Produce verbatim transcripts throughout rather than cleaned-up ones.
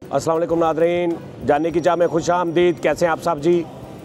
अस्सलाम वालेकुम नादरीन, जाने की चाह में खुश आमदीद। कैसे हैं आप साहब जी?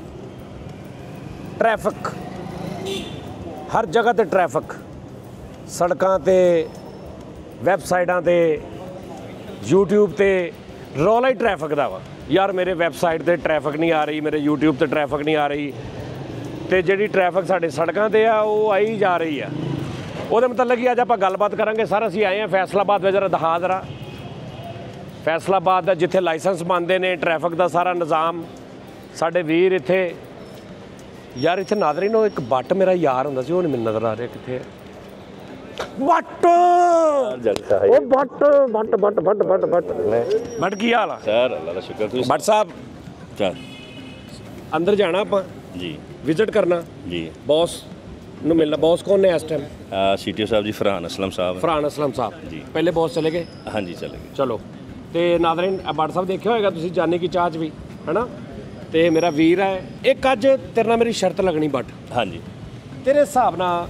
ट्रैफिक हर जगह ते ट्रैफिक, सड़कों ते, वैबसाइटां ते, यूट्यूब ते रौला ही ट्रैफिक दा वा। यार मेरे वैबसाइट ते ट्रैफिक नहीं आ रही, मेरे यूट्यूब ते ट्रैफिक नहीं आ रही, तो जी ट्रैफिक साढ़े सड़कों ते आ वो आई जा रही है। वो मतलब कि अज आप गलबात करांगे सर। असीं आए हैं फैसलाबाद में, जरा दिखा जरा फैसलाबाद का जिथे लाइसेंस बनते हैं, ट्रैफिक का सारा निज़ाम। साढ़े वीर इत्थे यार इत्थे नादरीन एक बट मेरा यार होंदा सी, वो नहीं मैनूं नज़र आ रहा कित्थे बट ओ बट बट बट बट बट बट बट की हाल सर? अल्लाह दा शुक्र। तुसीं बट साहब चल अंदर जाना आपां जी, विजिट करना जी, बॉस नूं मिलना। बॉस कौन है इस टाइम? सी टी ओ साहब जी, फरहान असलम साहब। फरहान असलम साहब जी। पहले बॉस चले गए? हाँ जी चले गए। चलो तो नादरीन बट साहब देखिया होएगा तुसीं जाने की चाह भी है ना। तो मेरा वीर है एक, अज तेरे नाल मेरी शर्त लगनी बट। हाँ जी। तेरे हिसाब नाल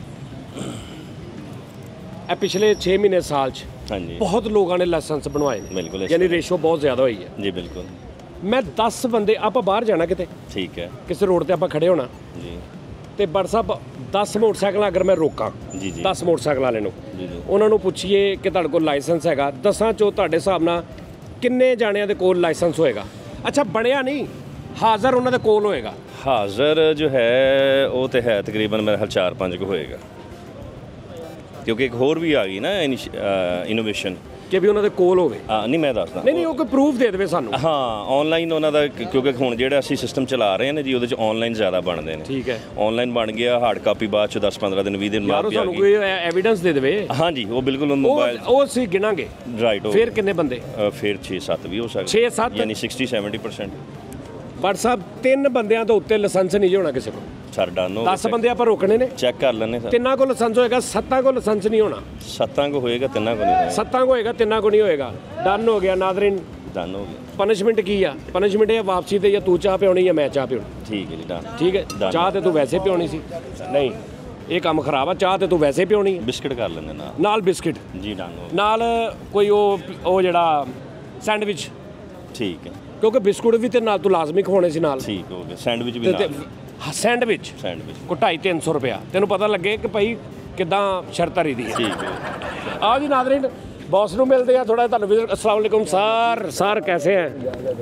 पिछले छे महीने साल च हाँ जी बहुत लोगों ने लाइसेंस बनवाए ने, बिल्कुल, यानी रेशो बहुत ज़्यादा हुई है जी। बिल्कुल। मैं दस बंदे आप बाहर जाना किते, ठीक है, किसी रोड पर आप खड़े होना जी, तो बट साहब दस मोटरसाइकिल अगर मैं रोकां, जी जी, दस मोटरसाइकिल वाले नूं, जी जी, उन्होंने पूछिए कि तुहाडे कोल लाइसेंस हैगा, दसां चों तुहाडे हिसाब नाल किन्ने जाणियां दे कोल लाइसेंस होएगा? अच्छा बणिया नहीं, हाज़र उन्हां दे कोल होएगा। हाज़र जो है वो तो है तकरीबन मेरे ख्याल चार पाँच को होएगा, क्योंकि एक होर भी आ गई ना इनोवेशन कि भी उन्होंने कोल होवे। हाँ नहीं मैं दसदा नहीं नहीं, वो कोई प्रूफ दे देवे सानू। हाँ ऑनलाइन उन्होंने, क्योंकि हुण जिहड़ा असीं सिस्टम चला रहे हैं जी, उहदे च ऑनलाइन ज़्यादा बनते हैं। ठीक है, ऑनलाइन बन गया, हार्ड कापी बाद च दस पंद्रह दिन बीस दिन बाद सानू कोई एविडेंस दे देवे। हाँ जी वो बिल्कुल मोबाइल वो असीं गिनांगे राइट। फिर किन्ने बंदे? फिर छे सत्त भी हो सकते, छे सत्त यानी सिक्सटी सैवनटी परसेंट। बट साहब तीन बंदियां तो उत्ते लाइसेंस नहीं होना किसी को। सर डन हो, दस बंदे आप रोकने ने, चेक कर लेने सर। तिन्ना को लाइसेंस होएगा, सत्तां को लाइसेंस नहीं होना। सत्तां को होएगा, तिन्ना को नहीं होएगा। सत्तां को होएगा, तिन्ना को नहीं होएगा। डन हो गया नादरीन, डन हो गया। पनिशमेंट की आ? पनिशमेंट है वापसी ते, या तू चाह पियोनी या मैं चाह पियोनी। ठीक है जी डन। ठीक है, चाह ते तू वैसे पियोनी सी, नहीं ये काम खराब है। चाह ते तू वैसे पियोनी, बिस्किट कर लेने ना नाल बिस्किट जी, डन हो नाल कोई वो जिहड़ा सैंडविच। ठीक है, क्योंकि बिस्कुट भी तेरे नाल तू लाजमी खवाने सी नाल। ठीक हो गया। सैंडविच भी नाल, सैंडविच सैंडविच को ढाई तीन सौ रुपया, तेनों पता लगे कि भाई किदां शर्त हरी दी है। ठीक है। आओ जी नादरीन, बॉस नूं मिलते हैं थोड़ा तुहानूं विजिट। अस्सलाम वालेकुम सर। सर कैसे हैं?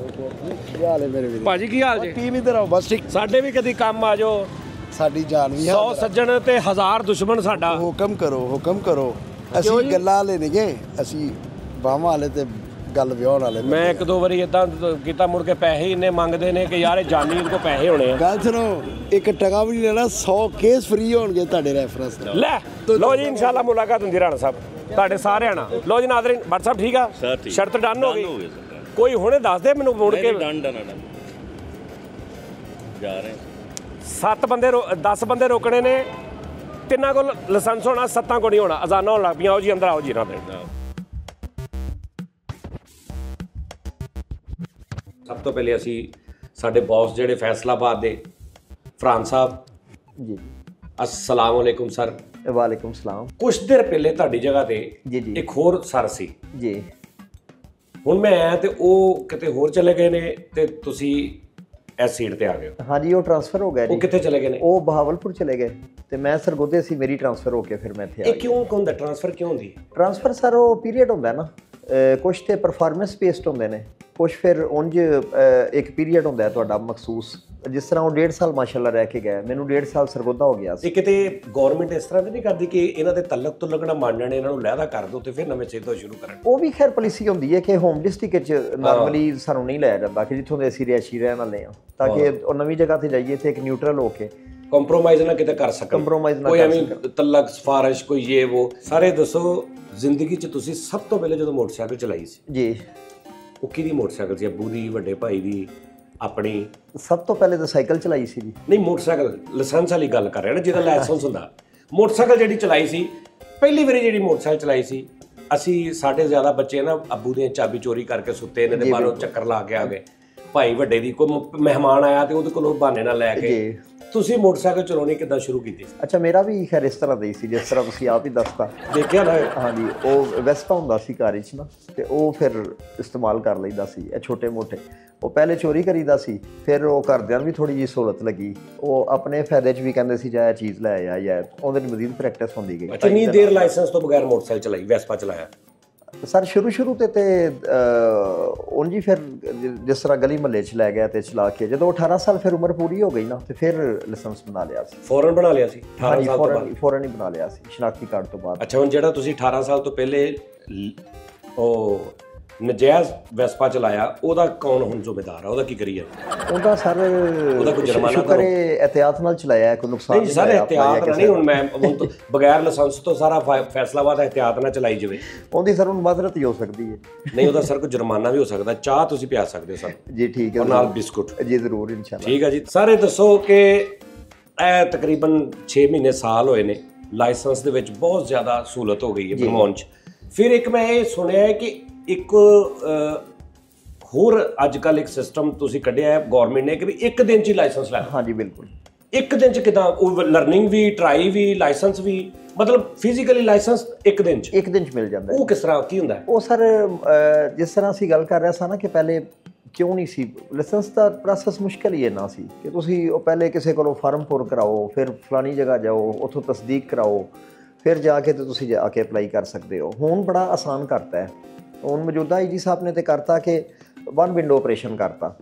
ਕੀ ਹਾਲ ਹੈ ਮੇਰੇ ਵੀਰ? भाजी की हाल जी? ਟੀਮ ਇਧਰ ਆਓ ਬਸ। ਠੀਕ, साडे भी कदी काम आ जाओ। ਸਾਡੀ ਜਾਨ ਵੀ सौ सज्जन ते हज़ार दुश्मन साडा। ਹੁਕਮ ਕਰੋ, ਹੁਕਮ ਕਰੋ। ਅਸੀਂ ਜੀ? ਗੱਲਾਂ ਵਾਲੇ ਨਹੀਂਗੇ, ਅਸੀਂ ਬਾਹਾਂ ਵਾਲੇ ਤੇ ਗੱਲ ਵਿਆਹਣ ਵਾਲੇ। मैं एक दो बारी इदां कीता, मुड़ के पैसे इन्ने मंगदे ने कि यार जानी इनको पैसे होने हैं। ਗੱਲ ਸੁਣੋ, ਇੱਕ ਟਕਾ ਵੀ ਨਹੀਂ ਲੈਣਾ, सौ ਕੇਸ ਫ੍ਰੀ ਹੋਣਗੇ ਤੁਹਾਡੇ ਰੈਫਰੈਂਸ ਨਾਲ। ਲੈ ਲੋ ਜੀ इंशाल्लाह मुलाकात ਹੁੰਦੀ ਰਾਣਾ ਸਾਹਿਬ ਤੁਹਾਡੇ ਸਾਰਿਆਂ ਨਾਲ। ਲੋ ਜੀ ਨਾਜ਼ਰੀਨ, ਬਟ ਸਾਹਿਬ ਠੀਕ ਆ? ਸਰ ਠੀਕ। ਸ਼ਰਤ ਡਨ ਹੋ Done ਗਈ? ਹੋ ਗਈ ਸਰ। ਕੋਈ ਹੁਣੇ ਦੱਸ ਦੇ ਮੈਨੂੰ ਮੁੜ ਕੇ। ਡਨ ਡਨ ਡਨ ਜਾ ਰਹੇ ਸੱਤ ਬੰਦੇ ਦਸ ਬੰਦੇ ਰੋਕਣੇ ਨੇ, ਤਿੰਨਾਂ ਕੋਲ ਲਾਇਸੈਂਸ ਹੋਣਾ, ਸੱਤਾਂ ਕੋਲ ਨਹੀਂ ਹੋਣਾ। ਅਜ਼ਾਨਾਂ ਹੋਣ ਲੱਗ ਪਈਆਂ। ਆਓ ਜੀ ਅੰਦਰ ਆਓ ਜੀ ਨਾ। ਸਭ ਤੋਂ ਪਹਿਲੇ ਅਸੀਂ ਸਾਡੇ ਬੌਸ ਜਿਹੜੇ ਫੈਸਲਾਬਾਦ ਦੇ ਫਰਹਾਨ ਸਾਹਿਬ जी, अस्सलाम वालेकुम सर। वालेकुम सलाम। कुछ देर पहले ਤੁਹਾਡੀ ਜਗ੍ਹਾ ਤੇ जी जी ਇੱਕ ਹੋਰ ਸਰ ਸੀ। जी ਹੁਣ ਮੈਂ ਆਇਆ ਤੇ ਉਹ ਕਿਤੇ ਹੋਰ ਚਲੇ ਗਏ ਨੇ ਤੇ ਤੁਸੀਂ ਇਸ ਸੀਟ ਤੇ ਆ ਗਏ ਹੋ। हाँ जी, वो ट्रांसफर हो गया ਉਹ जी। ਕਿੱਥੇ ਚਲੇ ਗਏ ਨੇ? वो बहावलपुर चले गए ਤੇ ਮੈਂ ਸਰਗੋਦੇ ਸੀ, ਮੇਰੀ ਟ੍ਰਾਂਸਫਰ ਹੋ ਕੇ ਫਿਰ ਮੈਂ ਇੱਥੇ ਆ ਇਹ ਗਿਆ। ਕਿਉਂ ਹੁੰਦਾ ਟ੍ਰਾਂਸਫਰ ਕਿਉਂ ਹੁੰਦੀ? ਟ੍ਰਾਂਸਫਰ ਸਰ ਉਹ ਪੀਰੀਅਡ ਹੁੰਦਾ ਨਾ, ਕੁਝ ਤੇ ਪਰਫਾਰਮੈਂਸ ਬੇਸਡ ਹੁੰਦੇ ਨੇ, ਕੁਝ ਫਿਰ ਉਂਝ ਇੱਕ ਪੀਰੀਅਡ ਹੁੰਦਾ ਤੁਹਾਡਾ ਮਖਸੂਸ। ਜਿਸ ਤਰ੍ਹਾਂ ਉਹ ਡੇਢ ਸਾਲ ਮਾਸ਼ਾਅੱਲਾ ਰਹਿ ਕੇ ਗਏ, ਮੈਨੂੰ ਡੇਢ ਸਾਲ ਸਰਗੋਦਾ ਹੋ ਗਿਆ ਸੀ। ਇਹ ਕਿਤੇ ਗਵਰਨਮੈਂਟ ਇਸ ਤਰ੍ਹਾਂ ਤੇ ਨਹੀਂ ਕਰਦੀ ਕਿ ਇਹਨਾਂ ਦੇ ਤਲਕ ਤੋਂ ਲੱਗਣਾ ਮੰਨ ਜਾਣੇ, ਇਹਨਾਂ ਨੂੰ ਲਹਿਦਾ ਕਰ ਦਿਓ ਤੇ ਫਿਰ ਨਵੇਂ ਸਿਰੇ ਤੋਂ ਸ਼ੁਰੂ ਕਰਨ? ਉਹ ਵੀ ਖੈਰ ਪਾਲਿਸੀ ਹੁੰਦੀ ਹੈ ਕਿ ਹੋਮ ਡਿਸਟ੍ਰਿਕਟ 'ਚ ਨਾਰਮਲੀ ਸਾਨੂੰ ਨਹੀਂ ਲਾਇਆ ਜਾਂਦਾ ਕਿ ਜਿੱਥੋਂ ਦੇ ਅਸੀਂ ਰਿਹਾਇਸ਼ੀ ਰਹਿਣ ਵਾਲੇ ਹਾਂ, ਤਾਂ ਕਿ ਉਹ ਨਵੀਂ ਜਗ੍ਹਾ ਤੇ ਜਾਈਏ ਤੇ ਇੱਕ ਨਿਊਟਰਲ ਹੋ ਕੇ ਕੰਪਰੋਮਾਈਜ਼ ਨਾ ਕਿਤੇ ਕਰ ਸਕਣ, ਕੰਪਰੋਮਾਈਜ਼ ਨਾ ਕੋਈ ਕਰ ਐਵੇਂ ਸਕਣ। ਤਲਕ ਸਿਫਾਰਿਸ਼ ਕੋਈ ਇਹ ਉਹ ਸਾਰੇ ਦੱਸੋ। ਜ਼ਿੰਦਗੀ 'ਚ ਤੁਸੀਂ ਸਭ ਤੋਂ ਪਹਿਲੇ ਜਦੋਂ ਮੋਟਰਸਾਈਕਲ ਚਲਾਈ ਸੀ, ਜੀ, ਉਹ ਕਿਹਦੀ ਮੋਟਰਸਾਈਕਲ ਸੀ? ਅੱਬੂ ਦੀ, ਵੱਡੇ ਭਾਈ ਦੀ, ਆਪਣੀ? ਸਭ ਤੋਂ ਪਹਿਲੇ ਤਾਂ ਸਾਈਕਲ ਚਲਾਈ ਸੀ ਜੀ। ਨਹੀਂ ਮੋਟਰਸਾਈਕਲ ਲਾਇਸੈਂਸ ਵਾਲੀ ਗੱਲ ਕਰ ਰਿਹਾ ਨਾ, ਜਿਹਦਾ ਲਾਇਸੈਂਸ ਹੁੰਦਾ। ਮੋਟਰਸਾਈਕਲ ਜਿਹੜੀ ਚਲਾਈ ਸੀ ਪਹਿਲੀ ਵਾਰੀ, ਜਿਹੜੀ ਮੋਟਰਸਾਈਕਲ ਚਲਾਈ ਸੀ, ਅਸੀਂ ਸਾਡੇ ਜ਼ਿਆਦਾ ਬੱਚੇ ਨਾ ਅੱਬੂ ਦੀਆਂ ਚਾਬੀ ਚੋਰੀ ਕਰਕੇ ਸੁੱਤੇ ਨੇ ਤੇ ਬਾਹਰੋਂ ਚੱਕਰ ਲਾ ਕੇ ਆ ਗਏ। ਭਾਈ ਵੱਡੇ ਦੀ ਕੋਈ ਮ- ਮਹਿਮਾਨ ਆਇਆ ਤੇ ਉਹਦੇ ਕੋਲੋਂ ਬਹਾਨੇ ਨਾਲ ਲੈ ਕੇ ਜੀ। ਤੁਸੀਂ ਮੋਟਰਸਾਈਕਲ ਚਲਾਉਣੀ ਕਿੱਦਾਂ ਸ਼ੁਰੂ ਕੀਤੀ ਸੀ? ਅੱਛਾ, ਮੇਰਾ ਵੀ ਖੈਰ ਇਸ ਤਰ੍ਹਾਂ ਦਾ ਹੀ ਸੀ ਜਿਸ ਤਰ੍ਹਾਂ ਤੁਸੀਂ ਆਪ ਹੀ ਦੱਸਤਾ। ਦੇਖਿਆ ਨਾ ਹਾਂਜੀ, ਉਹ ਵੈਸਪਾ ਹੁੰਦਾ ਸੀ ਘਰ 'ਚ ਨਾ, ਤੇ ਉਹ ਫਿਰ ਇਸਤੇਮਾਲ ਕਰ ਲਈਦਾ ਸੀ। ਇਹ ਛੋਟੇ ਮੋਟੇ ਉਹ ਪਹਿਲੇ ਚੋਰੀ ਕਰੀਦਾ ਸੀ, ਫਿਰ ਉਹ ਘਰਦਿਆਂ ਨੂੰ ਵੀ ਥੋੜੀ ਜਿਹੀ ਸਹੂਲਤ ਲੱਗੀ। ਉਹ ਆਪਣੇ ਫਾਇਦੇ 'ਚ ਵੀ ਕਹਿੰਦੇ ਸੀ ਜਾਂ ਇਹ ਚੀਜ਼ ਲੈ ਆ ਜਾਂ ਉਹਦੇ ਨਾਲ ਮਜ਼ੀਦ ਪ੍ਰੈਕਟਿਸ ਹੁੰਦੀ ਗਈ। ਕਿੰਨੀ ਦੇਰ ਲਾਇਸੈਂਸ ਤੋਂ ਬਗੈਰ ਮੋਟਰਸਾਈਕਲ ਚਲਾਈ, ਵੈਸਪਾ ਚਲਾਇਆ? ਸਰ ਸ਼ੁਰੂ ਸ਼ੁਰੂ ਤੇ ਤੇ ਉਂਝ ਹੀ ਫਿਰ ਜਿ- ਜਿਸ ਤਰ੍ਹਾਂ ਗਲੀ ਮਹੱਲੇ 'ਚ ਲੈ ਗਿਆ ਤੇ ਚਲਾ ਕੇ, ਜਦੋਂ ਅਠਾਰਾਂ ਸਾਲ ਫਿਰ ਉਮਰ ਪੂਰੀ ਹੋ ਗਈ ਨਾ, ਤੇ ਫਿਰ ਲਾਇਸੈਂਸ ਬਣਾ ਲਿਆ ਸੀ। ਫੌਰਨ ਬਣਾ ਲਿਆ ਸੀ ਅਠਾਰਾਂ ਹਾਂਜੀ, ਸਾਲ ਤੋਂ ਬਾਅਦ? ਫੌਰਨ ਫੌਰਨ ਹੀ ਬਣਾ ਲਿਆ ਸੀ ਸ਼ਨਾਖਤੀ ਕਾਰਡ ਤੋਂ ਬਾਅਦ। ਅੱਛਾ, ਹੁਣ ਜਿਹੜਾ ਤੁਸੀਂ ਅਠਾਰਾਂ ਸਾਲ ਤੋਂ ਪਹਿਲੇ ਲ- ਉਹ ਨਜਾਇਜ਼ ਵੈਸਪਾ ਚਲਾਇਆ, ਉਹਦਾ ਕੌਣ ਹੁਣ ਜ਼ਿੰਮੇਦਾਰ ਆ? ਉਹਦਾ ਕੀ ਕਰੀਏ? ਉਹਦਾ ਸਰ ਉਹਦਾ ਕੋਈ ਜੁਰਮਾਨਾ ਸ਼ੁਕਰ ਹੈ ਇਹਤਿਆਤ ਨਾਲ ਚਲਾਇਆ, ਕੋਈ ਨੁਕਸਾਨ ਨਹੀਂ ਸਰ, ਹੋਇਆ ਆਪਣਾ ਜਾਂ ਇhtiyਾਤ ਨਾਲ ਨਹੀਂ। ਹੁਣ ਮੈਂ ਹੁਣ ਤੋਂ ਬਗੈਰ ਲਾਇਸੈਂਸ ਤੋਂ ਸਾਰਾ ਫੈ- ਫੈਸਲਾਬਾਦ ਇhtiyਾਤ ਨਾਲ ਚਲਾਈ ਜਾਵੇ। ਉਹਦੀ ਸਰ ਉਹਨੂੰ ਮਾਜ਼ਰਤ ਹੀ ਹੋ ਸਕਦੀ ਹੈ। ਨਹੀਂ, ਉਹਦਾ ਸਰ ਕੋਈ ਜੁਰਮਾਨਾ ਵੀ ਹੋ ਸਕਦਾ। ਚਾਹ ਤੁਸੀਂ ਪਿਆ ਸਕਦੇ ਹੋ ਸਰ, ਜੀ ਠੀਕ ਹੈ, ਔਰ ਨਾਲ ਬਿਸਕੁਟ। ਜੀ ਜ਼ਰੂਰ ਇਨਸ਼ਾਅੱਲਾ। ਠੀਕ ਹੈ ਜੀ। ਸਾਰੇ ਦੱਸੋ ਕਿ ਇਹ ਤਕਰੀਬਨ ਛੇ ਮਹੀਨੇ ਸਾਲ ਹੋਏ ਨੇ, ਲਾਇਸੈਂਸ ਦੇ ਵਿੱਚ ਬਹੁਤ ਜ਼ਿਆਦਾ ਸਹੂਲਤ ਹੋ ਗਈ ਹੈ ਬਣਵਾਉਣ 'ਚ। ਫਿਰ ਇੱਕ ਮੈਂ ਇਹ ਸੁਣਿਆ ਹੈ ਕਿ ਇੱਕ ਅ, ਹੋਰ ਅੱਜ ਕੱਲ੍ਹ ਇੱਕ ਸਿਸਟਮ ਤੁਸੀਂ ਕੱਢਿਆ ਹੈ ਗਵਰਨਮੈਂਟ ਨੇ ਕਿ ਵੀ ਇੱਕ ਦਿਨ 'ਚ ਹੀ ਲਾਇਸੈਂਸ ਲੈ ਲਓ। ਹਾਂਜੀ ਬਿਲਕੁਲ। ਇੱਕ ਦਿਨ 'ਚ ਕਿੱਦਾਂ? ਉਹ ਲਰਨਿੰਗ ਵੀ, ਟਰਾਈ ਵੀ, ਲਾਇਸੈਂਸ ਵੀ, ਮਤਲਬ ਫਿਜ਼ੀਕਲੀ ਲਾਇਸੈਂਸ ਇੱਕ ਦਿਨ 'ਚ? ਇੱਕ ਦਿਨ 'ਚ ਮਿਲ ਜਾਂਦਾ ਹੈ। ਉਹ ਕਿਸ ਤਰ੍ਹਾਂ ਕੀ ਹੁੰਦਾ ਹੈ? ਉਹ ਸਰ ਜਿਸ ਤਰ੍ਹਾਂ ਅਸੀਂ ਗੱਲ ਕਰ ਰਹੇ ਸਾਂ ਨਾ ਕਿ ਪਹਿਲੇ ਕਿਉਂ ਨਹੀਂ ਸੀ ਲਾਇਸੈਂਸ ਦਾ ਪ੍ਰੋਸੈਸ, ਮੁਸ਼ਕਲ ਹੀ ਇੰਨਾ ਸੀ ਕਿ ਤੁਸੀਂ ਉਹ ਪਹਿਲੇ ਕਿਸੇ ਕੋਲੋਂ ਫਾਰਮ ਪੁਰ ਕਰਾਓ, ਫਿਰ ਫਲਾਣੀ ਜਗ੍ਹਾ ਜਾਓ, ਉੱਥੋਂ ਤਸਦੀਕ ਕਰਾਓ, ਫਿਰ ਜਾ ਕੇ ਤੇ ਤੁਸੀਂ ਜਾ ਕੇ ਅਪਲਾਈ ਕਰ ਸਕਦੇ ਹੋ। ਹੁਣ ਬੜਾ ਆਸਾਨ ਕਰਤਾ ਹੈ। ਹੁਣ ਮੌਜੂਦਾ ਆਈ ਜੀ ਸਾਹਿਬ ਨੇ ਤੇ ਕਰਤਾ ਕਿ ਵਨ ਵਿੰਡੋ ਆਪਰੇਸ਼ਨ ਕਰਤਾ।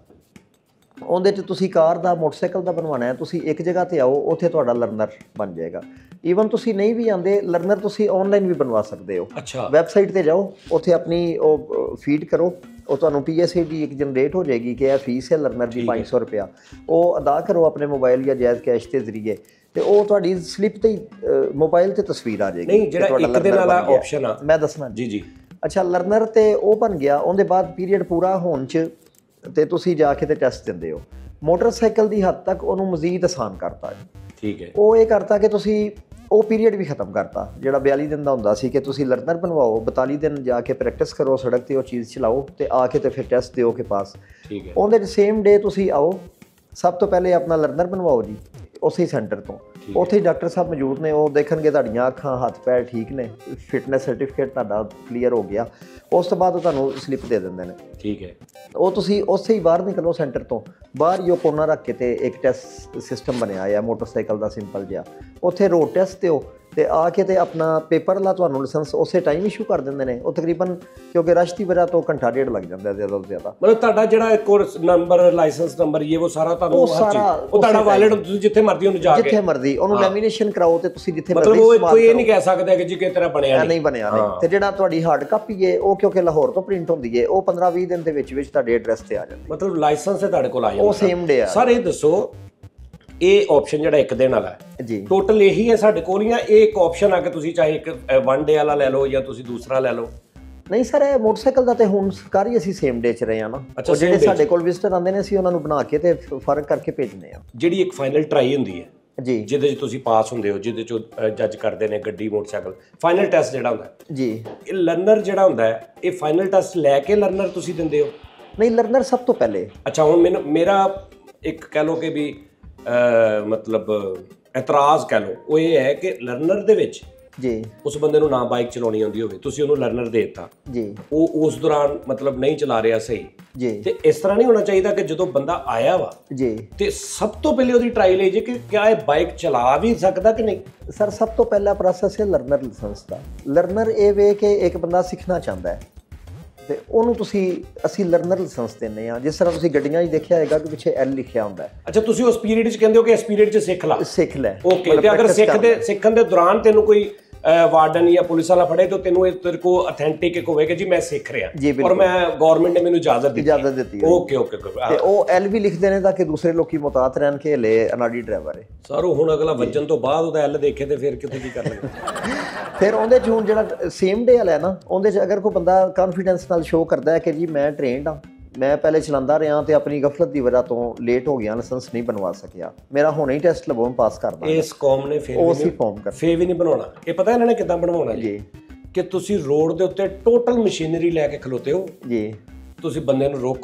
ਉਹਦੇ 'ਚ ਤੁਸੀਂ ਕਾਰ ਦਾ, ਮੋਟਰਸਾਈਕਲ ਦਾ ਬਣਵਾਉਣਾ ਹੈ, ਤੁਸੀਂ ਇੱਕ ਜਗ੍ਹਾ ਤੇ ਆਓ, ਉੱਥੇ ਤੁਹਾਡਾ ਲਰਨਰ ਬਣ ਜਾਏਗਾ। ਈਵਨ ਤੁਸੀਂ ਨਹੀਂ ਵੀ ਆਉਂਦੇ, ਲਰਨਰ ਤੁਸੀਂ ਆਨਲਾਈਨ ਵੀ ਬਣਵਾ ਸਕਦੇ ਹੋ। ਅੱਛਾ, ਵੈਬਸਾਈਟ ਤੇ ਜਾਓ, ਉੱਥੇ ਆਪਣੀ ਉਹ ਫੀਡ ਕਰੋ, ਉਹ ਤੁਹਾਨੂੰ ਪੀ ਐਸ ਏ ਦੀ ਇੱਕ ਜਨਰੇਟ ਹੋ ਜਾਏਗੀ ਕਿ ਇਹ ਫੀਸ ਹੈ ਲਰਨਰ ਦੀ ਪੰਜ ਸੌ ਰੁਪਇਆ। ਉਹ ਅਦਾ ਕਰੋ ਆਪਣੇ ਮੋਬਾਈਲ ਜਾਂ ਜਾਇਜ਼ ਕੈਸ਼ ਦੇ ਜ਼ਰੀਏ, ਤੇ ਉਹ ਤੁਹਾਡੀ ਸਲਿੱਪ ਤੇ ਮੋਬਾਈਲ ਤੇ ਤਸਵੀਰ ਆ ਜਾਏਗੀ। ਨਹੀਂ, ਜਿਹੜਾ ਇੱਕ ਦਿਨ ਵਾਲਾ ਆਪਸ਼ਨ ਆ, ਮੈਂ ਦੱਸਣਾ ਜੀ ਜੀ। ਅੱਛਾ, ਲਰਨਰ ਤੇ ਉਹ ਬਣ ਗਿਆ। ਉਹਦੇ ਬਾਅਦ ਪੀਰੀਅਡ ਪੂਰਾ ਹੋਣ 'ਚ ਤੇ ਤੁਸੀਂ ਜਾ ਕੇ ਤੇ ਟੈਸਟ ਦਿੰਦੇ ਹੋ। ਮੋਟਰਸਾਈਕਲ ਦੀ ਹੱਦ ਤੱਕ ਉਹਨੂੰ ਮਜ਼ੀਦ ਆਸਾਨ ਕਰਤਾ ਜੀ। ਠੀਕ ਹੈ। ਉਹ ਇਹ ਕਰਤਾ ਕਿ ਤੁਸੀਂ ਉਹ ਪੀਰੀਅਡ ਵੀ ਖਤਮ ਕਰਤਾ ਜਿਹੜਾ ਬਿਆਲੀ ਦਿਨ ਦਾ ਹੁੰਦਾ ਸੀ ਕਿ ਤੁਸੀਂ ਲਰਨਰ ਬਣਵਾਓ, ਬਤਾਲੀ ਦਿਨ ਜਾ ਕੇ ਪ੍ਰੈਕਟਿਸ ਕਰੋ, ਸੜਕ ਤੇ ਉਹ ਚੀਜ਼ ਚਲਾਓ ਤੇ ਆ ਕੇ ਤੇ ਫਿਰ ਟੈਸਟ ਦਿਓ ਕਿ ਪਾਸ। ਠੀਕ ਹੈ। ਉਹਦੇ ਸੇਮ ਡੇ ਤੁਸੀਂ ਆਓ, ਸਭ ਤੋਂ ਪਹਿਲੇ ਆਪਣਾ ਲਰਨਰ ਬਣਵਾਓ ਜੀ ਉਸੇ ਸੈਂਟਰ ਤੋਂ। ਉੱਥੇ ਹੀ ਡਾਕਟਰ ਸਾਹਿਬ ਮੌਜੂਦ ਨੇ, ਉਹ ਦੇਖਣਗੇ ਤੁਹਾਡੀਆਂ ਅੱਖਾਂ, ਹੱਥ ਪੈਰ ਠੀਕ ਨੇ, ਫਿਟਨੈਸ ਸਰਟੀਫਿਕੇਟ ਤੁਹਾਡਾ ਕਲੀਅਰ ਹੋ ਗਿਆ। ਉਸ ਤੋਂ ਬਾਅਦ ਉਹ ਤੁਹਾਨੂੰ ਸਲਿੱਪ ਦੇ ਦਿੰਦੇ ਨੇ। ਠੀਕ ਹੈ। ਉਹ ਤੁਸੀਂ ਉਸੇ ਹੀ ਬਾਹਰ ਨਿਕਲੋ ਸੈਂਟਰ ਤੋਂ, ਬਾਹਰ ਹੀ ਉਹ ਕੋਨਾ ਰੱਖ ਕੇ ਤੇ ਇੱਕ ਟੈਸਟ ਸਿਸਟਮ ਬਣਿਆ ਆ ਮੋਟਰਸਾਈਕਲ ਦਾ ਸਿੰਪਲ ਜਿਹਾ, ਉੱਥੇ ਰੋਡ ਟੈਸਟ ਦਿਓ ਤੇ ਆ ਕੇ ਤੇ ਆਪਣਾ ਪੇਪਰ ਲਾ ਤੁਹਾਨੂੰ ਲਾਇਸੈਂਸ ਉਸੇ ਟਾਈਮ ਇਸ਼ੂ ਕਰ ਦਿੰਦੇ ਨੇ। ਉਹ ਤਕਰੀਬਨ ਕਿਉਂਕਿ ਰਸ਼ ਦੀ ਵਜ੍ਹਾ ਤੋਂ ਘੰਟਾ ਡੇਢ ਲੱਗ ਜਾਂਦਾ ਜ਼ਿਆਦਾ ਤੋਂ ਜ਼ਿਆਦਾ। ਮਤਲਬ ਤੁਹਾਡਾ ਜਿਹੜਾ ਕੋਰਸ ਨੰਬਰ, ਲਾਇਸੈਂਸ ਨੰਬਰ, ਇਹ ਉਹ ਸਾਰਾ ਤੁਹਾਨੂੰ ਉਹ ਹਰ ਸਾਰਾ ਚੀਜ਼, ਉਹ ਤੁਹਾਡਾ ਵਾਲਿਡ, ਤੁਸੀਂ ਜਿੱਥੇ ਮਰਜ਼ੀ ਉਹਨੂੰ ਜਾ ਕੇ, ਜਿੱਥੇ ਮਰਜ਼ੀ ਉਹਨੂੰ ਲੈਮੀਨੇਸ਼ਨ ਕਰਾਓ ਤੇ ਤੁਸੀਂ ਜਿੱਥੇ ਮਤਲਬ ਉਹ ਕੋਈ ਇਹ ਨਹੀਂ ਕਹਿ ਸਕਦਾ ਕਿ ਜੀ ਕਿ ਤੇਰਾ ਬਣਿਆ ਨਹੀਂ ਬਣਿਆ ਨਹੀਂ। ਤੇ ਜਿਹੜਾ ਤੁਹਾਡੀ ਹਾਰਡ ਕਾਪੀ ਹੈ ਉਹ ਕਿਉਂਕਿ ਲਾਹੌਰ ਤੋਂ ਪ੍ਰਿੰਟ ਹੁੰਦੀ ਹੈ, ਉਹ ਪੰਦਰਾਂ ਵੀਹ ਦਿਨ ਦੇ ਵਿੱਚ ਵਿੱਚ ਤੁਹਾਡੇ ਐਡਰੈਸ ਤੇ ਆ ਜਾਂਦੀ ਹੈ। ਮਤਲਬ ਲਾਇਸੈਂਸ ਹੈ ਤੁਹਾਡੇ ਕੋਲ ਆ ਜਾਂਦਾ ਉਹ ਸੇਮ ਡੇ ਆ। ਸਰ ਇਹ ਦੱਸੋ, ਇਹ ਆਪਸ਼ਨ ਜਿਹੜਾ ਇੱਕ ਦਿਨ ਵਾਲਾ ਹੈ ਜੀ ਟੋਟਲ ਇਹੀ ਹੈ ਸਾਡੇ ਕੋਲ, ਜਾਂ ਇਹ ਇੱਕ ਆਪਸ਼ਨ ਆ ਕਿ ਤੁਸੀਂ ਚਾਹੇ ਇੱਕ ਵਨ ਡੇ ਵਾਲਾ ਲੈ ਲਓ ਜਾਂ ਤੁਸੀਂ ਦੂਸਰਾ ਲੈ ਲਓ? ਨਹੀਂ ਸਰ, ਇਹ ਮੋਟਰਸਾਈਕਲ ਦਾ ਤੇ ਹੁਣ ਸਰਕਾਰੀ ਅਸੀਂ ਸੇਮ ਡੇ 'ਚ ਰਹੇ ਆ ਨਾ। ਉਹ ਜਿਹੜੇ ਸਾਡੇ ਕੋਲ ਵਿਜ਼ਟਰ ਆਉਂਦੇ ਨੇ ਅਸੀਂ ਉਹਨਾਂ ਨੂੰ ਬਣਾ ਕੇ ਤੇ ਫਰਕ ਕਰਕੇ ਭੇਜਨੇ ਆ। ਜਿਹੜੀ ਇੱਕ ਫਾਈਨਲ ਟਰਾਈ ਹੁੰਦੀ ਹੈ ਜੀ, ਜਿਹਦੇ 'ਚ ਤੁਸੀਂ ਪਾਸ ਹੁੰਦੇ ਹੋ, ਜਿਹਦੇ 'ਚ ਜੱਜ ਕਰਦੇ ਨੇ ਗੱਡੀ, ਮੋਟਰਸਾਈਕਲ, ਫਾਈਨਲ ਟੈਸਟ ਜਿਹੜਾ ਹੁੰਦਾ ਜੀ, ਇਹ ਲਰਨਰ ਜਿਹੜਾ ਹੁੰਦਾ ਹੈ, ਇਹ ਫਾਈਨਲ ਟੈਸਟ ਲੈ ਕੇ ਲਰਨਰ ਤੁਸੀਂ ਦਿੰਦੇ ਹੋ? ਨਹੀਂ, ਲਰਨਰ ਸਭ ਤੋਂ ਪਹਿਲੇ। ਅੱਛਾ, ਹੁਣ ਮੈਨੂੰ ਮੇਰਾ ਇੱਕ ਕਹਿ ਲਓ ਕਿ ਵੀ ਮਤਲਬ ਇਤਰਾਜ਼ ਕਹਿ ਲਓ, ਉਹ ਇਹ ਹੈ ਕਿ ਲਰਨਰ ਦੇ ਵਿੱਚ ਜੀ ਉਸ ਬੰਦੇ ਨੂੰ ਨਾ ਬਾਈਕ ਚਲਾਉਣੀ ਆਉਂਦੀ ਹੋਵੇ, ਤੁਸੀਂ ਉਹਨੂੰ ਲਰਨਰ ਦੇ ਦਿੱਤਾ, ਜੀ, ਉਹ ਉਸ ਦੌਰਾਨ ਮਤਲਬ ਨਹੀਂ ਚਲਾ ਰਿਹਾ ਸਹੀ, ਜੀ, ਤੇ ਇਸ ਤਰ੍ਹਾਂ ਨਹੀਂ ਹੋਣਾ ਚਾਹੀਦਾ ਕਿ ਜਦੋਂ ਬੰਦਾ ਆਇਆ ਵਾ ਜੀ, ਤੇ ਸਭ ਤੋਂ ਪਹਿਲੇ ਉਹਦੀ ਟਰਾਈ ਲਈ ਜੇ ਕਿ ਕਿਆ ਇਹ ਬਾਈਕ ਚਲਾ ਵੀ ਸਕਦਾ ਕਿ ਨਹੀਂ? ਸਰ ਸਭ ਤੋਂ ਪਹਿਲਾ ਪ੍ਰੋਸੈਸ ਹੈ ਲਰਨਰ ਲਾਇਸੈਂਸ ਦਾ। ਲਰਨਰ ਇਹ ਵੇ ਕਿ ਇੱਕ ਬੰਦਾ ਸਿੱਖਣਾ ਚਾਹੁੰਦਾ ਹੈ ਤੇ ਉਹਨੂੰ ਤੁਸੀਂ ਅਸੀਂ ਲਰਨਰ ਲਾਇਸੈਂਸ ਦਿੰਦੇ ਆ। ਜਿਸ ਤਰ੍ਹਾਂ ਤੁਸੀਂ ਗੱਡੀਆਂ 'ਚ ਦੇਖਿਆ ਹੋਏਗਾ ਕਿ ਪਿੱਛੇ ਐਲ ਲਿਖਿਆ ਹੁੰਦਾ ਹੈ। ਅੱਛਾ, ਤੁਸੀਂ ਉਸ ਪੀਰੀਅਡ 'ਚ ਕਹਿੰਦੇ ਹੋ ਕਿ ਇਸ ਪੀਰੀਅਡ 'ਚ ਸਿੱਖ ਲਾ, ਸਿੱਖ ਲੈ। ਓਕੇ, ਤੇ ਅਗਰ ਸਿੱਖਦੇ ਸਿੱਖਣ ਦੇ ਦੌਰਾਨ ਤੈਨੂੰ ਕੋਈ ਵਾਰਡਨ ਜਾਂ ਪੁਲਿਸ ਵਾਲਾ ਫੜੇ ਤਾਂ ਤੈਨੂੰ ਇਹ ਤੇਰੇ ਕੋ ਅਥੈਂਟਿਕ ਇੱਕ ਹੋਵੇ ਕਿ ਜੀ ਮੈਂ ਸਿੱਖ ਰਿਹਾ ਔਰ ਮੈਂ ਗਵਰਨਮੈਂਟ ਨੇ ਮੈਨੂੰ ਇਜਾਜ਼ਤ ਦਿੱਤੀ ਇਜਾਜ਼ਤ ਦਿੱਤੀ ਓਕੇ ਓਕੇ ਤੇ ਉਹ ਐਲ ਵੀ ਲਿਖਦੇ ਨੇ ਤਾਂ ਕਿ ਦੂਸਰੇ ਲੋਕੀ ਮੁਤਾਤ ਰਹਿਣ ਕਿ ਲੈ ਅਨਾੜੀ ਡਰਾਈਵਰ ਹੈ ਸਰ। ਹੁਣ ਅਗਲਾ ਵੱਜਣ ਤੋਂ ਬਾਅਦ ਉਹਦਾ ਐਲ ਦੇਖੇ ਤੇ ਫਿਰ ਕਿਤੇ ਕੀ ਕਰਨਗੇ? ਫਿਰ ਉਹਦੇ 'ਚ ਹੁਣ ਜਿਹੜਾ ਸੇਮ ਡੇ ਵਾਲਾ ਹੈ ਨਾ, ਉਹਦੇ 'ਚ ਅਗਰ ਕੋਈ ਬੰਦਾ ਕਾਨਫੀਡੈਂਸ ਨਾਲ ਸ਼ੋਅ ਕਰਦਾ ਹੈ ਕਿ ਜੀ ਮੈਂ ਟ੍ਰੇਨਡ ਹਾਂ, ਮੈਂ ਪਹਿਲੇ ਚਲਾਉਂਦਾ ਰਿਹਾ ਤੇ ਆਪਣੀ ਗਫਲਤ ਦੀ ਵਜ੍ਹਾ ਤੋਂ ਲੇਟ ਹੋ ਗਿਆ, ਲਾਇਸੈਂਸ ਨਹੀਂ ਬਣਵਾ ਸਕਿਆ, ਮੇਰਾ ਹੁਣੇ ਹੀ ਟੈਸਟ ਲਵਾਉ, ਪਾਸ ਕਰ ਦਾਂਗਾ, ਇਸ ਕੌਮ ਨੇ ਫੇਰ ਉਹ ਅਸੀਂ ਫਾਰਮ ਕਰ ਫੇਰ ਵੀ ਨਹੀਂ ਬਣਾਉਣਾ। ਇਹ ਪਤਾ ਇਹਨਾਂ ਨੇ ਕਿੱਦਾਂ ਬਣਵਾਉਣਾ ਜੀ? ਕਿ ਤੁਸੀਂ ਰੋਡ ਦੇ ਉੱਤੇ ਟੋਟਲ ਮਸ਼ੀਨਰੀ ਲੈ ਕੇ ਖਲੋਤੇ ਹੋ ਜੀ, ਤੁਸੀਂ ਬੰਦੇ ਨੂੰ ਰੋਕੋ,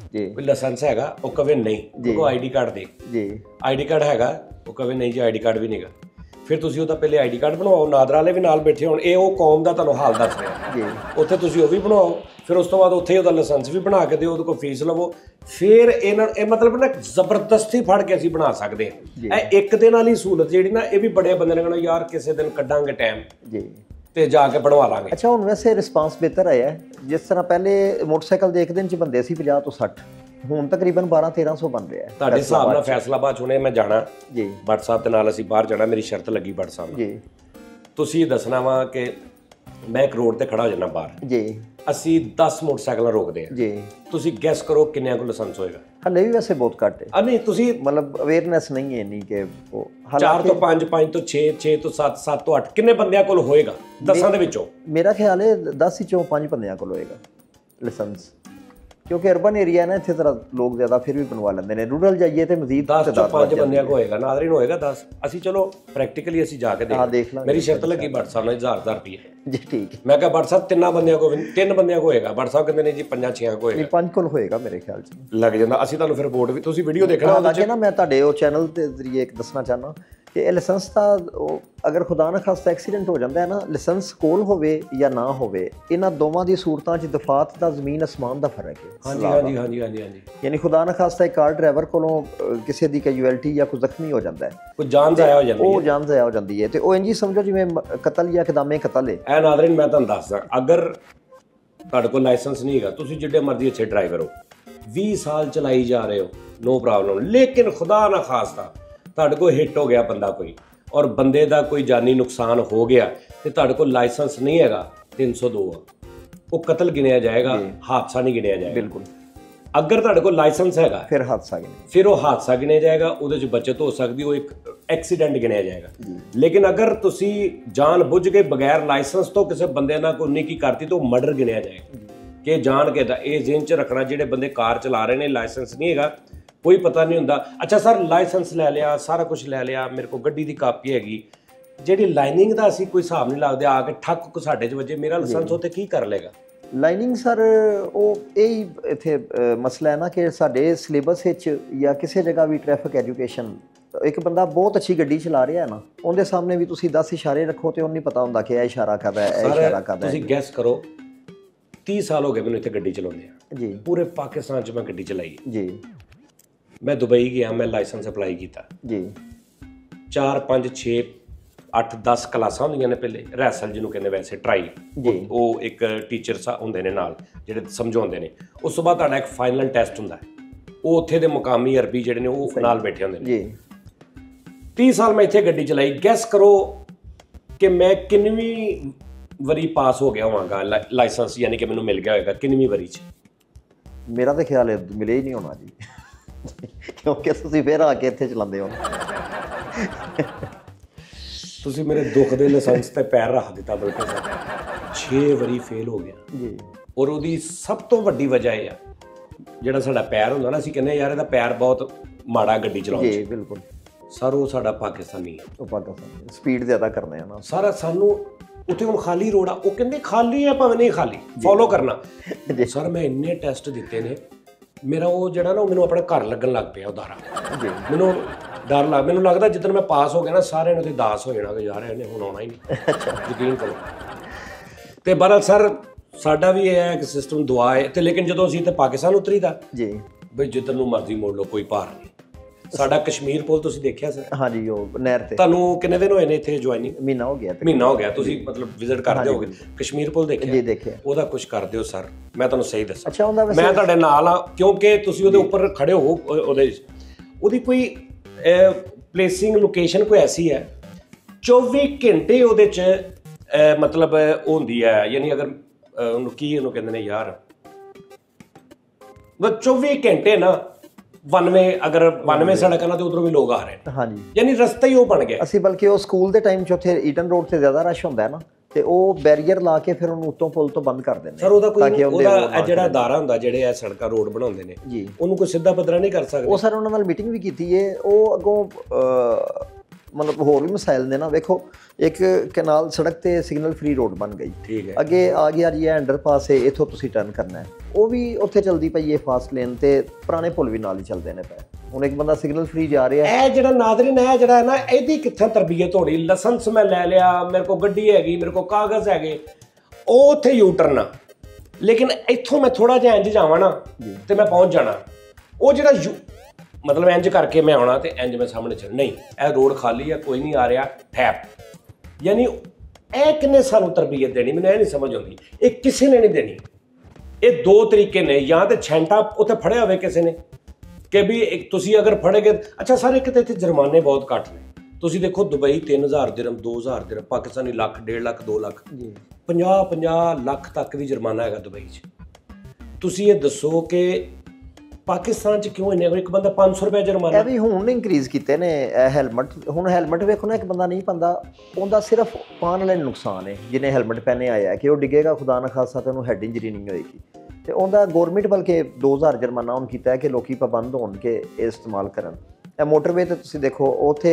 ਜੀ ਕੋਈ ਲਾਇਸੈਂਸ ਹੈਗਾ, ਉਹ ਕਵੇ ਨਹੀਂ, ਉਹ ਆਈਡੀ ਕਾਰਡ ਦੇ, ਜੀ ਆਈਡੀ ਕਾਰਡ ਹੈਗਾ, ਉਹ ਕਵੇ ਨਹੀਂ ਜੀ ਆਈਡੀ ਕਾਰਡ ਵੀ ਨਹੀਂਗਾ। ਫਿਰ ਤੁਸੀਂ ਉਹਦਾ ਪਹਿਲੇ ਆਈਡੀ ਕਾਰਡ ਬਣਵਾਓ, ਨਾਦਰ ਵਾਲੇ ਵੀ ਨਾਲ ਬੈਠੇ ਹੋਣ, ਇਹ ਉਹ ਕੌਮ ਦਾ ਤੁਹਾਨੂੰ ਹਾਲ ਦੱਸ ਰਿਹਾ ਜੀ ਉੱਥੇ ਤੁਸੀਂ ਉਹ ਵੀ ਬਣਵਾਓ, ਫਿਰ ਉਸ ਤੋਂ ਬਾਅਦ ਉੱਥੇ ਉਹਦਾ ਲਾਇਸੈਂਸ ਵੀ ਬਣਾ ਕੇ ਦਿਓ, ਉਹਦੇ ਕੋਲ ਫੀਸ ਲਵੋ, ਫਿਰ ਇਹਨਾਂ ਇਹ ਮਤਲਬ ਨਾ ਜ਼ਬਰਦਸਤੀ ਫੜ ਕੇ ਅਸੀਂ ਬਣਾ ਸਕਦੇ ਹਾਂ। ਇਹ ਇੱਕ ਦਿਨ ਵਾਲੀ ਸਹੂਲਤ ਜਿਹੜੀ ਨਾ, ਇਹ ਵੀ ਬੜੇ ਬੰਦੇ ਨੇ ਕਹਿਣਾ ਯਾਰ ਕਿਸੇ ਦਿਨ ਕੱਢਾਂਗੇ ਟਾਈਮ ਜੀ ਤੇ ਜਾ ਕੇ ਬਣਵਾ ਲਾਂਗੇ। ਅੱਛਾ, ਹੁਣ ਵੈਸੇ ਰਿਸਪਾਂਸ ਬਿਹਤਰ ਆਇਆ, ਜਿਸ ਤਰ੍ਹਾਂ ਪਹਿਲੇ ਮੋਟਰਸਾਈਕਲ ਦੇ ਇੱਕ ਦਿਨ ਚ ਬੰਦੇ ਸੀ ਪੰਜਾਹ ਤੋਂ ਸੱਠ, ਹੁਣ ਤਕਰੀਬਨ ਬਾਰਾਂ ਤੇਰਾਂ ਸੌ ਬਣ ਰਿਹਾ। ਤੁਹਾਡੇ ਹਿਸਾਬ ਨਾਲ ਫੈਸਲਾਬਾਦ ਚ ਹੁਣੇ ਮੈਂ ਜਾਣਾ ਜੀ, ਭੱਟ ਸਾਹਿਬ ਦੇ ਨਾਲ ਅਸੀਂ ਬਾਹਰ ਜਾਣਾ, ਮੇਰੀ ਸ਼ਰਤ ਲੱਗੀ ਭੱਟ ਸਾਹਿਬ ਨਾਲ, ਜੀ ਤੁਸੀਂ ਦੱਸਣਾ ਵਾ ਕਿ ਮੈਂ ਇੱਕ ਰੋਡ ਤੇ ਖੜਾ ਹੋ ਜਾਣਾ ਬਾਹਰ, ਜੀ ਅਸੀਂ ਦਸ ਮੋਟਰਸਾਈਕਲਾਂ ਰੋਕਦੇ ਆ, ਜੀ ਤੁਸੀਂ ਗੈਸ ਕਰੋ ਕਿੰਨਿਆਂ ਕੋਲ ਲਾਇਸੈਂਸ ਹੋਏਗਾ? ਹਲੇ ਵੀ ਵੈਸੇ ਬਹੁਤ ਘੱਟ ਹੈ, ਆ ਨਹੀਂ ਤੁਸੀਂ ਮਤਲਬ ਅਵੇਅਰਨੈਸ ਨਹੀਂ ਹੈ ਇੰਨੀ ਕਿ ਉਹ ਚਾਰ ਤੋਂ ਪੰਜ, ਪੰਜ ਤੋਂ ਛੇ, ਛੇ ਤੋਂ ਸੱਤ, ਸੱਤ ਤੋਂ ਅੱਠ, ਕਿੰਨੇ ਬੰਦਿਆਂ ਕੋਲ ਹੋਏਗਾ ਦਸਾਂ ਦੇ ਵਿੱਚੋਂ? ਮੇਰਾ ਖਿਆਲ ਹੈ ਦਸ ਵਿੱਚੋਂ ਪੰਜ ਬੰਦਿਆਂ ਕੋਲ ਹੋਏਗਾ ਲਾਇਸੈਂਸ, ਕਿਉਂਕਿ ਅਰਬਨ ਏਰੀਆ ਨਾ ਇੱਥੇ ਤਰ੍ਹਾਂ ਲੋਕ ਜ਼ਿਆਦਾ ਫਿਰ ਵੀ ਬਣਵਾ ਲੈਂਦੇ ਨੇ, ਰੂਰਲ ਜਾਈਏ ਤੇ ਮਜ਼ੀਦ ਦਸ ਤੋਂ ਪੰਜ ਬੰਦਿਆਂ ਕੋਲ ਹੋਏਗਾ, ਨਾਜ਼ਰੀਨ ਹੋਏਗਾ ਦਸ। ਅਸੀਂ ਚਲੋ ਪ੍ਰੈਕਟੀਕਲੀ ਅਸੀਂ ਜਾ ਕੇ ਦੇਖ ਲਾਂਗੇ। ਮੇਰੀ ਸ਼ਰਤ ਲੱਗੀ ਭੱਟ ਸਾਹਿਬ ਨਾਲ ਹਜ਼ਾਰ ਹਜ਼ਾਰ ਰੁਪਏ, ਜੀ ਠੀਕ ਹੈ। ਮੈਂ ਕਿਹਾ ਭੱਟ ਸਾਹਿਬ ਤਿੰਨਾਂ ਬੰਦਿਆਂ ਕੋਲ, ਤਿੰਨ ਬੰਦਿਆਂ ਕੋਲ ਹੋਏਗਾ, ਭੱਟ ਸਾਹਿਬ ਕਹਿੰਦੇ ਨੇ ਜੀ ਪੰਜਾਂ ਛੇਆਂ ਕੋਲ ਹੋਏਗਾ, ਪੰਜ ਕੋਲ ਹੋਏਗਾ ਮੇਰੇ ਖਿਆਲ ਚ ਲੱਗ ਜਾਂਦਾ। ਅਸੀਂ ਤੁਹਾਨੂੰ ਫਿਰ ਰਿਪੋਰਟ ਵੀ, ਤੁਸੀਂ ਵੀਡੀਓ ਦੇਖਣਾ ਲੱਗੇ ਨਾ, ਮੈਂ ਤੁਹਾਡੇ ਉਹ ਚੈਨਲ ਦੇ ਜ਼ਰੀਏ ਇੱਕ ਦੱਸਣਾ ਚਾਹੁੰਦਾ ਕਿ ਇਹ ਲਾਇਸੈਂਸ ਦਾ ਉਹ ਅਗਰ ਖੁਦਾ ਨਾ ਖਾਸਤਾ ਐਕਸੀਡੈਂਟ ਹੋ ਜਾਂਦਾ ਹੈ ਨਾ, ਲਾਇਸੈਂਸ ਕੋਲ ਹੋਵੇ ਜਾਂ ਨਾ ਹੋਵੇ, ਇਹਨਾਂ ਦੋਵਾਂ ਦੀ ਸੂਰਤਾਂ 'ਚ ਦਫਾਤ ਦਾ ਜ਼ਮੀਨ ਅਸਮਾਨ ਦਾ ਫਰਕ ਹੈ। ਹਾਂਜੀ ਹਾਂਜੀ ਹਾਂਜੀ ਹਾਂਜੀ ਹਾਂਜੀ ਯਾਨੀ ਖੁਦਾ ਨਾ ਖਾਸਤਾ ਇੱਕ ਕਾਰ ਡਰਾਈਵਰ ਕੋਲੋਂ ਕਿਸੇ ਦੀ ਕੈਜੂਅਲਟੀ ਜਾਂ ਕੋਈ ਜ਼ਖਮੀ ਹੋ ਜਾਂਦਾ ਹੈ, ਕੋਈ ਜਾਨ ਜ਼ਾਇਆ ਹੋ ਜਾਂਦੀ ਹੈ, ਉਹ ਜਾਨ ਜ਼ਾਇਆ ਹੋ ਜਾਂਦੀ ਹੈ, ਤੇ ਉਹ ਇੰਝ ਹੀ ਸਮਝੋ ਜਿਵੇਂ ਕਤਲ ਜਾਂ ਇਕਦਾਮੇ ਕਤਲ ਹੈ। ਐ ਨਾਜ਼ਰੀਨ ਮੈਂ ਤੁਹਾਨੂੰ ਦੱਸਦਾ, ਅਗਰ ਤੁਹਾਡੇ ਕੋਲ ਲਾਇਸੈਂਸ ਨਹੀਂ ਹੈਗਾ, ਤੁਸੀਂ ਜਿੱਡੇ ਮਰਜ਼ੀ ਅੱਛੇ ਡਰਾਈਵਰ ਹੋ, ਵੀਹ ਸਾਲ ਚਲਾਈ ਜਾ ਰਹੇ ਹੋ, ਨੋ ਪ੍ਰੋਬਲਮ, ਲੇਕਿਨ ਖੁਦਾ ਨਾ ਖਾਸਤਾ ਤੁਹਾਡੇ ਕੋਲ ਹਿੱਟ ਹੋ ਗਿਆ ਬੰਦਾ ਕੋਈ, ਔਰ ਬੰਦੇ ਦਾ ਕੋਈ ਜਾਨੀ ਨੁਕਸਾਨ ਹੋ ਗਿਆ ਤੇ ਤੁਹਾਡੇ ਕੋਲ ਲਾਇਸੈਂਸ ਨਹੀਂ ਹੈਗਾ, ਤਿੰਨ ਸੌ ਦੋ ਆ, ਉਹ ਕਤਲ ਗਿਣਿਆ ਜਾਏਗਾ, ਹਾਦਸਾ ਨਹੀਂ ਗਿਣਿਆ ਜਾਏਗਾ। ਬਿਲਕੁਲ। ਅਗਰ ਤੁਹਾਡੇ ਕੋਲ ਲਾਇਸੈਂਸ ਹੈਗਾ ਫਿਰ ਹਾਦਸਾ ਗਿਣਿਆ, ਫਿਰ ਉਹ ਹਾਦਸਾ ਗਿਣਿਆ ਜਾਏਗਾ, ਉਹਦੇ 'ਚ ਬਚਤ ਹੋ ਸਕਦੀ, ਉਹ ਇੱਕ ਐਕਸੀਡੈਂਟ ਗਿਣਿਆ ਜਾਏਗਾ। ਲੇਕਿਨ ਅਗਰ ਤੁਸੀਂ ਜਾਣ ਬੁੱਝ ਕੇ ਬਗੈਰ ਲਾਇਸੈਂਸ ਤੋਂ ਕਿਸੇ ਬੰਦੇ ਨਾਲ ਕੋਈ ਨਿੱਕੀ ਕਰਤੀ ਤਾਂ ਉਹ ਮਰਡਰ ਗਿਣਿਆ ਜਾਏਗਾ। ਕਿ ਜਾਣ ਕੇ ਦਾ ਇਹ ਜ਼ਿਹਨ 'ਚ ਰੱਖਣਾ, ਜਿਹੜੇ ਬੰਦੇ ਕਾਰ ਚਲਾ ਰਹੇ ਨੇ ਲਾਇਸੈਂਸ ਨਹੀਂ ਹੈਗਾ, ਕੋਈ ਪਤਾ ਨਹੀਂ ਹੁੰਦਾ, ਅੱਛਾ ਸਰ ਲਾਇਸੈਂਸ ਲੈ ਲਿਆ, ਸਾਰਾ ਕੁਝ ਲੈ ਲਿਆ, ਮੇਰੇ ਕੋਲ ਗੱਡੀ ਦੀ ਕਾਪੀ ਹੈਗੀ, ਜਿਹੜੀ ਲਾਈਨਿੰਗ ਦਾ ਅਸੀਂ ਕੋਈ ਹਿਸਾਬ ਨਹੀਂ ਲੱਗਦੇ, ਆ ਕੇ ਠੱਕ ਕੋ ਸਾਡੇ 'ਚ ਵਜੇ, ਮੇਰਾ ਲਾਇਸੈਂਸ ਉੱਥੇ ਕੀ ਕਰ ਲੇਗਾ? ਲਾਈਨਿੰਗ ਸਰ ਉਹ ਇਹ ਹੀ ਇੱਥੇ ਮਸਲਾ ਹੈ ਨਾ ਕਿ ਸਾਡੇ ਸਿਲੇਬਸ ਵਿੱਚ ਜਾਂ ਕਿਸੇ ਜਗ੍ਹਾ ਵੀ ਟ੍ਰੈਫਿਕ ਐਜੂਕੇਸ਼ਨ, ਇੱਕ ਬੰਦਾ ਬਹੁਤ ਅੱਛੀ ਗੱਡੀ ਚਲਾ ਰਿਹਾ ਹੈ ਨਾ, ਉਹਦੇ ਸਾਹਮਣੇ ਵੀ ਤੁਸੀਂ ਦਸ ਇਸ਼ਾਰੇ ਰੱਖੋ ਤੇ ਉਹਨੂੰ ਨਹੀਂ ਪਤਾ ਹੁੰਦਾ ਕਿ ਇਹ ਇਸ਼ਾਰਾ ਕਰਦਾ ਹੈ, ਇਹ ਇਸ਼ਾਰਾ ਕਰਦਾ ਹੈ। ਤੁਸੀਂ ਗੈਸ ਕਰੋ, ਤੀਹ ਸਾਲ ਹੋ ਗਏ ਮੈਨੂੰ ਇੱਥੇ ਗੱਡੀ ਚਲਾਉਂਦੇ ਆ ਜੀ, ਪੂਰੇ ਪਾਕਿਸਤਾਨ 'ਚ ਮੈਂ ਗੱਡੀ ਚਲਾਈ ਜੀ, ਮੈਂ ਦੁਬਈ ਗਿਆ, ਮੈਂ ਲਾਇਸੈਂਸ ਅਪਲਾਈ ਕੀਤਾ ਜੀ, ਚਾਰ ਪੰਜ ਛੇ ਅੱਠ ਦਸ ਕਲਾਸਾਂ ਹੁੰਦੀਆਂ ਨੇ ਪਹਿਲੇ, ਰੈਸਲ ਜਿਹਨੂੰ ਕਹਿੰਦੇ ਵੈਸੇ ਟਰਾਈ, ਉਹ ਇੱਕ ਟੀਚਰ ਹੁੰਦੇ ਨੇ ਨਾਲ ਜਿਹੜੇ ਸਮਝਾਉਂਦੇ ਨੇ, ਉਸ ਤੋਂ ਬਾਅਦ ਤੁਹਾਡਾ ਇੱਕ ਫਾਈਨਲ ਟੈਸਟ ਹੁੰਦਾ, ਉਹ ਉੱਥੇ ਦੇ ਮੁਕਾਮੀ ਅਰਬੀ ਜਿਹੜੇ ਨੇ ਉਹ ਨਾਲ ਬੈਠੇ ਹੁੰਦੇ ਨੇ ਜੀ। ਤੀਹ ਸਾਲ ਮੈਂ ਇੱਥੇ ਗੱਡੀ ਚਲਾਈ, ਗੈਸ ਕਰੋ ਕਿ ਮੈਂ ਕਿੰਨਵੀਂ ਵਾਰੀ ਪਾਸ ਹੋ ਗਿਆ ਹੋਵਾਂਗਾ ਲਾਇਸੈਂਸ, ਯਾਨੀ ਕਿ ਮੈਨੂੰ ਮਿਲ ਗਿਆ ਹੋਏਗਾ ਕਿੰਨਵੀਂ ਵਾਰੀ 'ਚ? ਮੇਰਾ ਤਾਂ ਖਿਆਲ ਹੈ ਮਿਲੇ ਹੀ ਨਹੀਂ ਹੋਣਾ ਜੀ, ਕਿਉਂਕਿ ਤੁਸੀਂ ਫਿਰ ਆ ਕੇ ਇੱਥੇ ਚਲਾਉਂਦੇ ਹੋ। ਤੁਸੀਂ ਮੇਰੇ ਦੁੱਖ ਦੇ ਲਾਇਸੈਂਸ ਤੇ ਪੈਰ ਰੱਖ ਦਿੱਤਾ, ਬਲਕਿ ਸਰ ਛੇ ਵਾਰੀ ਫੇਲ ਹੋ ਗਿਆ ਜੀ, ਔਰ ਉਹਦੀ ਸਭ ਤੋਂ ਵੱਡੀ ਵਜ੍ਹਾ ਇਹ ਆ, ਜਿਹੜਾ ਸਾਡਾ ਪੈਰ ਹੁੰਦਾ ਨਾ, ਅਸੀਂ ਕਹਿੰਦੇ ਯਾਰ ਇਹਦਾ ਪੈਰ ਬਹੁਤ ਮਾੜਾ ਗੱਡੀ ਚਲਾਉਣ 'ਚ, ਜੀ ਬਿਲਕੁਲ ਸਰ ਉਹ ਸਾਡਾ ਪਾਕਿਸਤਾਨੀ ਹੈ, ਉਹ ਪਾਕਿਸਤਾਨ ਸਪੀਡ ਜ਼ਿਆਦਾ ਕਰਨੇ ਆ ਨਾ ਸਾਰਾ ਸਾਨੂੰ ਉੱਥੇ ਹੁਣ ਖਾਲੀ ਰੋਡ ਆ, ਉਹ ਕਹਿੰਦੇ ਖਾਲੀ ਹੈ ਭਾਵੇਂ ਨਹੀਂ ਖਾਲੀ, ਫੋਲੋ ਕਰਨਾ। ਸਰ ਮੈਂ ਇੰਨੇ ਟੈਸਟ ਦਿੱਤੇ ਨੇ, ਮੇਰਾ ਉਹ ਜਿਹੜਾ ਨਾ ਉਹ ਮੈਨੂੰ ਆਪਣਾ ਘਰ ਲੱਗਣ ਲੱਗ ਪਿਆ ਉਦਾਰਾ, ਮੈਨੂੰ ਡਰ ਲੱਗ, ਮੈਨੂੰ ਲੱਗਦਾ ਜਿੱਦਣ ਮੈਂ ਪਾਸ ਹੋ ਗਿਆ ਨਾ ਸਾਰਿਆਂ ਨੂੰ ਤੇ ਦਾਸ ਹੋ ਜਾਣਾ ਕਿ ਯਾਰ ਇਹਨੇ ਹੁਣ ਆਉਣਾ ਹੀ ਨਹੀਂ, ਯਕੀਨ ਕਰੋ। ਤੇ ਬਹਰਹਾਲ ਸਰ ਸਾਡਾ ਵੀ ਇਹ ਹੈ ਕਿ ਸਿਸਟਮ ਦੁਆ ਹੈ, ਤੇ ਲੇਕਿਨ ਜਦੋਂ ਅਸੀਂ ਤੇ ਪਾਕਿਸਤਾਨ ਉਤਰੀਦਾ ਜੀ ਬਈ ਜਿੱਧਰ ਨੂੰ ਮਰਜ਼ੀ ਮੋੜ ਲਓ, ਕੋਈ ਭਾਰ ਨਹੀਂ। ਸਾਡਾ ਕਸ਼ਮੀਰ ਪੁਲ ਤੁਸੀਂ ਦੇਖਿਆ ਸਰ? ਹਾਂਜੀ, ਉਹ ਨਹਿਰ ਤੇ। ਤੁਹਾਨੂੰ ਕਿੰਨੇ ਦਿਨ ਹੋਏ ਨੇ ਇੱਥੇ ਜੁਆਇਨਿੰਗ? ਮਹੀਨਾ ਹੋ ਗਿਆ। ਮਹੀਨਾ ਹੋ ਗਿਆ, ਤੁਸੀਂ ਮਤਲਬ ਵਿਜ਼ਿਟ ਕਰਦੇ ਹੋਗੇ ਕਸ਼ਮੀਰ ਪੁਲ? ਦੇਖਿਆ ਜੀ, ਦੇਖਿਆ। ਉਹਦਾ ਕੁਝ ਕਰਦੇ ਹੋ ਸਰ, ਮੈਂ ਤੁਹਾਨੂੰ ਸਹੀ ਦੱਸਾਂ। ਅੱਛਾ, ਉਹਦਾ ਮੈਂ ਤੁਹਾਡੇ ਨਾਲ ਆ, ਕਿਉਂਕਿ ਤੁਸੀਂ ਉਹਦੇ ਉੱਪਰ ਖੜੇ ਹੋ, ਉਹਦੇ ਉਹਦੀ ਕੋਈ ਪਲੇਸਿੰਗ ਲੋਕੇਸ਼ਨ ਕੋਈ ਐਸੀ ਹੈ ਚੌਵੀ ਘੰਟੇ ਉਹਦੇ 'ਚ ਮਤਲਬ ਉਹ ਹੁੰਦੀ ਹੈ, ਯਾਨੀ ਅਗਰ ਉਹਨੂੰ ਕੀ ਉਹਨੂੰ ਕਹਿੰਦੇ ਨੇ ਯਾਰ, ਮਤਲਬ ਚੌਵੀ ਘੰਟੇ ਨਾ ਵਨਵੇ, ਅਗਰ ਵਨਵੇ ਸੜਕ ਨਾ ਤੇ ਉਧਰੋਂ ਵੀ ਲੋਕ ਆ ਰਹੇ ਨੇ। ਹਾਂਜੀ, ਯਾਨੀ ਰਸਤਾ ਹੀ ਉਹ ਬਣ ਗਿਆ। ਅਸੀਂ ਬਲਕਿ ਉਹ ਸਕੂਲ ਦੇ ਟਾਈਮ 'ਚ ਉੱਥੇ ਈਟਨ ਰੋਡ ਤੇ ਜ਼ਿਆਦਾ ਰਸ਼ ਹੁੰਦਾ ਹੈ ਨਾ, ਤੇ ਉਹ ਬੈਰੀਅਰ ਲਾ ਕੇ ਫਿਰ ਉਹਨੂੰ ਉੱਤੋਂ ਪੁਲ ਤੋਂ ਬੰਦ ਕਰ ਦਿੰਦੇ ਸਰ। ਉਹਦਾ ਕੋਈ ਉਹਦਾ ਜਿਹੜਾ ਅਦਾਰਾ ਹੁੰਦਾ ਜਿਹੜੇ ਇਹ ਸੜਕਾਂ ਰੋਡ ਬਣਾਉਂਦੇ ਨੇ ਜੀ, ਉਹਨੂੰ ਕੋਈ ਸਿੱਧਾ ਪੱਧਰਾ ਨਹੀਂ ਕਰ ਸਕਦੇ। ਉਹ ਸਰ ਉਹਨਾਂ ਨਾਲ ਮੀਟਿੰਗ ਵੀ ਕੀਤੀ ਹੈ, ਉਹ ਅੱਗੋਂ ਮਤਲਬ ਹੋਰ ਵੀ ਮਸਾਇਲ ਨੇ ਨਾ। ਵੇਖੋ ਇੱਕ ਕਨਾਲ ਸੜਕ ਤੇ ਸਿਗਨਲ ਫ੍ਰੀ ਰੋਡ ਬਣ ਗਈ, ਠੀਕ ਹੈ, ਅੱਗੇ ਆ ਗਿਆ ਜੀ ਅੰਡਰਪਾਸ ਹੈ, ਇੱਥੋਂ ਤੁਸੀਂ ਟਰਨ ਕਰਨਾ ਹੈ, ਉਹ ਵੀ ਉੱਥੇ ਚਲਦੀ ਪਈ ਹੈ ਫਾਸਟ ਲੇਨ ਤੇ ਪੁਰਾਣੇ ਪੁਲ ਵੀ ਨਾਲ ਹੀ ਚੱਲਦੇ ਨੇ ਪਏ। ਹੁਣ ਇੱਕ ਬੰਦਾ ਸਿਗਨਲ ਫ੍ਰੀ ਜਾ ਰਿਹਾ ਇਹ ਜਿਹੜਾ ਨਾਜ਼ਰੀਨ ਹੈ ਜਿਹੜਾ ਹੈ ਨਾ ਇਹਦੀ ਕਿੱਥੇ ਤਰਬੀਅਤ ਹੋਣੀ। ਲਾਇਸੈਂਸ ਮੈਂ ਲੈ ਲਿਆ, ਮੇਰੇ ਕੋਲ ਗੱਡੀ ਹੈਗੀ, ਮੇਰੇ ਕੋਲ ਕਾਗਜ਼ ਹੈਗੇ, ਉਹ ਉੱਥੇ ਯੂ ਟਰਨ ਆ, ਲੇਕਿਨ ਇੱਥੋਂ ਮੈਂ ਥੋੜਾ ਜਿਹਾ ਇੰਜ ਜਾਵਾਂ ਨਾ ਤੇ ਮੈਂ ਪਹੁੰਚ ਜਾਣਾ। ਉਹ ਜਿਹੜਾ ਯੂ ਮਤਲਬ ਇੰਜ ਕਰਕੇ ਮੈਂ ਆਉਣਾ ਤੇ ਇੰਜ ਮੈਂ ਸਾਹਮਣੇ ਚੱਲ ਨਹੀਂ, ਇਹ ਰੋਡ ਖਾਲੀ ਆ, ਕੋਈ ਨਹੀਂ ਆ ਰਿਹਾ, ਠੈਪ। ਯਾਨੀ ਇਹ ਕਿੰਨੇ ਸਾਨੂੰ ਤਰਬੀਅਤ ਦੇਣੀ, ਮੈਨੂੰ ਇਹ ਨਹੀਂ ਸਮਝ ਆਉਂਦੀ। ਇਹ ਕਿਸੇ ਨੇ ਨਹੀਂ ਦੇਣੀ। ਇਹ ਦੋ ਤਰੀਕੇ ਨੇ, ਜਾਂ ਤੇ ਛੈਂਟਾ ਉੱਥੇ ਫੜਿਆ ਹੋਵੇ ਕਿਸੇ ਨੇ ਕਿ ਵੀ ਇੱਕ ਤੁਸੀਂ ਅਗਰ ਫੜੇਗੇ। ਅੱਛਾ ਸਰ, ਇੱਕ ਤਾਂ ਇੱਥੇ ਜੁਰਮਾਨੇ ਬਹੁਤ ਘੱਟ ਨੇ। ਤੁਸੀਂ ਦੇਖੋ ਦੁਬਈ ਤਿੰਨ ਹਜ਼ਾਰ ਦਿਰਹਮ, ਦੋ ਹਜ਼ਾਰ ਦਿਰਹਮ, ਪਾਕਿਸਤਾਨੀ ਲੱਖ, ਡੇਢ ਲੱਖ, ਦੋ ਲੱਖ, ਪੰਜਾਹ ਪੰਜਾਹ ਲੱਖ ਤੱਕ ਵੀ ਜੁਰਮਾਨਾ ਹੈਗਾ ਦੁਬਈ 'ਚ। ਤੁਸੀਂ ਇਹ ਦੱਸੋ ਕਿ ਪਾਕਿਸਤਾਨ 'ਚ ਕਿਉਂ ਇੰਨੇ, ਇੱਕ ਬੰਦਾ ਪੰਜ ਸੌ ਰੁਪਏ ਜੁਰਮਾਨਾ। ਇਹ ਵੀ ਹੁਣ ਇੰਕਰੀਜ਼ ਕੀਤੇ ਨੇ ਹੈਲਮਟ। ਹੁਣ ਹੈਲਮਟ ਵੇਖੋ ਨਾ, ਇੱਕ ਬੰਦਾ ਨਹੀਂ ਪਾਉਂਦਾ, ਉਹਦਾ ਸਿਰਫ ਪਾਉਣ ਵਾਲੇ ਨੁਕਸਾਨ ਹੈ। ਜਿਹਨੇ ਹੈਲਮਟ ਪਹਿਨੇ ਆਇਆ ਕਿ ਉਹ ਡਿੱਗੇਗਾ ਖੁਦਾ ਨਾ ਖਾਸਾ ਤੇ ਉਹਨੂੰ ਹੈਡ ਇੰਜਰੀ ਨਹੀਂ ਹੋਏਗੀ, ਤੇ ਉਹਦਾ ਗੌਰਮੈਂਟ ਬਲਕਿ ਦੋ ਹਜ਼ਾਰ ਜੁਰਮਾਨਾ ਹੁਣ ਕੀਤਾ ਹੈ ਕਿ ਲੋਕੀ ਪਾਬੰਦ ਹੋਣ ਕੇ ਇਹ ਇਸਤੇਮਾਲ ਕਰਨ। ਇਹ ਮੋਟਰਵੇ ਤੇ ਤੁਸੀਂ ਦੇਖੋ ਉੱਥੇ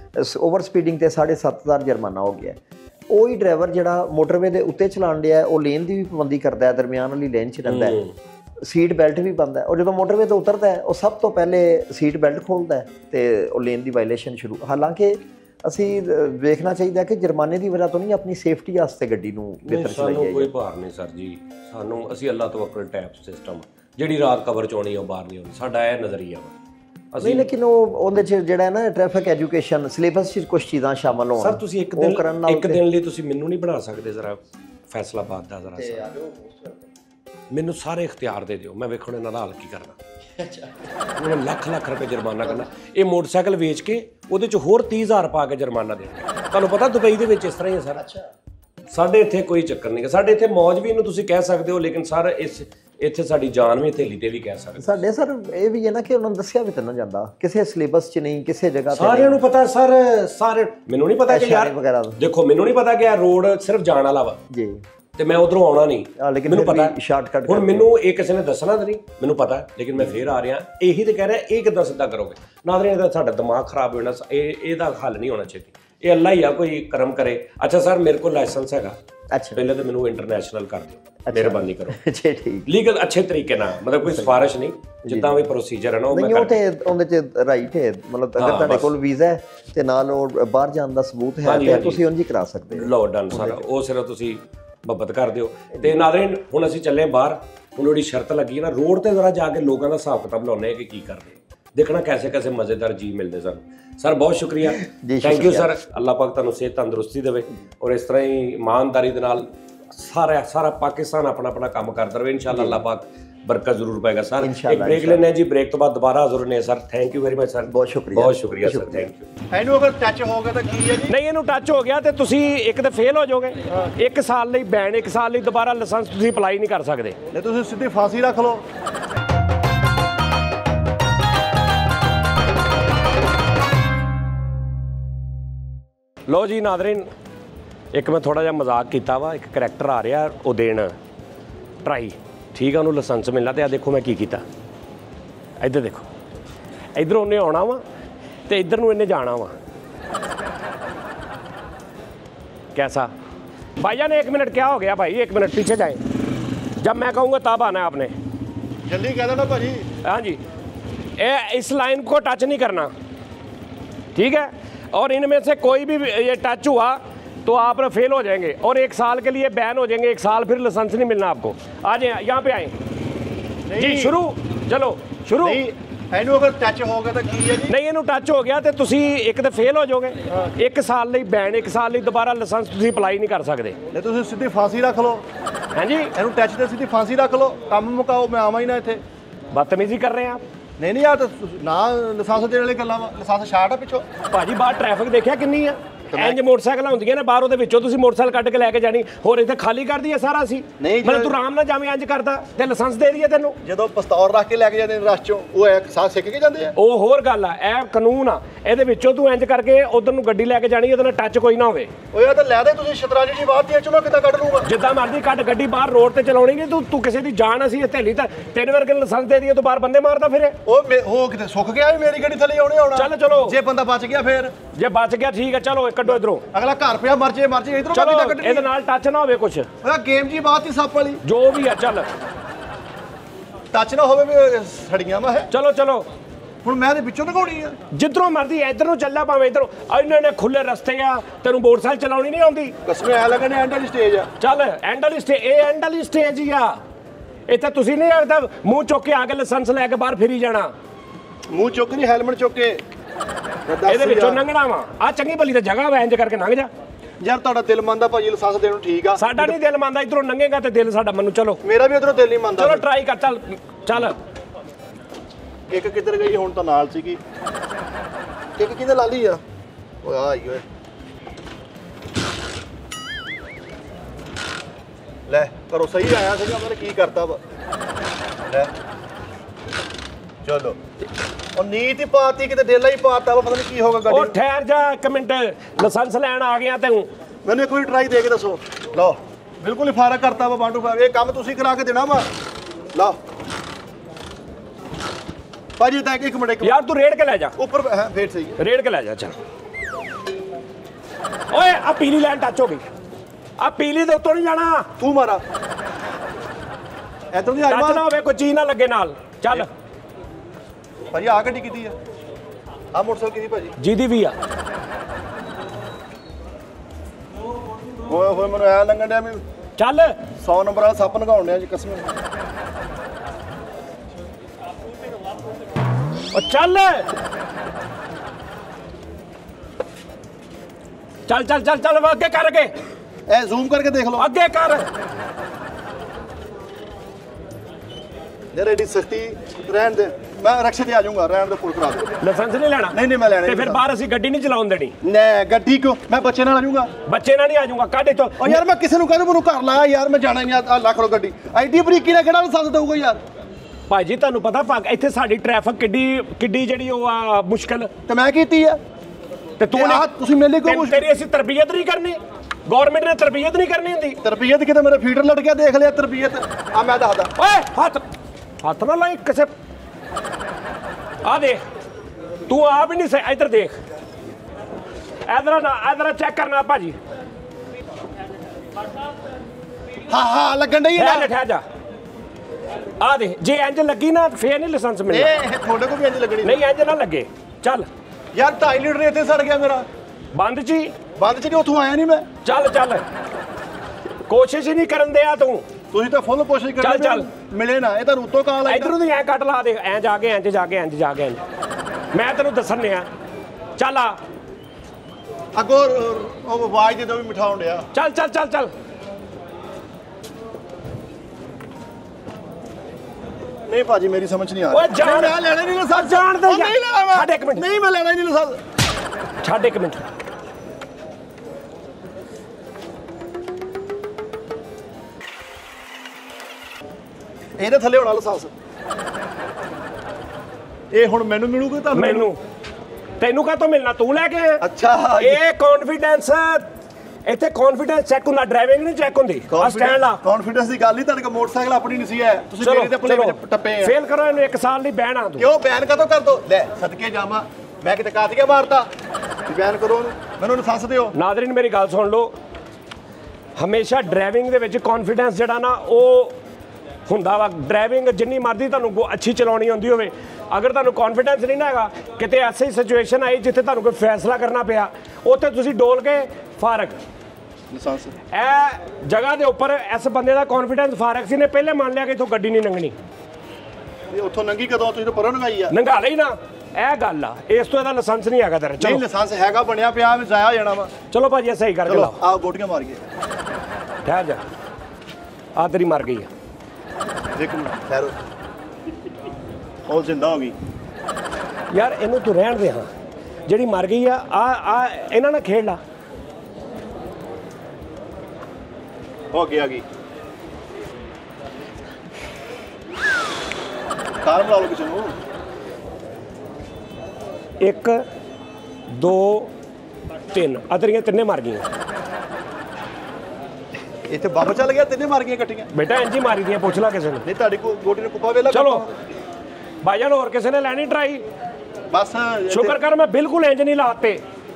ਓਵਰ ਸਪੀਡਿੰਗ ਤੇ ਸਾਢੇ ਸੱਤ ਹਜ਼ਾਰ ਜੁਰਮਾਨਾ ਹੋ ਗਿਆ। ਉਹੀ ਡਰਾਈਵਰ ਜਿਹੜਾ ਮੋਟਰਵੇ ਦੇ ਉੱਤੇ ਚਲਾਉਣ ਡਿਆ, ਉਹ ਲੇਨ ਦੀ ਵੀ ਪਾਬੰਦੀ ਕਰਦਾ ਹੈ, ਦਰਮਿਆਨ ਵਾਲੀ ਲੇਨ 'ਚ ਰਹਿੰਦਾ ਹੈ, ਸੀਟ ਬੈਲਟ ਵੀ ਪਾਉਂਦਾ ਹੈ, ਔਰ ਜਦੋਂ ਮੋਟਰਵੇ ਤੋਂ ਉਤਰਦਾ ਹੈ ਉਹ ਸਭ ਤੋਂ ਪਹਿਲੇ ਸੀਟ ਬੈਲਟ ਖੋਲ੍ਹਦਾ ਹੈ ਤੇ ਉਹ ਲੇਨ ਦੀ ਵਾਇਲੇਸ਼ਨ ਸ਼ੁਰੂ। ਹਾਲਾਂਕਿ ਅਸੀਂ ਵੇਖਣਾ ਚਾਹੀਦਾ ਕਿ ਜੁਰਮਾਨੇ ਦੀ ਵਜ੍ਹਾ ਤੋਂ ਨਹੀਂ, ਆਪਣੀ ਸੇਫਟੀ ਵਾਸਤੇ ਗੱਡੀ ਨੂੰ ਬਿਹਤਰ ਚਲਾਈ ਜਾਏ। ਕੋਈ ਭਾਰ ਨਹੀਂ ਸਰ ਜੀ ਸਾਨੂੰ, ਅਸੀਂ ਅੱਲਾਹ ਤੋਂ ਆਪਣੇ ਟੈਪ ਸਿਸਟਮ ਜਿਹੜੀ ਰਾਤ ਕਵਰ 'ਚ ਆਉਣੀ ਉਹ ਬਾਹਰ ਨਹੀਂ ਆਉਣੀ, ਸਾਡਾ ਇਹ ਨਜ਼ਰੀਆ ਵਾ। ਨਹੀਂ, ਲੇਕਿਨ ਉਹ ਉਹਦੇ 'ਚ ਜਿਹੜਾ ਹੈ ਨਾ ਟ੍ਰੈਫਿਕ ਐਜੂਕੇਸ਼ਨ ਸਿਲੇਬਸ 'ਚ ਕੁਝ ਚੀਜ਼ਾਂ ਸ਼ਾਮਲ ਹੋਣ। ਸਰ ਤੁਸੀਂ ਇੱਕ ਦਿਨ ਇੱਕ ਦਿਨ ਲਈ ਤੁਸੀਂ ਮੈਨੂੰ ਨਹੀਂ ਬਣਾ ਸਕਦੇ ਜ਼ਰਾ ਫੈਸਲਾਬਾਦ ਦਾ ਜ਼ਰਾ ਸਰ, ਮੈਨੂੰ ਸਾਰੇ ਇਖਤਿਆਰ ਦੇ ਦਿਓ, ਮੈਂ ਵੇਖਣ ਇਹਨਾਂ ਦਾ ਹੱਲ ਕੀ ਕਰਨਾ। ਅੱਛਾ, ਉਹਨਾਂ ਲੱਖ ਲੱਖ ਰੁਪਏ ਜੁਰਮਾਨਾ ਕਰਨਾ। ਇਹ ਮੋਟਰਸਾਈਕਲ ਵੇਚ ਕੇ ਉਹਦੇ 'ਚ ਹੋਰ ਤੀਹ ਹਜ਼ਾਰ ਪਾ ਕੇ ਜੁਰਮਾਨਾ ਦੇਣਾ। ਤੁਹਾਨੂੰ ਪਤਾ ਦੁਬਈ ਦੇ ਵਿੱਚ ਇਸ ਤਰ੍ਹਾਂ ਹੀ ਹੈ ਸਰ। ਅੱਛਾ, ਸਾਡੇ ਇੱਥੇ ਕੋਈ ਚੱਕਰ ਨਹੀਂ, ਸਾਡੇ ਇੱਥੇ ਮੌਜ ਵੀ ਇਹਨੂੰ ਤੁਸੀਂ ਕਹਿ ਸਕਦੇ ਹੋ, ਲੇਕਿਨ ਸਰ ਇਸ ਇੱਥੇ ਸਾਡੀ ਜਾਨ ਵੀ ਹਥੇਲੀ ਤੇ ਵੀ ਕਹਿ ਸਕਦੇ। ਸਾਡੇ ਸਰ ਇਹ ਵੀ ਹੈ ਨਾ ਕਿ ਉਹਨਾਂ ਨੂੰ ਦੱਸਿਆ ਵੀ ਤਾਂ ਨਾ ਜਾਂਦਾ, ਕਿਸੇ ਸਿਲੇਬਸ 'ਚ ਨਹੀਂ, ਕਿਸੇ ਜਗ੍ਹਾ ਤੇ ਸਾਰਿਆਂ ਨੂੰ ਪਤਾ ਸਰ। ਸਾਰੇ ਮੈਨੂੰ ਨਹੀਂ ਪਤਾ ਕਿ ਯਾਰ ਦੇਖੋ, ਮੈਨੂੰ ਨਹੀਂ ਪਤਾ ਕਿ ਇਹ ਰੋਡ ਸਿਰਫ ਜਾਣ ਵਾਲਾ ਵਾ ਜੀ ਤੇ ਮੈਂ ਉਧਰੋਂ ਆਉਣਾ ਨਹੀਂ, ਮੈਨੂੰ ਪਤਾ ਸ਼ਾਰਟਕਟ। ਹੁਣ ਮੈਨੂੰ ਇਹ ਕਿਸੇ ਨੇ ਦੱਸਣਾ ਤਾਂ ਨਹੀਂ, ਮੈਨੂੰ ਪਤਾ, ਲੇਕਿਨ ਮੈਂ ਫੇਰ ਆ ਰਿਹਾ। ਇਹੀ ਤੇ ਕਹਿ ਰਿਹਾ, ਇਹ ਕਿੱਦਾਂ ਸਿੱਧਾ ਕਰੋਗੇ ਨਾਜ਼ਰੀਨ? ਇਹਦਾ ਸਾਡਾ ਦਿਮਾਗ ਖਰਾਬ ਹੋ ਜਾਣਾ, ਇਹ ਇਹਦਾ ਹੱਲ ਨਹੀਂ ਹੋਣਾ ਛੇਤੀ। ਇਹ ਅੱਲਾ ਹੀ ਆ ਕੋਈ ਕਰਮ ਕਰੇ। ਅੱਛਾ ਸਰ, ਮੇਰੇ ਕੋਲ ਲਾਇਸੈਂਸ ਹੈਗਾ। ਅੱਛਾ, ਪਹਿਲੇ ਤਾਂ ਮੈਨੂੰ ਇੰਟਰਨੈਸ਼ਨਲ ਕਰ ਦਿਓ, ਮਿਹਰਬਾਨੀ ਕਰੋ। ਜੀ ਠੀਕ, ਲੀਗਲ ਅੱਛੇ ਤਰੀਕੇ ਨਾਲ, ਮਤਲਬ ਕੋਈ ਸਿਫਾਰਿਸ਼ ਨਹੀਂ, ਜਿੱਦਾਂ ਵੀ ਪ੍ਰੋਸੀਜਰ ਹੈ ਨਾ ਉਹ ਮੈਂ ਕਰ। ਤੇ ਉਹਦੇ 'ਚ ਰਾਈਟ ਹੈ, ਮਤਲਬ ਅਗਰ ਤੁਹਾਡੇ ਕੋਲ ਵੀਜ਼ਾ ਹੈ ਤੇ ਨਾਲ ਉਹ ਬਾਹਰ ਜਾਣ ਦਾ ਸਬੂਤ ਹੈ ਤੇ ਤੁਸੀਂ ਉਂਝ ਹੀ ਕਰਾ ਸਕਦੇ ਹੋ। ਲੋ ਡਨ ਸਰ, ਉਹ ਸਿਰਫ ਤੁਸੀਂ ਬੱਬਤ ਕਰ ਦਿਓ। ਤੇ ਨਾਜ਼ਰੀਨ ਹੁਣ ਅਸੀਂ ਚੱਲੇ ਬਾਹਰ। ਹੁਣ ਉਹਦੀ ਸ਼ਰਤ ਲੱਗੀ ਹੈ ਨਾ, ਰੋਡ ਤੇ ਜ਼ਰਾ ਜਾ ਕੇ ਲੋਕਾਂ ਦਾ ਹਿਸਾਬ ਕਿਤਾਬ ਲਾਉਂਦੇ ਕਿ ਕੀ ਕਰਦੇ, ਦੇਖਣਾ ਕੈਸੇ ਕੈਸੇ ਮਜ਼ੇਦਾਰ ਜੀ ਮਿਲਦੇ ਸਾਨੂੰ। ਸਰ ਬਹੁਤ ਸ਼ੁਕਰੀਆ, ਥੈਂਕ ਯੂ ਸਰ। ਅੱਲਾਹ ਪਾਕ ਤੁਹਾਨੂੰ ਸਿਹਤ ਤੰਦਰੁਸਤੀ ਦੇਵੇ, ਔਰ ਇਸ ਤਰ੍ਹਾਂ ਹੀ ਇਮਾਨਦਾਰੀ ਦੇ ਨਾਲ ਸਾਰਾ ਸਾਰਾ ਪਾਕਿਸਤਾਨ ਆਪਣਾ ਆਪਣਾ ਕੰਮ ਕਰਦਾ ਰਹੇ ਇਨਸ਼ਾਅੱਲਾ। ਅੱਲਾਹ ਪਾਕ ਬਰਕਤ ਜ਼ਰੂਰ ਪਾਏਗਾ ਸਰ। ਇੱਕ ਬ੍ਰੇਕ ਲੈਣੇ ਜੀ, ਬ੍ਰੇਕ ਤੋਂ ਬਾਅਦ ਦੁਬਾਰਾ ਹਾਜ਼ਰ ਹੋਣੇ sir. Thank you very much sir, ਬਹੁਤ ਸ਼ੁਕਰੀਆ, ਬਹੁਤ ਸ਼ੁਕਰੀਆ ਸਰ, ਥੈਂਕ ਯੂ। ਇਹਨੂੰ ਅਗਰ ਟੱਚ ਹੋ ਗਿਆ ਤਾਂ ਕੀ ਹੈ ਜੀ? ਨਹੀਂ, ਇਹਨੂੰ ਟੱਚ ਹੋ ਗਿਆ ਤੇ ਤੁਸੀਂ ਇੱਕ ਤਾਂ ਫੇਲ ਹੋ ਜਾਓਗੇ, ਇੱਕ ਸਾਲ ਲਈ ਬੈਨ, ਇੱਕ ਸਾਲ ਲਈ ਦੁਬਾਰਾ ਲਾਇਸੈਂਸ ਤੁਸੀਂ ਅਪਲਾਈ ਨਹੀਂ ਕਰ ਸਕਦੇ। ਨਹੀਂ ਤੁਸੀਂ ਸਿੱਧੀ ਫਾਂਸੀ ਰੱਖ ਲਓ। ਲੋ ਜੀ ਨਾਜ਼ਰੀਨ, ਇੱਕ ਮੈਂ ਥੋੜਾ ਜਿਹਾ ਮਜ਼ਾਕ ਕੀਤਾ ਵਾ। ਇੱਕ ਕਰੈਕਟਰ ਆ ਰਿਹਾ ਉਹ ਦੇਣ ਟਰਾਈ, ਠੀਕ ਆ, ਉਹਨੂੰ ਲਾਇਸੈਂਸ ਮਿਲਣਾ। ਤੇ ਆ ਦੇਖੋ ਮੈਂ ਕੀ ਕੀਤਾ, ਇੱਧਰ ਦੇਖੋ, ਇੱਧਰ ਉਹਨੇ ਆਉਣਾ ਵਾ ਤੇ ਇੱਧਰ ਨੂੰ ਇਹਨੇ ਜਾਣਾ ਵਾ। कैसा भाईजान? एक मिनट, क्या हो गया भाई? एक मिनट पीछे जाए, जब मैं कहूँगा तब आना है आपने। जल्दी कह देना भाजी। हाँ जी, ए, इस लाइन को टच नहीं करना, ठीक है? और इनमें से कोई भी ये टच हुआ तो आप फेल हो जाएंगे और एक साल के लिए बैन हो जाएंगे। एक साल फिर लाइसेंस नहीं मिलना आपको। आ जाए, यहाँ पे आए जी, शुरू, चलो शुरू। ਇਹਨੂੰ ਅਗਰ ਟੱਚ ਹੋ ਗਿਆ ਤਾਂ ਕੀ ਹੈ ਜੀ? ਨਹੀਂ, ਇਹਨੂੰ ਟੱਚ ਹੋ ਗਿਆ ਤੇ ਤੁਸੀਂ ਇੱਕ ਤਾਂ ਫੇਲ ਹੋ ਜਾਓਗੇ, ਇੱਕ ਸਾਲ ਲਈ ਬੈਨ, ਇੱਕ ਸਾਲ ਲਈ ਦੁਬਾਰਾ ਲਾਇਸੈਂਸ ਤੁਸੀਂ ਅਪਲਾਈ ਨਹੀਂ ਕਰ ਸਕਦੇ। ਨਹੀਂ ਤੁਸੀਂ ਸਿੱਧੀ ਫਾਂਸੀ ਰੱਖ ਲਓ। ਹਾਂਜੀ, ਇਹਨੂੰ ਟੱਚ ਤੇ ਸਿੱਧੀ ਫਾਂਸੀ ਰੱਖ ਲਓ, ਕੰਮ ਮੁਕਾਓ, ਮੈਂ ਆਵਾਂ ਹੀ ਨਾ ਇੱਥੇ। ਬਦਤਮੀਜ਼ੀ ਕਰ ਰਹੇ ਆ ਆਪ। ਨਹੀਂ ਨਹੀਂ, ਆ ਤਾਂ ਨਾ ਲਾਇਸੈਂਸ ਦੇਣ ਵਾਲੀ ਗੱਲਾਂ ਵਾ। ਲਾਇਸੈਂਸ ਸ਼ਾਰਟ ਆ ਪਿੱਛੋਂ। ਭਾਜੀ ਬਾਹਰ ਟ੍ਰੈਫਿਕ ਦੇਖਿਆ ਕਿੰਨੀ ਆ? ਇੰਜ ਮੋਟਰਸਾਈਕਲਾਂ ਹੁੰਦੀਆਂ ਨੇ ਬਾਹਰ, ਉਹਦੇ ਵਿੱਚੋਂ ਤੁਸੀਂ ਮੋਟਰਸਾਈਕਲ ਕੱਢ ਕੇ ਲੈ ਕੇ ਜਾਣੀ, ਹੋਰ ਇੱਥੇ ਖਾਲੀ ਕਰ ਦਈਏ ਸਾਰਾ ਅਸੀਂ? ਨਹੀਂ ਮਤਲਬ ਤੂੰ ਆਰਾਮ ਨਾਲ ਜਾਵੇਂ ਇੰਜ ਕਰਦਾ ਤੇ ਲਾਇਸੈਂਸ ਦੇ ਦਈਏ ਤੈਨੂੰ? ਜਦੋਂ ਪਿਸਤੌਲ ਰੱਖ ਕੇ ਲੈ ਕੇ ਜਾਂਦੇ ਨੇ ਰਸ਼ ਚੋਂ, ਉਹ ਐ ਸਾਹ ਸਿੱਖ ਕੇ ਜਾਂਦੇ ਆ। ਉਹ ਹੋਰ ਗੱਲ ਆ, ਇਹ ਕਾਨੂੰਨ ਆ, ਇਹਦੇ ਵਿੱਚੋਂ ਤੂੰ ਇੰਜ ਕਰਕੇ ਉਧਰ ਨੂੰ ਗੱਡੀ ਲੈ ਕੇ ਜਾਣੀ, ਉਹਦੇ ਨਾਲ ਟੱਚ ਕੋਈ ਨਾ ਹੋਵੇ। ਉਹ ਇਹ ਤਾਂ ਲੈ ਦੇ ਤੁਸੀਂ ਸ਼ਤਰੰਜ ਦੀ ਬਾਤ ਦੀ, ਚੋਂ ਕਿੱਦਾਂ ਕੱਢ ਲੂੰਗਾ? ਜਿੱਦਾਂ ਮਰਜ਼ੀ ਕੱਢ ਗੱਡੀ ਬਾਹਰ ਰੋਡ ਤੇ ਚਲਾਉਣੀ ਨਹੀਂ, ਤੂੰ ਤੂੰ ਕਿਸੇ ਦੀ ਜਾਨ ਅਸੀਂ ਥੇਲੀ ਤਾਂ ਤੇਰੇ ਵਰਗੇ ਲਾਇਸੈਂਸ ਦੇ ਦਈਏ, ਤੂੰ ਬਾਹਰ ਬੰਦੇ ਮਾਰਦਾ ਫਿਰੇ। ਉਹ ਮੇ- ਉਹ ਕਿਤੇ ਸੁੱਕ ਗਿਆ ਵੀ ਮੇਰੀ ਗੱਡੀ ਥੱਲੇ ਆਉਣੇ ਆਉਣਾ। ਚੱਲ ਚਲੋ, ਜੇ ਬੰਦਾ ਬਚ ਗਿਆ ਫੇਰ ਜੇ ਬਚ ਗਿਆ ਠੀਕ ਹੈ, ਚਲੋ ਕੱਢੋ ਇਧਰੋਂ। ਅਗਲਾ ਘਰ ਪਿਆ ਮਰ ਜੇ ਮਰ ਜੇ, ਇਧਰੋਂ ਚਲੋ ਕਿੱਦਾਂ ਕੱਢਣੀ? ਇਹਦੇ ਨਾਲ ਟੱਚ ਨਾ ਹੋਵੇ ਕੁਛ, ਉਹ ਗੇਮ ਜੀ ਬਾਤ ਹੀ ਸੱਪ ਵਾਲੀ, ਜੋ ਵੀ ਆ। ਚੱਲ ਟੱਚ ਨਾ ਹੋਵੇ ਵੀ ਸੜੀਆਂ ਵਾ ਹੈ। ਚਲੋ ਚਲੋ, ਹੁਣ ਮੈਂ ਤੇ ਵਿੱਚੋਂ ਲਗਾਉਣੀ ਆ। ਜਿੱਧਰੋਂ ਮਰਦੀ ਇੱਧਰ ਨੂੰ ਚੱਲਿਆ ਭਾਵੇਂ ਇੱਧਰੋਂ, ਇੰਨੇ ਨੇ ਖੁੱਲੇ ਰਸਤੇ ਆ, ਤੈਨੂੰ ਮੋਟਰਸਾਈਕਲ ਚਲਾਉਣੀ ਨਹੀਂ ਆਉਂਦੀ? ਕਸਮੇ ਐ ਲੱਗਣੇ ਐਂਡ ਵਾਲੀ ਸਟੇਜ ਆ। ਚੱਲ ਐਂਡ ਵਾਲੀ ਸਟੇ ਇਹ ਐਂਡ ਵਾਲੀ ਸਟੇਜ ਹੀ ਆ। ਇੱਥੇ ਤੁਸੀਂ ਨਹੀਂ ਆਖਦਾ ਮੂੰਹ ਚੁੱਕ ਕੇ ਆ ਕੇ ਲਾਇਸੈਂਸ ਲੈ ਕੇ ਬਾਹਰ ਫਿਰੀ ਜਾਣਾ। ਮੂੰਹ ਚੁੱਕ ਨਹੀਂ, ਹੈਲਮਟ ਚੁੱਕ ਕੇ ਇਹਦੇ ਵਿੱਚੋਂ ਲੰਘਣਾ ਵਾ। ਆ ਚੰਗੀ ਭਲੀ ਤਾਂ ਜਗ੍ਹਾ ਵਾ, ਇੰਜ ਕਰਕੇ ਲੰਘ ਜਾ। ਯਾਰ ਤੁਹਾਡਾ ਦਿਲ ਮੰਨਦਾ ਭਾਜੀ ਲਾਇਸੈਂਸ ਦੇਣ ਨੂੰ, ਠੀਕ ਆ। ਸਾਡਾ ਨਹੀਂ ਦਿਲ ਮੰਨਦਾ, ਇੱਧਰੋਂ ਲੰਘੇਗਾ ਤੇ ਦਿਲ ਸਾਡਾ ਮੰਨੂ। ਚਲੋ ਮੇਰਾ ਵੀ ਉਧਰੋਂ ਦਿਲ ਨਹੀਂ ਮੰਨਦਾ। ਚਲੋ ਟਰਾਈ ਕਰ, ਚੱਲ ਚੱਲ। ਇੱਕ ਕਿੱਧਰ ਗਈ ਹੁਣ ਤਾਂ ਨਾਲ ਸੀਗੀ, ਇੱਕ ਕਿਹਦੇ ਲਾ ਲਈ ਆ? ਓਏ ਆਈ ਓਏ ਲੈ ਕਰੋ, ਸਹੀ ਆਇਆ ਸੀਗਾ, ਮੈਂ ਕੀ ਕਰਤਾ ਵਾ। ਲੈ ਚਲੋ, ਉਹ ਨੀਤ ਹੀ ਪਾਤੀ, ਕਿਤੇ ਡੇਲਾ ਹੀ ਪਾਤਾ ਵਾ, ਪਤਾ ਨਹੀਂ ਕੀ ਹੋਗਾ ਉਹ ਗੱਡੀ। ਠਹਿਰ ਜਾ ਇੱਕ ਮਿੰਟ, ਲਾਇਸੈਂਸ ਲੈਣ ਆ ਗਿਆ ਤੈਨੂੰ। ਮੈਨੂੰ ਇੱਕ ਵਾਰੀ ਟਰਾਈ ਦੇ ਕੇ ਦੱਸੋ। ਲਓ ਬਿਲਕੁਲ ਹੀ ਫਾਰਕ ਕਰਤਾ ਵਾ ਬਾਂਡੂ ਸਾਹਿਬ, ਇਹ ਕੰਮ ਤੁਸੀਂ ਕਰਾ ਕੇ ਦੇਣਾ ਵਾ। ਲਓ ਭਾਜੀ ਤਾਂ ਇੱਕ ਮਿੰਟ, ਇੱਕ ਯਾਰ ਤੂੰ ਰੇੜ ਕੇ ਲੈ ਜਾ ਉੱਪਰ ਹੈ ਫੇਰ ਸਹੀ ਹੈ। ਰੇੜ ਕੇ ਲੈ ਜਾ। ਚੱਲ ਓਏ ਆ ਪੀਲੀ ਲਾਈਨ ਟੱਚ ਹੋ ਗਈ, ਆ ਪੀਲੀ ਦੇ ਉੱਤੋਂ ਨਹੀਂ ਜਾਣਾ। ਤੂੰ ਮਾਰਾ ਐਤੋਂ ਦੀ ਟੱਚ ਨਾ ਆਜਮਾ ਹੋਵੇ, ਕੋਈ ਚੀਜ਼ ਨਾ ਲੱਗੇ ਨਾਲ। ਚੱਲ ਭਾਜੀ ਆ ਗੱਡੀ ਕੀਤੀ ਆ, ਆ ਮੋਟਰਸਾਈਕਲ ਕੀਤੀ ਭਾਜੀ? ਜਿਹਦੀ ਵੀ ਆ। ਓਏ ਹੋਏ ਮੈਨੂੰ ਐ ਲੰਘਣ ਡਿਆ ਮੈਂ ਚੱਲ ਸੌ ਨੰਬਰ ਵਾਲਾ ਸੱਪ ਨਗਾਉਣ ਡਿਆ ਜੀ ਕਸਮ। ਉਹ ਚੱਲ ਚੱਲ ਚੱਲ ਚੱਲ ਚੱਲ ਅੱਗੇ ਕਰ, ਅੱਗੇ ਐ ਜ਼ੂਮ ਕਰਕੇ ਦੇਖ ਲਓ ਅੱਗੇ ਕਰ। ਯਾਰ ਐਡੀ ਸਖਤੀ ਰਹਿਣ ਦੇ, ਮੈਂ ਰਕਸ਼ੇ ਤੇ ਆ ਜਾਊਂਗਾ, ਰਹਿਣ ਦੇ ਪੁਲ ਕਰਾ ਦੇ। ਲਾਇਸੈਂਸ ਨਹੀਂ ਲੈਣਾ? ਨਹੀਂ ਨਹੀਂ ਮੈਂ ਲੈਣਾ ਤੇ ਫਿਰ ਬਾਹਰ ਅਸੀਂ ਗੱਡੀ ਨਹੀਂ ਚਲਾਉਣ ਦੇਣੀ। ਨਾ ਗੱਡੀ ਕਿਉਂ, ਮੈਂ ਬੱਚੇ ਨਾਲ ਆ ਜਾਊਂਗਾ। ਬੱਚੇ ਨਾਲ ਨਹੀਂ ਆ ਜਾਊਗਾ, ਕੱਢ ਇੱਥੋਂ। ਓ ਯਾਰ ਮੈਂ ਕਿਸੇ ਨੂੰ ਕਹਿੰਦਾ ਮੈਨੂੰ ਘਰ ਲਾਇਆ ਯਾਰ, ਮੈਂ ਜਾਣਾ ਨਹੀਂ ਆ, ਲੱਖ ਲੋ ਗੱਡੀ ਐਡੀ ਬਰੀਕੀ ਨਾਲ ਕਿਹੜਾ ਲਾਇਸੈਂਸ ਦਊਗਾ ਯਾਰ? ਭਾਜੀ ਤੁਹਾਨੂੰ ਪਤਾ ਪਾ ਇੱਥੇ ਸਾਡੀ ਟ੍ਰੈਫਿਕ ਕਿੱਡੀ ਕਿੱਡੀ ਜਿਹੜੀ ਉਹ ਆ ਮੁਸ਼ਕਲ, ਤੇ ਮੈਂ ਕੀਤੀ ਆ। ਤੇ ਤੂੰ ਆਹ ਤੁਸੀਂ ਮੇਰੇ ਕੋਲ ਤੇਰੀ- ਤੇਰੀ ਅਸੀਂ ਤਰਬੀਅਤ ਨਹੀਂ ਕਰਨੀ, ਗਵਰਨਮੈਂਟ ਨੇ ਤਰਬੀਅਤ ਨਹੀਂ ਕਰਨੀ ਹੁੰਦੀ। ਤਰਬੀਅਤ ਕਿਤੇ ਮੇਰੇ ਫੀਡਰ ਲੜ ਗਿਆ, ਦੇਖ ਲਿਆ ਤਰਬੀਅਤ। ਆ ਮੈਂ ਦੱਸਦਾ, ਓਏ ਹੱਥ ਹੱਥ ਨਾ ਲਾਈ ਕਿਸੇ। ਆ ਦੇਖ ਤੂੰ ਆਪ ਹੀ ਨਹੀਂ ਸਹੀ, ਇੱਧਰ ਦੇਖ, ਇਧਰ ਨਾ ਇਧਰ ਚੈੱਕ ਕਰਨਾ ਭਾਜੀ। ਹਾਂ ਹਾਂ ਲੱਗਣ ਡਈ ਠਹਿਰ ਨਾ। ਜਾ ਠਹਿਰ ਜਾ। ਆ ਦੇ, ਜੇ ਇੰਜ ਲੱਗੀ ਨਾ ਫੇਰ ਨਹੀਂ ਲਾਇਸੈਂਸ ਮਿਲਣਾ। ਇਹ ਤੁਹਾਡੇ ਕੋਲ ਵੀ ਇੰਜ ਲੱਗਣੀ ਨਹੀਂ ਇੰਜ ਨਾ ਲੱਗੇ। ਚੱਲ ਯਾਰ ਢਾਈ ਲੀਟਰ ਇੱਥੇ ਸੜ ਗਿਆ ਮੇਰਾ, ਬੰਦ ਚ ਹੀ। ਬੰਦ ਚ ਨਹੀਂ, ਉੱਥੋਂ ਆਇਆ ਨਹੀਂ ਮੈਂ। ਚੱਲ ਚੱਲ, ਕੋਸ਼ਿਸ਼ ਹੀ ਨਹੀਂ ਕਰਨ ਦਿਆ ਤੂੰ। ਤੁਸੀਂ ਤਾਂ ਫੁੱਲ ਕੋਸ਼ਿਸ਼ ਚੱਲ, ਕਰਦੇ ਚੱਲ। ਮਿਲੇ ਨਾ, ਇਹ ਤਾਂ ਰੂਤੋਂ ਕਾਲ ਆਈ। ਇਧਰੋਂ ਦੀ ਐ ਕੱਟ ਲਾ ਦੇ, ਐ ਜਾ ਕੇ ਇੰਜ ਜਾ ਕੇ ਇੰਜ ਜਾ ਕੇ ਇੰਜ। ਮੈਂ ਤੈਨੂੰ ਦੱਸਣ ਆ। ਚੱਲ ਆ, ਅੱਗੋਂ ਉਹ ਆਵਾਜ਼ ਦੇ ਦੋ ਵੀ ਮਿਠਾਉਣ ਡਿਆ। ਚੱਲ ਚੱਲ ਚੱਲ ਚੱਲ। ਨਹੀਂ ਭਾਜੀ ਮੇਰੀ ਸਮਝ ਨਹੀਂ ਆ ਓਏ ਜਾਣ, ਮੈਂ ਲੈਣਾ ਨਹੀਂ ਲਾਇਸੈਂਸ। ਜਾਣ ਦੇ ਉਹ ਯਾਰ। ਨਹੀਂ ਲੈਣਾ ਮੈਂ। ਛੱਡ ਇੱਕ ਮਿੰਟ। ਨਹੀਂ ਮੈਂ ਲੈਣਾ ਹੀ ਨਹੀਂ ਲਾਇਸੈਂਸ। ਛੱਡ ਇੱਕ ਮਿੰਟ। ਇਹਦੇ ਥੱਲੇ ਹੋਣਾ ਲਾਇਸੈਂਸ। ਇਹ ਹੁਣ ਮੈਨੂੰ ਮਿਲੂਗਾ ਤੁਹਾਨੂੰ? ਮੈਨੂੰ ਤੈਨੂੰ ਕਾਹ ਤੋਂ ਮਿਲਣਾ, ਤੂੰ ਲੈ ਕੇ ਆਇਆ। ਅੱਛਾ ਇਹ ਕੌਨਫੀਡੈਂਸ, ਇੱਥੇ ਕੌਨਫੀਡੈਂਸ ਚੈੱਕ ਹੁੰਦਾ, ਡਰਾਈਵਿੰਗ ਨਹੀਂ ਚੈੱਕ ਹੁੰਦੀ। ਆ ਸਟੈਂਡ ਲਾ। ਕੌਨਫੀਡੈਂਸ ਦੀ ਗੱਲ ਨਹੀਂ, ਤੁਹਾਡੇ ਕੋਲ ਮੋਟਰਸਾਈਕਲ ਆਪਣੀ ਨਹੀਂ ਸੀ ਹੈ, ਤੁਸੀਂ ਮੇਰੇ ਤੇ ਭੁਲੇ ਵਿੱਚ ਟੱਪੇ ਆ। ਫੇਲ ਕਰੋ ਇਹਨੂੰ, ਇੱਕ ਸਾਲ ਲਈ ਬਹਿਣਾ ਤੂੰ। ਕਿਉਂ ਬੈਨ ਕਦੋਂ ਕਰ ਦੋ? ਲੈ ਸਦਕੇ ਜਾਵਾਂ, ਮੈਂ ਕਿਤੇ ਕਾਤੀਆ ਮਾਰਤਾ? ਬੈਨ ਕਰੋ ਉਹਨੂੰ, ਮੈਨੂੰ ਲਾਇਸੈਂਸ ਦਿਓ। ਨਾਜ਼ਰੀਨ ਮੇਰੀ ਗੱਲ ਸੁਣ ਲਓ, ਹਮੇਸ਼ਾ ਡਰਾਈਵਿੰਗ ਦੇ ਵਿੱਚ ਕੌਨਫੀਡੈਂਸ ਜਿਹੜਾ ਨਾ ਉਹ ਹੁੰਦਾ ਵਾ। ਡਰਾਈਵਿੰਗ ਜਿੰਨੀ ਮਰਜ਼ੀ ਤੁਹਾਨੂੰ ਕੋ ਅੱਛੀ ਚਲਾਉਣੀ ਹੁੰਦੀ ਹੋਵੇ, ਅਗਰ ਤੁਹਾਨੂੰ ਕੌਨਫੀਡੈਂਸ ਨਹੀਂ ਨਾ ਹੈਗਾ, ਕਿਤੇ ਐਸੀ ਸਿਚੁਏਸ਼ਨ ਆਈ ਜਿੱਥੇ ਤੁਹਾਨੂੰ ਕੋਈ ਫੈਸਲਾ ਕਰਨਾ ਪਿਆ, ਉੱਥੇ ਤੁਸੀਂ ਡੋਲ ਕੇ ਫਾਰਕ। ਲਾਇਸੈਂਸ ਇਹ ਜਗ੍ਹਾ ਦੇ ਉੱਪਰ ਇਸ ਬੰਦੇ ਦਾ ਕੌਨਫੀਡੈਂਸ ਫਾਰਕ ਸੀ ਨੇ ਪਹਿਲੇ ਮੰਨ ਲਿਆ ਕਿ ਇੱਥੋਂ ਗੱਡੀ ਨਹੀਂ ਲੰਘਣੀ। ਇਹ ਉੱਥੋਂ ਲੰਘੀ ਕਦੋਂ? ਤੁਸੀਂ ਤਾਂ ਪਰੋਂ ਲੰਘਾਈ ਆ। ਲੰਘਾ ਲਈ ਨਾ, ਇਹ ਗੱਲ ਆ। ਇਸ ਤੋਂ ਇਹਦਾ ਲਾਇਸੈਂਸ ਨਹੀਂ ਹੈਗਾ ਤੇਰਾ। ਨਹੀਂ ਚਲੋ ਲਾਇਸੈਂਸ ਹੈਗਾ, ਬਣਿਆ ਪਿਆ, ਮੈਂ ਜਾਇਆ ਹੋ ਜਾਣਾ ਵਾ। ਚਲੋ ਭਾਜੀ ਇਹ ਸਹੀ ਕਰਕੇ ਚਲੋ ਲਾਓ। ਆਹ ਗੋਟੀਆਂ ਮਾਰ ਗਏ। ਠਹਿਰ ਜਾ, ਆ ਤੇਰੀ ਮਰ ਗਈ ਆ। ਇੱਕ ਮਿੰਟ ਠਹਿਰੋ, ਉਹ ਜ਼ਿੰਦਾ ਹੋ ਗਈ। ਯਾਰ ਇਹਨੂੰ ਤੂੰ ਰਹਿਣ ਦੇ। ਹਾਂ ਜਿਹੜੀ ਮਰ ਗਈ ਆ, ਆ ਆ ਇਹਨਾਂ ਨਾਲ ਖੇਡ ਲਾ। ਉਹ ਅੱਗੇ ਆ ਗਈ ਕਾਰ ਬਣਾ ਲਓ ਕਿਸੇ ਨੂੰ ਇੱਕ ਦੋ ਤਿੰਨ ਅਦਰੀਆਂ ਤਿੰਨੇ ਮਰ ਗਈਆਂ ਇੱਥੇ ਬੰਬ ਚੱਲ ਗਿਆ ਤਿੰਨੇ ਮਾਰ ਗਈਆਂ ਇਕੱਠੀਆਂ ਬੇਟਾ ਇੰਜ ਹੀ ਮਾਰੀ ਦੀਆਂ ਪੁੱਛ ਲਾ ਕਿਸੇ ਨੂੰ ਨਹੀਂ ਤੁਹਾਡੀ ਕੋ ਗੋਟੀ ਨੂੰ ਕੁੱਪਾ ਵੇਲਾ ਚਲੋ ਭਾਈਜਾਨ ਹੋਰ ਕਿਸੇ ਨੇ ਲੈਣੀ ਟਰਾਈ ਬਸ ਸ਼ੁਕਰ ਕਰ ਮੈਂ ਬਿਲਕੁਲ ਇੰਜ ਨਹੀਂ ਲਾਤੇ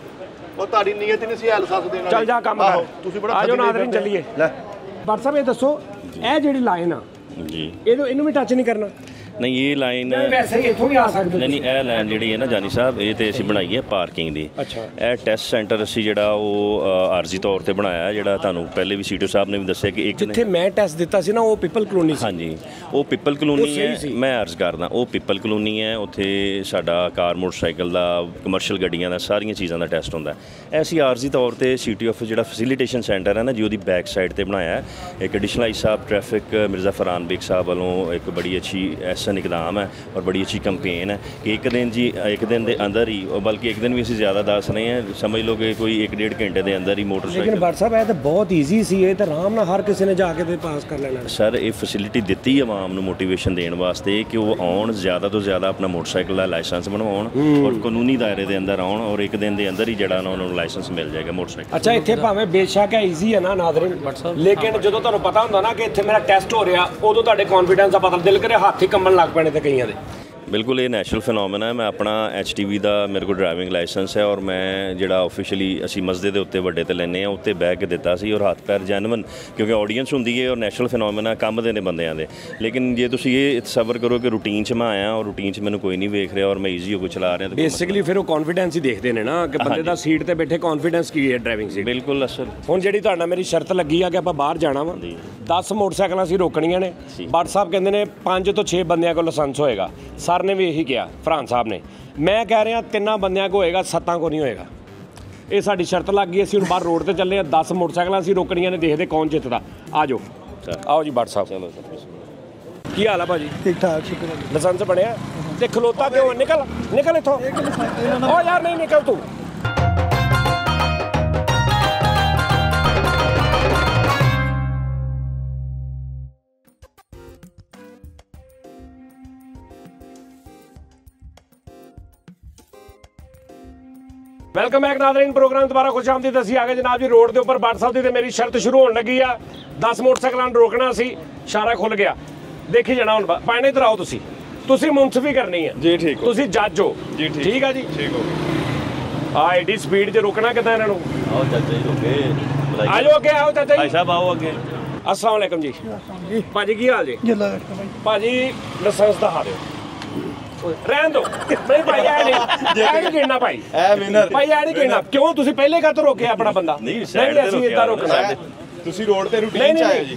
ਉਹ ਤੁਹਾਡੀ ਨੀਅਤ ਹੀ ਨਹੀਂ ਸੀ ਲਾਇਸੈਂਸ ਦੇਣ ਚੱਲ ਜਾ ਕੰਮ ਕਰ ਤੁਸੀਂ ਬੜਾ ਆਜੋ ਨਾਜ਼ਰੀਨ ਚੱਲੀਏ ਲੈ ਡਾਕਟਰ ਸਾਹਿਬ ਇਹ ਦੱਸੋ ਇਹ ਜਿਹੜੀ ਲਾਈਨ ਆ ਜੀ ਇਹਨੂੰ ਇਹਨੂੰ ਵੀ ਟੱਚ ਨਹੀਂ ਕਰਨਾ ਨਹੀਂ ਇਹ ਲਾਈਨ ਵੈਸੇ ਹੀ ਇੱਥੋਂ ਵੀ ਆ ਸਕਦੇ ਨਹੀਂ ਨਹੀਂ ਇਹ ਲਾਈਨ ਜਿਹੜੀ ਹੈ ਨਾ ਜਾਨੀ ਸਾਹਿਬ ਇਹ ਤੇ ਅਸੀਂ ਬਣਾਈ ਹੈ ਪਾਰਕਿੰਗ ਦੀ ਅੱਛਾ ਇਹ ਟੈਸਟ ਸੈਂਟਰ ਅਸੀਂ ਜਿਹੜਾ ਉਹ ਅ, ਆਰਜ਼ੀ ਤੌਰ ਤੇ ਬਣਾਇਆ ਜਿਹੜਾ ਤੁਹਾਨੂੰ ਪਹਿਲੇ ਵੀ ਸੀਟੋ ਸਾਹਿਬ ਨੇ ਵੀ ਦੱਸਿਆ ਕਿ ਇੱਕ ਜਿੱਥੇ ਮੈਂ ਟੈਸਟ ਦਿੱਤਾ ਸੀ ਨਾ ਉਹ ਪੀਪਲ ਕਲੋਨੀ ਸੀ ਹਾਂਜੀ ਉਹ ਪਿੱਪਲ ਉਹ ਕਲੋਨੀ ਸਹੀ ਹੈ ਸੀ। ਮੈਂ ਅਰਜ਼ ਕਰਦਾ ਉਹ ਪਿੱਪਲ ਕਲੋਨੀ ਹੈ ਉੱਥੇ ਸਾਡਾ ਕਾਰ ਮੋਟਰਸਾਈਕਲ ਦਾ ਕਮਰਸ਼ੀਅਲ ਗੱਡੀਆਂ ਦਾ ਸਾਰੀਆਂ ਚੀਜ਼ਾਂ ਦਾ ਟੈਸਟ ਹੁੰਦਾ ਹੈ ਅਸੀਂ ਆਰਜ਼ੀ ਤੌਰ ਤੇ ਸਿਟੀ ਆਫ ਜਿਹੜਾ ਫੈਸਿਲੀਟੇਸ਼ਨ ਸੈਂਟਰ ਹੈ ਨਾ ਜੀ ਉਹਦੀ ਬੈਕ ਸਾਈਡ ਤੇ ਬਣਾਇਆ ਹੈ ਇੱਕ ਐਡੀਸ਼ਨਲ ਆਈ ਸਾਹਿਬ ਟ੍ਰੈਫਿਕ ਮਿਰਜ਼ਾ ਫਰਹਾਨ ਬੇਗ ਸਾਹਿਬ ਵੱਲੋਂ ਇੱਕ ਬੜੀ ਅੱਛੀ ਐਸਨ ਇਕਦਾਮ ਹੈ ਔਰ ਬੜੀ ਅੱਛੀ ਕੰਪੇਨ ਹੈ ਕਿ ਇੱਕ ਦਿਨ ਜੀ ਇੱਕ ਦਿਨ ਦੇ ਅੰਦਰ ਹੀ ਬਲਕਿ ਇੱਕ ਦਿਨ ਵੀ ਅਸੀਂ ਜ਼ਿਆਦਾ ਦੱਸ ਰਹੇ ਹਾਂ ਸਮਝ ਲਓ ਕਿ ਕੋਈ ਇੱਕ ਡੇਢ ਘੰਟੇ ਦੇ ਅੰਦਰ ਹੀ ਲੇਕਿਨ ਮੋਟਰਸਾਈਕਲ ਡਾਕਟਰ ਸਾਹਿਬ ਇਹ ਤਾਂ ਬਹੁਤ ਈਜ਼ੀ ਸੀ ਇਹ ਤਾਂ ਆਰਾਮ ਨਾਲ ਹਰ ਕਿਸੇ ਨੇ ਜਾ ਕੇ ਤੇ ਪਾਸ ਕਰ ਲੈਣਾ ਸਰ ਇਹ ਫੈਸਿਲਿਟੀ ਦਿੱਤੀ ਆਵਾਮ ਨੂੰ ਮੋਟੀਵੇਸ਼ਨ ਦੇਣ ਵਾਸਤੇ ਕਿ ਉਹ ਆਉਣ ਜ਼ਿਆਦਾ ਤੋਂ ਜ਼ਿਆਦਾ ਆਪਣਾ ਮੋਟਰਸਾਈਕਲ ਦਾ ਲਾਇਸੈਂਸ ਬਣਵਾਉਣ ਔਰ ਕਾਨੂੰਨੀ ਦਾਇਰੇ ਦੇ ਅੰਦਰ ਆਉਣ ਔਰ ਇੱਕ ਦਿਨ ਦੇ ਅੰਦਰ ਹੀ ਜਿਹੜਾ ਨਾ ਉਹਨਾਂ ਨੂੰ ਲਾਇਸੈਂਸ ਮਿਲ ਜਾਏਗਾ ਮੋਟਰਸਾਈਕਲ ਅੱਛਾ ਇੱਥੇ ਭਾਵੇਂ ਬੇਸ਼ੱਕ ਹੈ ਈਜ਼ੀ ਹੈ ਨਾ ਨਾਜ਼ਰੀਨ ਲੇਕਿਨ ਜਦੋਂ ਤੁਹਾਨੂੰ ਪਤਾ ਹੁੰਦਾ ਨਾ ਕਿ ਇੱਥੇ ਮੇਰਾ ਟੈਸਟ ਹੋ ਰਿਹਾ ਉਦੋਂ ਤੁਹਾਡੇ ਕੌਨਫੀਡੈਂਸ ਦਾ ਪਤਾ ਦਿਲ ਕਰੇ ਹੱਥ ਹੀ ਕੰਬਣ ਲੱਗ ਪੈਣੇ ਤੇ ਕਈਆਂ ਦੇ ਬਿਲਕੁਲ ਇਹ ਨੈਚੁਰਲ ਫਿਨੋਮੀਨਾ ਹੈ ਮੈਂ ਆਪਣਾ ਐਚ ਟੀ ਵੀ ਦਾ ਮੇਰੇ ਕੋਲ ਡਰਾਈਵਿੰਗ ਲਾਇਸੈਂਸ ਹੈ ਔਰ ਮੈਂ ਜਿਹੜਾ ਆਫੀਸ਼ੀਅਲੀ ਅਸੀਂ ਮਸਜਿਦ ਦੇ ਉੱਤੇ ਵੱਡੇ ਤੇ ਲੈਂਦੇ ਆ ਉੱਤੇ ਬਹਿ ਕੇ ਦਿੱਤਾ ਸੀ ਔਰ ਹੱਥ ਪੈਰ ਜੈਨੂਇਨ ਕਿਉਂਕਿ ਆਡੀਅנס ਹੁੰਦੀ ਹੈ ਔਰ ਨੈਚੁਰਲ ਫਿਨੋਮੀਨਾ ਕੰਮ ਦੇ ਨੇ ਬੰਦਿਆਂ ਦੇ ਲੇਕਿਨ ਜੇ ਤੁਸੀਂ ਇਹ ਸਬਰ ਕਰੋ ਕਿ ਰੂਟੀਨ 'ਚ ਮੈਂ ਆਇਆ ਔਰ ਰੂਟੀਨ 'ਚ ਮੈਨੂੰ ਕੋਈ ਨਹੀਂ ਵੇਖ ਰਿਹਾ ਔਰ ਮੈਂ ਈਜ਼ੀ ਹੋ ਕੇ ਚਲਾ ਰਿਹਾ ਬੇਸਿਕਲੀ ਫਿਰ ਉਹ ਕੌਨਫੀਡੈਂਸ ਹੀ ਦੇਖਦੇ ਨੇ ਨਾ ਕਿ ਬੰਦੇ ਦਾ ਸੀਟ ਤੇ ਬੈਠੇ ਕੌਨਫੀਡੈਂਸ ਕੀ ਹੈ ਡਰਾਈਵਿੰਗ ਸੀਟ ਬਿਲਕੁਲ ਅਸਲ ਹੁਣ ਜਿਹੜੀ ਤੁਹਾਡਾ ਮੇਰੀ ਸ਼ਰਤ ਲੱਗੀ ਆ ਕਿ ਆਪਾਂ ਬਾਹਰ ਜਾਣਾ ਵਾ ਦਸ ਮੋਟਰਸਾਈਕਲਾਂ ਅਸੀਂ ਰੋਕਣੀਆਂ ਨੇ ਬਾਟ ਸਾਹਿਬ ਕਹਿੰਦੇ ਨੇ ਪੰਜ ਤੋਂ ਛੇ ਬੰਦਿਆਂ ਕੋਲ ਲਾਇਸੈਂਸ ਹੋਏਗਾ ਸਰ ਨੇ ਵੀ ਇਹੀ ਕਿਹਾ ਫਰਹਾਨ ਸਾਹਿਬ ਨੇ ਮੈਂ ਕਹਿ ਰਿਹਾ ਤਿੰਨਾਂ ਬੰਦਿਆਂ ਕੋ ਹੋਏਗਾ ਸੱਤਾਂ ਕੋ ਨਹੀਂ ਹੋਏਗਾ ਇਹ ਸਾਡੀ ਸ਼ਰਤ ਲੱਗ ਗਈ ਅਸੀਂ ਹੁਣ ਬਾਹਰ ਰੋਡ ਤੇ ਚੱਲੇ ਆ ਦਸ ਮੋਟਰਸਾਈਕਲਾਂ ਅਸੀਂ ਰੋਕਣੀਆਂ ਨੇ ਦੇਖਦੇ ਕੌਣ ਜਿੱਤਦਾ ਆ ਜਾਓ ਆਓ ਜੀ ਬਾਟ ਸਾਹਿਬ ਚਲੋ ਕੀ ਹਾਲ ਆ ਭਾਜੀ ਠੀਕ ਠਾਕ ਸ਼ੁਕਰ ਹੈ ਲਾਇਸੈਂਸ ਬਣਿਆ ਤੇ ਖਲੋਤਾ ਕਿਉਂ ਨਿਕਲ ਨਿਕਲ ਇੱਥੋਂ ਓ ਯਾਰ ਨਹੀਂ ਨਿਕਲ ਤੂੰ ਵੈਲਕਮ ਬੈਕ ਨਾਜ਼ਰੀਨ ਪ੍ਰੋਗਰਾਮ ਦੁਬਾਰਾ ਖੁਸ਼ ਆਮਦੀਦ ਅਸੀਂ ਆ ਗਏ ਜਨਾਬ ਜੀ ਰੋਡ ਦੇ ਉੱਪਰ ਬਾਟ ਸਾਹਿਬ ਦੀ ਤੇ ਮੇਰੀ ਸ਼ਰਤ ਸ਼ੁਰੂ ਹੋਣ ਲੱਗੀ ਆ ਦਸ ਮੋਟਰਸਾਈਕਲਾਂ ਨੂੰ ਰੋਕਣਾ ਸੀ ਇਸ਼ਾਰਾ ਖੁੱਲ ਗਿਆ ਦੇਖੀ ਜਾਣਾ ਹੁਣ ਪਾਣੇ ਇਧਰ ਆਓ ਤੁਸੀਂ ਤੁਸੀਂ ਮੁਨਸਫੀ ਕਰਨੀ ਹੈ ਜੀ ਠੀਕ ਹੋ ਤੁਸੀਂ ਜੱਜ ਹੋ ਜੀ ਠੀਕ ਠੀਕ ਆ ਜੀ ਠੀਕ ਹੋ ਆ ਐਡੀ ਸਪੀਡ 'ਚ ਰੋਕਣਾ ਕਿੱਦਾਂ ਇਹਨਾਂ ਨੂੰ ਆਓ ਚਾਚਾ ਜੀ ਰੁਕੇ ਆਜੋ ਅੱਗੇ ਆਓ ਚਾਚਾ ਭਾਈ ਜੀ ਸਾਹਿਬ ਆਓ ਅੱਗੇ अस्सलाम वालेकुम जी भाजी की हाल जी ਜਿੱਲਾ भाजी लाइसेंस दिखा दो रहन दो नहीं भाई ऐ नहीं ऐ नहीं गिनना भाई ਐ ਵਿਨਰ भाई ऐ नहीं गिनना क्यों तुसी पहले का तो रोके अपना बंदा नहीं साइड ते ਅਸੀਂ रोके ਇੱਦਾਂ ਰੋਕਣਾ ਤੁਸੀਂ ਰੋਡ ਤੇ ਨਹੀਂ ਰੂਟੀਨ ਚ ਆਏ ਨਹੀਂ ਜੀ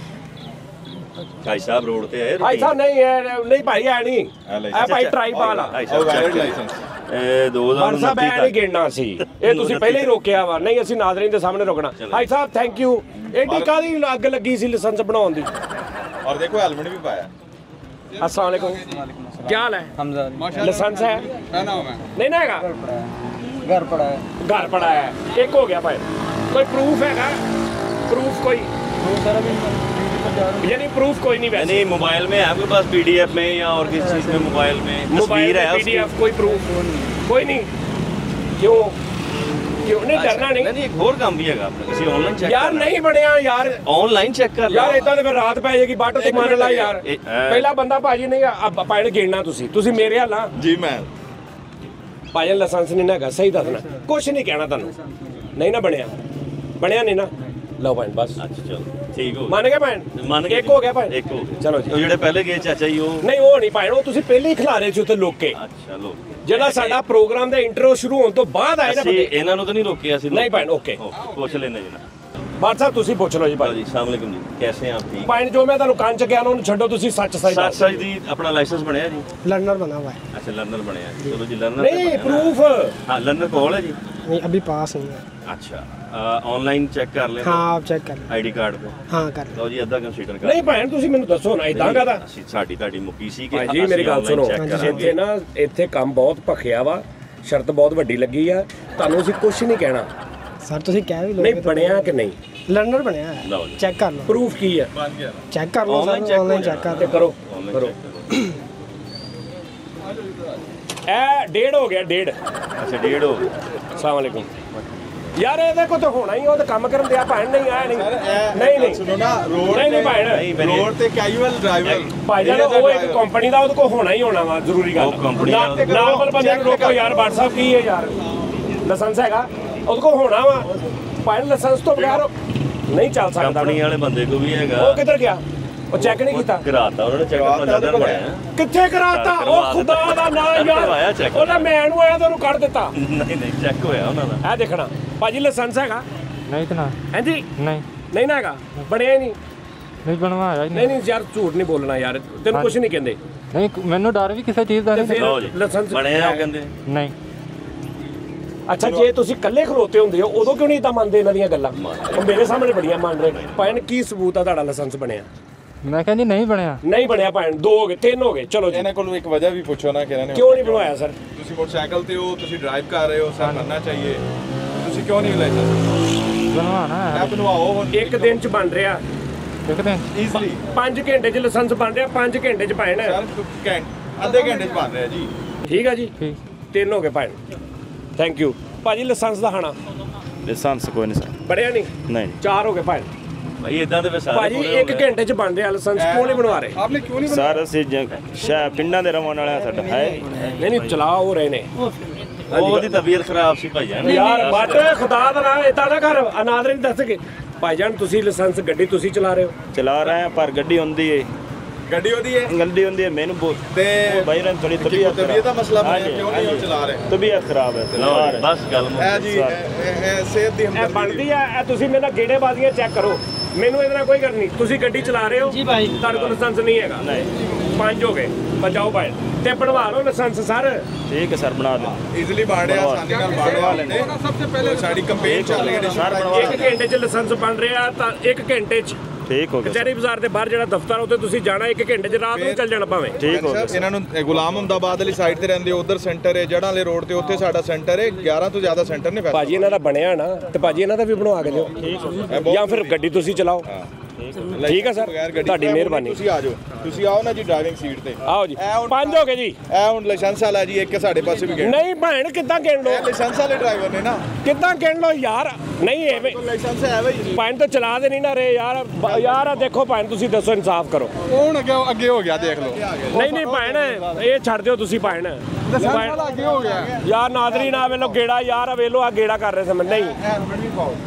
ਭਾਈ ਸਾਹਿਬ ਰੋਡ ਤੇ ਆਏ भाई साहब नहीं है नहीं भाई ऐ नहीं license। ऐ भाई ट्राई वाला ਭਾਈ ਉਹ ਸਾਹਿਬ ਵੈਲਿਡ ਲਾਇਸੈਂਸ ਇਹ ਦੋ ਹਜ਼ਾਰ ਭਾਈ ਸਾਹਿਬ ਐ ਨਹੀਂ ਗਿਣਨਾ ਸੀ ਇਹ ਤੁਸੀਂ ਪਹਿਲੇ ਹੀ ਰੋਕਿਆ ਵਾ ਨਹੀਂ ਅਸੀਂ ਨਾਜ਼ਰੀਨ ਦੇ ਸਾਹਮਣੇ ਰੋਕਣਾ ਭਾਈ ਸਾਹਿਬ ਥੈਂਕ ਯੂ ਐਡੀ ਕਾਦੀ ਅੱਗ ਲੱਗੀ ਸੀ ਲਾਇਸੈਂਸ ਬਣਾਉਣ ਦੀ ਔਰ ਦੇਖੋ ਹੈਲਮਟ ਵੀ ਪਾਇਆ अस्सलाम वालेकुम क्या हाल है हमजा लाइसेंस है ਨਾ ਨਾ ਮੈਂ नहीं ना हैगा घर पड़ा है घर पड़ा है एक हो गया भाई कोई प्रूफ हैगा प्रूफ कोई वो सारा भी यानी प्रूफ कोई नहीं वैसे नहीं मोबाइल में है आपके पास पीडीएफ में या और किसी चीज में मोबाइल में मोबाइल तस्वीर है में उसकी? पीडीएफ कोई प्रूफ कोई नहीं क्यों क्यों नहीं डरना नहीं नहीं एक और काम भी हैगा आपने किसी ऑनलाइन चेक यार नहीं ਬਣਿਆ यार ऑनलाइन चेक कर ਯਾਰ ਇਦਾਂ ਤੇ ਫਿਰ ਰਾਤ ਪੈ ਜਾਏਗੀ ਬੱਟ ਤੇ ਮੰਨ ਲਾ ਯਾਰ ਇਹ- ਇਹ- ਪਹਿਲਾ ਬੰਦਾ ਭਾਜੀ ਨਹੀਂ ਆ ਪਾਇਣ ਗਿਣਨਾ ਤੁਸੀਂ ਤੁਸੀਂ ਮੇਰੇ ਹਾਲਾਂ ਜੀ ਮੈਂ ਭਾਜੀ ਲਾਇਸੈਂਸ ਨਹੀਂ ਨਾ ਹੈਗਾ ਸਹੀ ਦੱਸਣਾ ਕੁਛ ਨਹੀਂ ਕਹਿਣਾ ਤੁਹਾਨੂੰ ਨਹੀਂ ਨਾ ਬਣਿਆ ਬਣਿਆ ਨਹੀਂ ਨਾ ਲਓ ਭਾਈ ਬਸ अच्छा चलो ठीक हो ਮੰਨ ਗਏ ਭੈਣ ਮੰਨ ਗਏ ਇੱਕ ਹੋ ਗਿਆ ਭਾਈ ਇੱਕ ਹੋ ਗਿਆ ਚਲੋ ਜੀ ਉਹ ਜਿਹੜੇ ਪਹਿਲੇ ਗਏ ਚਾਚਾ ਜੀ ਉਹ ਨਹੀਂ ਉਹ ਨਹੀਂ ਭਾਈ ਉਹ ਤੁਸੀਂ ਪਹਿਲੇ ਹੀ ਖਿਲਾਰੇ ਸੀ ਉੱਥੇ ਲੋਕ ਕੇ ਅੱਛਾ ਲੋ ਜਿਹੜਾ ਸਾਡਾ ਪ੍ਰੋਗਰਾਮ ਦਾ ਇੰਟਰੋ ਸ਼ੁਰੂ ਹੋਣ ਤੋਂ ਬਾਅਦ ਆਏ ਨਾ ਅਸੀਂ ਬੰਦੇ ਇਹਨਾਂ ਨੂੰ ਤਾਂ ਨਹੀਂ ਰੋਕਿਆ ਸੀ ਨਹੀਂ ਭੈਣ ਓਕੇ ਪੁੱਛ ਲੈਣੇ ਜੀ ਨਾ ਬਾਦ ਸਾਹਿਬ ਤੁਸੀਂ ਪੁੱਛ ਲਓ ਜੀ ਭਾਈ ਜੀ अस्सलाम वालेकुम जी कैसे हैं आप ठीक ਭਾਈ ਜੋ ਮੈਂ ਤੁਹਾਨੂੰ ਕੰਨ ਚ ਗਿਆ ਉਹਨੂੰ ਛੱਡੋ ਤੁਸੀਂ ਸੱਚ ਸਹੀ सच ਦੱਸ सच दी अपना लाइसेंस बनया जी लर्नर बना हुआ है अच्छा लर्नर बनया चलो जी लर्नर ਨਹੀਂ ਪ੍ਰੂਫ हाँ लर्नर कॉल है जी नहीं अभी पास नहीं है अच्छा ऑनलाइन चेक कर ले हाँ आप चेक कर लें। आईडी कार्ड पे हाँ कर लें। ਲਓ ਜੀ ਅੱਧਾ ਕੰਸੀਡਰ ਕਰ ਨਹੀਂ ਭੈਣ ਤੁਸੀਂ ਮੈਨੂੰ ਦੱਸੋ ਨਾ ਇਦਾਂ ਕਹਦਾ ਅਸੀਂ ਸਾਡੀ ਤੁਹਾਡੀ ਮੁੱਕੀ ਸੀ ਕਿ ਭਾਈ ਜੀ ਮੇਰੀ ਗੱਲ ਸੁਣੋ ਇੱਥੇ ਨਾ ਇੱਥੇ ਕੰਮ ਬਹੁਤ ਭਖਿਆ ਵਾ ਸ਼ਰਤ ਬਹੁਤ ਵੱਡੀ ਲੱਗੀ ਆ ਤੁਹਾਨੂੰ ਅਸੀਂ ਕੁਝ ਨਹੀਂ ਕਹਿਣਾ सर तुम क्या भी ਨਹੀਂ लोगे ਬਣਿਆ ਕਿ ਨਹੀਂ ਲਰਨਰ ਬਣਿਆ ਲਓ ਹੈ ਜੀ। ਚੈੱਕ ਕਰ ਲਓ ਪ੍ਰੂਫ ਕੀ ਹੈ? ਬਣ ਗਿਆ ਚੈੱਕ ਕਰ ਲਓ Online ਸਰ check ਆਨਲਾਈਨ ਹੋ ਚੈੱਕ ਕਰ ਤੇ ਲਓ ਕਰੋ Online ਕਰੋ check ਇਹ ਡੇਢ ਹੋ ਗਿਆ ਡੇਢ। ਅੱਛਾ ਡੇਢ ਹੋ ਗਿਆ। ਅਸਲਾਮ ਵਾਲੇਕੁਮ ਯਾਰ ਇਹਦੇ ਕੋਲ ਤਾਂ ਹੋਣਾ ਹੀ ਉਹ ਤਾਂ ਕੰਮ ਕਰਨ ਦਿਆ ਭੈਣ ਨਹੀਂ ਆਇਆ ਨਹੀਂ ਨਹੀਂ ਨਹੀਂ ਸੁਣੋ ਨਾ ਰੋਡ ਨਹੀਂ ਨਹੀਂ ਭੈਣ ਰੋਡ ਤੇ ਕੈਜੂਅਲ ਡਰਾਈਵਰ ਭਾਈ ਜਾਨ ਉਹ ਇੱਕ ਕੰਪਨੀ ਦਾ ਉਹਦੇ ਕੋਲ ਹੋਣਾ ਹੀ ਹੋਣਾ ਵਾ ਜ਼ਰੂਰੀ ਗੱਲ ਉਹ company ਦਾ ਉਹਦੇ ਕੋਲ- ਨਾਰਮਲ ਬੰਦੇ ਨੂੰ ਰੋਕੋ ਯਾਰ WhatsApp ਕੀ ਹੈ ਯਾਰ ਲਾਇਸੈਂਸ ਹੈਗਾ ਉਹਦੇ ਕੋਲ ਹੋਣਾ ਵਾ ਭਾਈ ਲਾਇਸੈਂਸ ਤੋਂ ਬਗੈਰ ਨਹੀਂ ਚੱਲ ਸਕਦਾ ਕੰਪਨੀ ਵਾਲੇ ਬੰਦੇ ਕੋ ਵੀ ਹੈਗਾ ਉਹ ਕਿੱਧਰ ਗਿਆ ਉਹ ਚੈੱਕ ਨਹੀਂ ਕੀਤਾ ਕਰਾਤਾ ਉਹਨਾਂ ਨੇ ਚੈੱਕ ਆਪਣਾ ਜਦਰ ਬਣਾਇਆ ਕਿੱਥੇ ਕਰਾਤਾ ਉਹ ਖੁਦਾ ਦਾ ਨਾਂ ਕਰਵਾਇਆ ਯਾਰ check। ਉਹਦਾ ਮੈਂ ਨੂੰ ਆਇਆ ਤਾਂ ਉਹਨੂੰ ਕੱਢ ਦਿੱਤਾ ਨਹੀਂ ਨਹੀਂ ਚੈੱਕ ਹੋਇਆ ਉਹਨਾਂ ਦਾ ਇਹ ਦੇਖਣਾ ਭਾਜੀ ਲਾਇਸੈਂਸ ਹੈਗਾ ਨਹੀਂ ਤਾਂ ਨਾ ਹਾਂਜੀ ਨਹੀਂ ਨਹੀਂ ਨਾ ਹੈਗਾ ਬਣਿਆ ਹੀ ਨਹੀਂ ਨਹੀਂ ਬਣਵਾਇਆ ਹੀ ਨਹੀਂ ਨਹੀਂ ਨਹੀਂ ਯਾਰ ਝੂਠ ਨਹੀਂ ਬੋਲਣਾ ਯਾਰ ਤੈਨੂੰ ਕੁਝ ਨਹੀਂ ਕਹਿੰਦੇ ਨਹੀਂ ਮੈਨੂੰ ਡਰ ਵੀ ਕਿਸੇ ਚੀਜ਼ ਦਾ ਤੇ ਨਹੀਂ ਫਿਰ ਲਓ ਜੀ ਲਾਇਸੈਂਸ ਬਣਿਆ ਉਹ ਕਹਿੰਦੇ ਨਹੀਂ ਅੱਛਾ ਜੇ ਤੁਸੀਂ ਇਕੱਲੇ ਖਲੋਤੇ ਹੁੰਦੇ ਹੋ ਉਦੋਂ ਕਿਉਂ ਨਹੀਂ ਤਾਂ ਮੰਨਦੇ ਇਹਨਾਂ ਦੀਆਂ ਗੱਲਾਂ ਉਹ ਮੇਰੇ ਸਾਹਮਣੇ ਬੜੀਆਂ ਮੰਨ ਰਹੇ ਭਾਈ ਕੀ ਸਬੂਤ ਆ ਤੁਹਾਡਾ ਲਾਇਸੈਂਸ ਬਣਿਆ ਮੈਂ ਕਹਿੰਦੀ ਨਹੀਂ ਬਣਿਆ ਨਹੀਂ ਬਣਿਆ ਭਾਈ ਦੋ ਹੋ ਗਏ ਤਿੰਨ ਹੋ ਗਏ ਚਲੋ ਜੀ ਇਹਨਾਂ ਕੋਲ ਇੱਕ ਵਜ੍ਹਾ ਵੀ ਪੁੱਛੋ ਨਾ ਕਿ ਇਹਨਾਂ ਨੇ ਕਿਉਂ ਨਹੀਂ ਬਣਵਾਇਆ ਸਰ ਤੁਸੀਂ ਮੋਟਰਸਾਈਕਲ ਤੇ ਹੋ ਤੁਸੀਂ ਡਰਾਈਵ ਕਰ ਰਹੇ ਹੋ ਸਰ ਕਰਨਾ ਚਾਹੀਏ ਤੁਸੀਂ ਕਿਉਂ ਨਹੀਂ ਲਾਇਸੈਂਸ ਬਣਵਾਣਾ ਇਹ ਹੈ ਬਣਵਾਓ ਹੁਣ ਇੱਕ ਦਿਨ ਚ ਬਣ ਰਿਹਾ ਇੱਕ ਦਿਨ ਈਜ਼ਲੀ ਪੰਜ ਘੰਟੇ ਚ ਲਾਇਸੈਂਸ ਬਣ ਰਿਹਾ ਪੰਜ ਘੰਟੇ ਚ ਪਾਇਣ ਸਰ ਘੰਟੇ ਅੱਧੇ ਘੰਟੇ ਚ ਬਣ ਰਿਹਾ ਜੀ ਠੀਕ ਆ ਜੀ ਠੀਕ ਤਿੰਨ ਹੋ ਗਏ ਪਾਇਣ ਥੈਂਕ ਯੂ ਭਾਜੀ ਲਾਇਸੈਂਸ ਦਾ ਖਾਣਾ ਲਾਇਸੈਂਸ ਕੋਈ ਨਹੀਂ ਸਰ ਬੜਿਆ ਨਹੀਂ ਨਹੀਂ ਚਾਰ ਹੋ ਗਏ ਪਾਇਣ ਭਾਈ ਇਦਾਂ ਦੇ ਸਾਰੇ ਭਾਜੀ ਇੱਕ ਘੰਟੇ ਚ ਬਣ ਰਿਹਾ ਲਾਇਸੈਂਸ ਕਿਉਂ ਨਹੀਂ ਬਣਵਾ ਰਹੇ ਆਪਨੇ ਕਿਉਂ ਨਹੀਂ ਸਰ ਅਸੀਂ ਸ਼ਾਇਦ ਪਿੰਡਾਂ ਦੇ ਰਹਿਣ ਵਾਲਾ ਸਾਡਾ ਹੈ ਨਹੀਂ ਨਹੀਂ ਚਲਾ ਹੋ ਰਹੇ ਨੇ ਉਹਦੀ ਤਬੀਅਤ ਖਰਾਬ ਸੀ ਭਾਈ ਜਾਨ ਯਾਰ ਬੱਟ ਖੁਦਾ ਦਾ ਨਾਮ ਇਦਾਂ ਨਾ ਕਰ ਅਨਾਦਰ ਨਹੀਂ ਦੱਸ ਕੇ ਭਾਈ ਜਾਨ ਤੁਸੀਂ ਲਾਇਸੈਂਸ ਗੱਡੀ ਤੁਸੀਂ ਚਲਾ ਰਹੇ ਹੋ ਚਲਾ ਰਹੇ ਹਾਂ ਪਰ ਗੱਡੀ ਹੁੰਦੀ ਹੈ ਗੱਡੀ ਉਹਦੀ ਹੈ ਗੱਡੀ ਹੁੰਦੀ ਹੈ ਮੈਨੂੰ ਬਹੁਤ ਤੇ ਭਾਈ ਰਨ ਥੋੜੀ ਤਬੀਅਤ ਤਬੀਅਤ ਤਬੀਅਤ ਦਾ ਮਸਲਾ ਬਣਿਆ ਕਿਉਂ ਨਹੀਂ ਉਹ ਚਲਾ ਰਹੇ ਤਬੀਅਤ ਖਰਾਬ ਹੈ ਬਸ ਗੱਲ ਇਹ ਜੀ ਇਹ- ਇਹ ਸਿਹਤ ਦੀ ਇਹ ਹਮਦਰਦੀ ਬਣਦੀ ਆ ਇਹ ਤੁਸੀਂ ਮੇਰੇ ਨਾਲ ਗੇੜੇ ਬਾਜ਼ੀਆਂ ਚੈੱਕ ਕਰੋ ਮੈਨੂੰ ਇਹਦੇ ਨਾਲ ਕੋਈ ਗੱਲ ਨਹੀਂ ਤੁਸੀਂ ਗੱਡੀ ਚਲਾ ਰਹੇ ਹੋ ਜੀ ਭਾਈ ਤੁਹਾਡੇ ਕੋਲ ਲਾਇਸੈਂਸ ਨਹੀਂ ਹੈਗਾ ਨਹੀਂ ਪੰਜ ਹੋ ਗਏ ਬਚਾਓ ਭਾਈ ਤੇ ਬਣਵਾ ਲਓ ਲਾਇਸੈਂਸ ਸਰ ਠੀਕ ਹੈ ਸਰ ਬਣਾ ਦਿਓ ਈਜ਼ੀਲੀ ਬਣ ਰਿਹਾ ਆਸਾਨੀ ਨਾਲ ਬਣ ਰਿਹਾ ਸਭ ਤੋਂ ਪਹਿਲੇ ਸਾਡੀ ਕੰਪੇਨ ਚੱਲ ਰਹੀ ਹੈ ਸਰ ਬਣਵਾ ਇੱਕ ਘੰਟੇ ਚ ਲਾਇਸੈਂਸ ਬਣ ਰਿਹਾ ਤਾਂ ਇੱਕ ਘੰਟੇ ਚ ਠੀਕ ਹੋ ਗਿਆ ਕਚਹਿਰੀ ਬਾਜ਼ਾਰ ਦੇ ਬਾਹਰ ਜਿਹੜਾ ਦਫ਼ਤਰ ਉੱਥੇ ਤੁਸੀਂ ਜਾਣਾ ਇੱਕ ਘੰਟੇ ਚ ਰਾਤ ਨੂੰ ਚੱਲ ਜਾਣਾ ਭਾਵੇਂ ਠੀਕ ਹੋ ਗਿਆ ਇਹਨਾਂ ਨੂੰ ਇਹ ਗੁਲਾਮ ਅਹਿਮਦਾਬਾਦ ਵਾਲੀ ਸਾਈਡ ਤੇ ਰਹਿੰਦੇ ਉਧਰ ਸੈਂਟਰ ਹੈ ਜੜਾਂ ਵਾਲੇ ਰੋਡ ਤੇ ਉੱਥੇ ਸਾਡਾ ਸੈਂਟਰ ਹੈ ਗਿਆਰਾਂ ਤੋਂ ਜ਼ਿਆਦਾ ਸੈਂਟਰ ਨੇ ਭਾਜੀ ਇਹਨਾਂ ਦਾ ਬਣਿਆ ਨਾ ਤੇ ਭਾਜੀ ਇਹਨਾਂ ਦਾ ਵੀ ਬਣਵਾ ਕੇ ਦਿਓ ਜਾਂ ਫਿਰ ਗੱਡੀ ਤੁਸੀਂ ਚਲਾਓ ਠੀਕ ਹੈ ਸਰ ਤੁਹਾਡੀ ਮਿਹਰਬਾਨੀ ਤੁਸੀਂ ਆ ਜਾਓ ਤੁਸੀਂ ਆਓ ਨਾ ਜੀ ਡਰਾਈਵਿੰਗ ਸੀਟ ਤੇ ਆਓ ਜੀ ਇਹ ਹੁਣ- ਪੰਜ ਹੋ ਗਏ ਜੀ ਇਹ ਹੁਣ ਲਾਇਸੈਂਸ ਵਾਲਾ ਜੀ ਇੱਕ ਸਾਡੇ ਪਾਸੇ ਵੀ ਗਿਆ ਨਹੀਂ ਭੈਣ ਕਿੱਦਾਂ ਗਿਣ ਇਹ ਲੋ ਲਾਇਸੈਂਸ ਵਾਲੇ ਡਰਾਈਵਰ ਨੇ ਨਾ ਕਿੱਦਾਂ ਗਿਣ ਲੋ ਯਾਰ ਨਹੀਂ ਐਵੇਂ ਲਾਇਸੈਂਸ ਹੈ ਬਈ ਭੈਣ ਤਾਂ ਚਲਾ ਦੇ ਨਹੀਂ ਨਾ ਰਹੇ ਯਾਰ ਬ- ਯਾਰ ਆ ਦੇਖੋ ਭੈਣ ਤੁਸੀਂ ਦੱਸੋ ਇਨਸਾਫ ਕਰੋ ਹੁਣ ਅੱਗੇ ਅੱਗੇ ਹੋ ਗਿਆ ਦੇਖ ਲਓ ਨਹੀਂ ਨਹੀਂ ਭੈਣ ਇਹ ਛੱਡ ਦਿਓ ਤੁਸੀਂ ਭੈਣ ਲਾਇਸੈਂਸ ਵਾਲਾ ਅੱਗੇ ਹੋ ਗਿਆ ਯਾਰ ਨਾਦਰੀ ਨਾ ਵੇਲੋ ਗੇੜਾ ਯਾਰ ਵੇਲੋ ਆ ਗੇੜਾ ਕਰ ਰਹੇ ਸੀ ਮੈਂ ਨਹੀਂ ਹੈਲਮਟ ਵੀ ਪਾਓ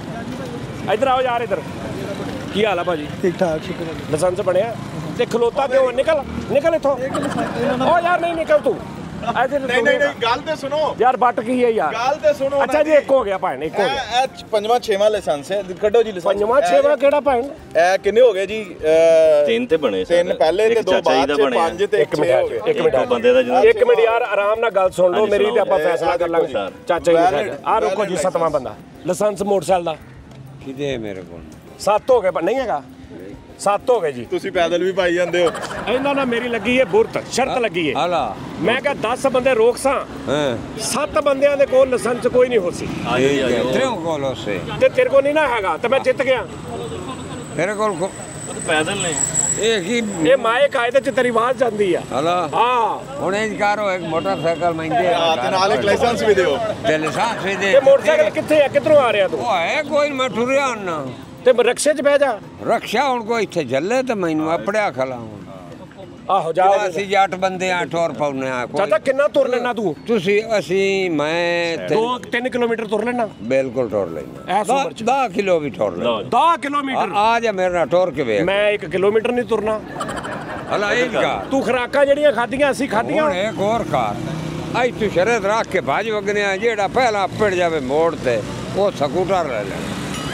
ਇੱਧਰ ਆਓ ਯਾਰ ਇੱਧਰ ਕੀ ਹਾਲ ਆ ਭਾਜੀ ਠੀਕ ਠਾਕ ਸ਼ੁਕਰ ਹੈ ਲਾਇਸੈਂਸ ਬਣਿਆ ਤੇ ਖਲੋਤਾ ਕਿਉਂ ਨਿਕਲ ਨਿਕਲ ਇੱਥੋਂ ਓ ਯਾਰ ਨਹੀਂ ਨਿਕਲ ਤੂੰ ਇੱਥੇ ਨਹੀਂ ਨਹੀਂ ਨਹੀਂ ਗੱਲ ਤੇ ਸੁਣੋ ਯਾਰ ਬੱਟ ਕੀ ਹੈ ਯਾਰ ਗੱਲ ਤੇ ਸੁਣੋ ਅੱਛਾ ਜੀ ਇੱਕ ਹੋ ਗਿਆ ਭੈਣ ਇੱਕ ਹੋ ਗਿਆ ਇਹ ਪੰਜਵਾਂ ਛੇਵਾਂ ਲਾਇਸੈਂਸ ਹੈ ਕੱਢੋ ਜੀ ਲਾਇਸੈਂਸ ਪੰਜਵਾਂ ਛੇਵਾਂ ਕਿਹੜਾ ਭੈਣ ਇਹ ਕਿੰਨੇ ਹੋ ਗਏ ਜੀ ਅਹ, ਤਿੰਨ ਤੇ ਬਣੇ ਸਰ ਤਿੰਨ ਪਹਿਲੇ ਤੇ ਇੱਕ ਦੋ ਚਾਚਾ ਜੀ ਬਾਅਦ ਦਾ ਚ ਬਣਿਆ। ਪੰਜ ਤੇ ਇੱਕ ਛੇ ਮਿੰਟ ਹੋ ਗਏ ਇੱਕ ਮਿੰਟ ਇੱਕ ਬੰਦੇ ਦਾ ਜਿਹਦਾ ਇੱਕ ਮਿੰਟ ਯਾਰ ਆਰਾਮ ਨਾਲ ਗੱਲ ਸੁਣ ਲਓ ਹਾਂਜੀ, ਮੇਰੀ ਤੇ ਆਪਾਂ ਸੁਣਾਓ। ਫੈਸਲਾ ਕਰ ਲਾਂਗੇ ਸਰ। ਚਾਚਾ ਜੀ Valid- ਸਾਹਿਬ ਆ ਰੁਕੋ ਜੀ valid ਸਤਵਾਂ ਬੰਦਾ ਲਾਇਸੈਂਸ ਮੋਟਰਸਾਈਕਲ ਦਾ ਕਿਤੇ ਮੇਰੇ ਕੋਲ ਸੱਤ ਹੋ ਗਏ ਪਰ ਨਹੀਂ ਹੈਗਾ ਸੱਤ ਹੋ ਗਏ ਜੀ ਤੁਸੀਂ ਪੈਦਲ ਵੀ ਪਾਈ ਜਾਂਦੇ ਹੋ ਇਹਨਾਂ ਨਾਲ ਮੇਰੀ ਲੱਗੀ ਹੈ ਬੁਰਤ ਸ਼ਰਤ ਲੱਗੀ ਹੈ ਹਾਲਾ ਮੈਂ ਕਿਹਾ ਦਸ ਬੰਦੇ ਰੋਕ ਸਾਂ ਹਾਂ ਸੱਤ ਬੰਦਿਆਂ ਦੇ ਕੋਲ ਲਾਇਸੈਂਸ ਕੋਈ ਨਹੀਂ ਹੋ ਸੀ ਆਜੋ ਆਜੋ ਤੇਰੇ ਕੋਲ ਉਸੇ ਤੇ ਤੇਰੇ ਕੋਲ ਨਹੀਂ ਨਾ ਹੈਗਾ ਤੇ ਮੈਂ ਜਿੱਤ ਗਿਆ ਤੇਰੇ ਕੋਲ ਕੋ- ਪੈਦਲ ਨੇ ਇਹ ਕੀ ਇਹ ਮਾਏ ਕਾਇਦੇ ਚ ਤੇਰੀ ਆਵਾਜ਼ ਜਾਂਦੀ ਆ ਹਾਲਾ ਹਾਂ ਹੁਣ ਇਹ ਕਰੋ ਇੱਕ ਮੋਟਰਸਾਈਕਲ ਮਹਿੰਦੇ ਹਾਂ ਤੇ ਨਾਲ ਇੱਕ ਲਾਇਸੈਂਸ ਵੀ ਦਿਓ ਤੇ ਲਾਇਸੈਂਸ ਵੀ ਦੇ ਇਹ ਮੋਟਰਸਾਈਕਲ ਕਿੱਥੇ ਆ ਕਿੱਧਰੋਂ ਆ ਰਿਹਾ ਤੂੰ ਉਹ ਹੈ ਕੋਈ ਮੈਂ ਟੁਰਿਆ ਨਾ ਤੇ ਰਕਸ਼ੇ 'ਚ ਬਹਿ ਜਾ ਰਕਸ਼ਾ ਹੁਣ ਕੋਈ ਇੱਥੇ ਚੱਲੇ ਤੇ ਮੈਨੂੰ ਆਪੜਿਆ ਖਲਾ ਹੁਣ ਆਹੋ ਜਾ ਅਸੀਂ ਜੱਟ ਬੰਦੇ ਆ ਠੋਰ ਪਾਉਨੇ ਆ ਕੋਈ- ਚਾਚਾ ਕਿੰਨਾ ਤੁਰ ਲੈਣਾ ਤੂੰ ਤੁਸੀਂ ਅਸੀਂ ਮੈਂ ਤੇ ਦੋ ਤਿੰਨ ਕਿਲੋਮੀਟਰ ਤੁਰ ਲੈਣਾ ਬਿਲਕੁਲ ਠੋਰ ਲੈਣਾ ਐਸ ਉਮਰ ਚ ਦਸ ਕਿਲੋ ਵੀ ਠੋਰ ਲੈਣਾ ਦਸ ਕਿਲੋਮੀਟਰ ਆ ਆ ਜਾ ਮੇਰੇ ਨਾਲ ਠੋਰ ਕੇ ਵੇਖ ਮੈਂ ਇੱਕ ਕਿਲੋਮੀਟਰ ਨਹੀਂ ਤੁਰਨਾ ਹਲਾ ਇਹ ਕਾ ਤੂੰ ਖਰਾਕਾਂ ਜਿਹੜੀਆਂ ਖਾਧੀਆਂ ਅਸੀਂ ਖਾਧੀਆਂ ਹੁਣ ਇੱਕ ਹੋਰ ਕਾਰ ਆਈ ਤੂੰ ਸ਼ਰਤ ਰੱਖ ਕੇ ਭੱਜ ਵਗਨਿਆ ਜਿਹੜਾ ਪਹਿਲਾਂ ਪੜ ਜਾਵੇ ਮੋੜ ਤੇ ਉਹ ਸਕੂਟਰ ਲੈ ਲੈ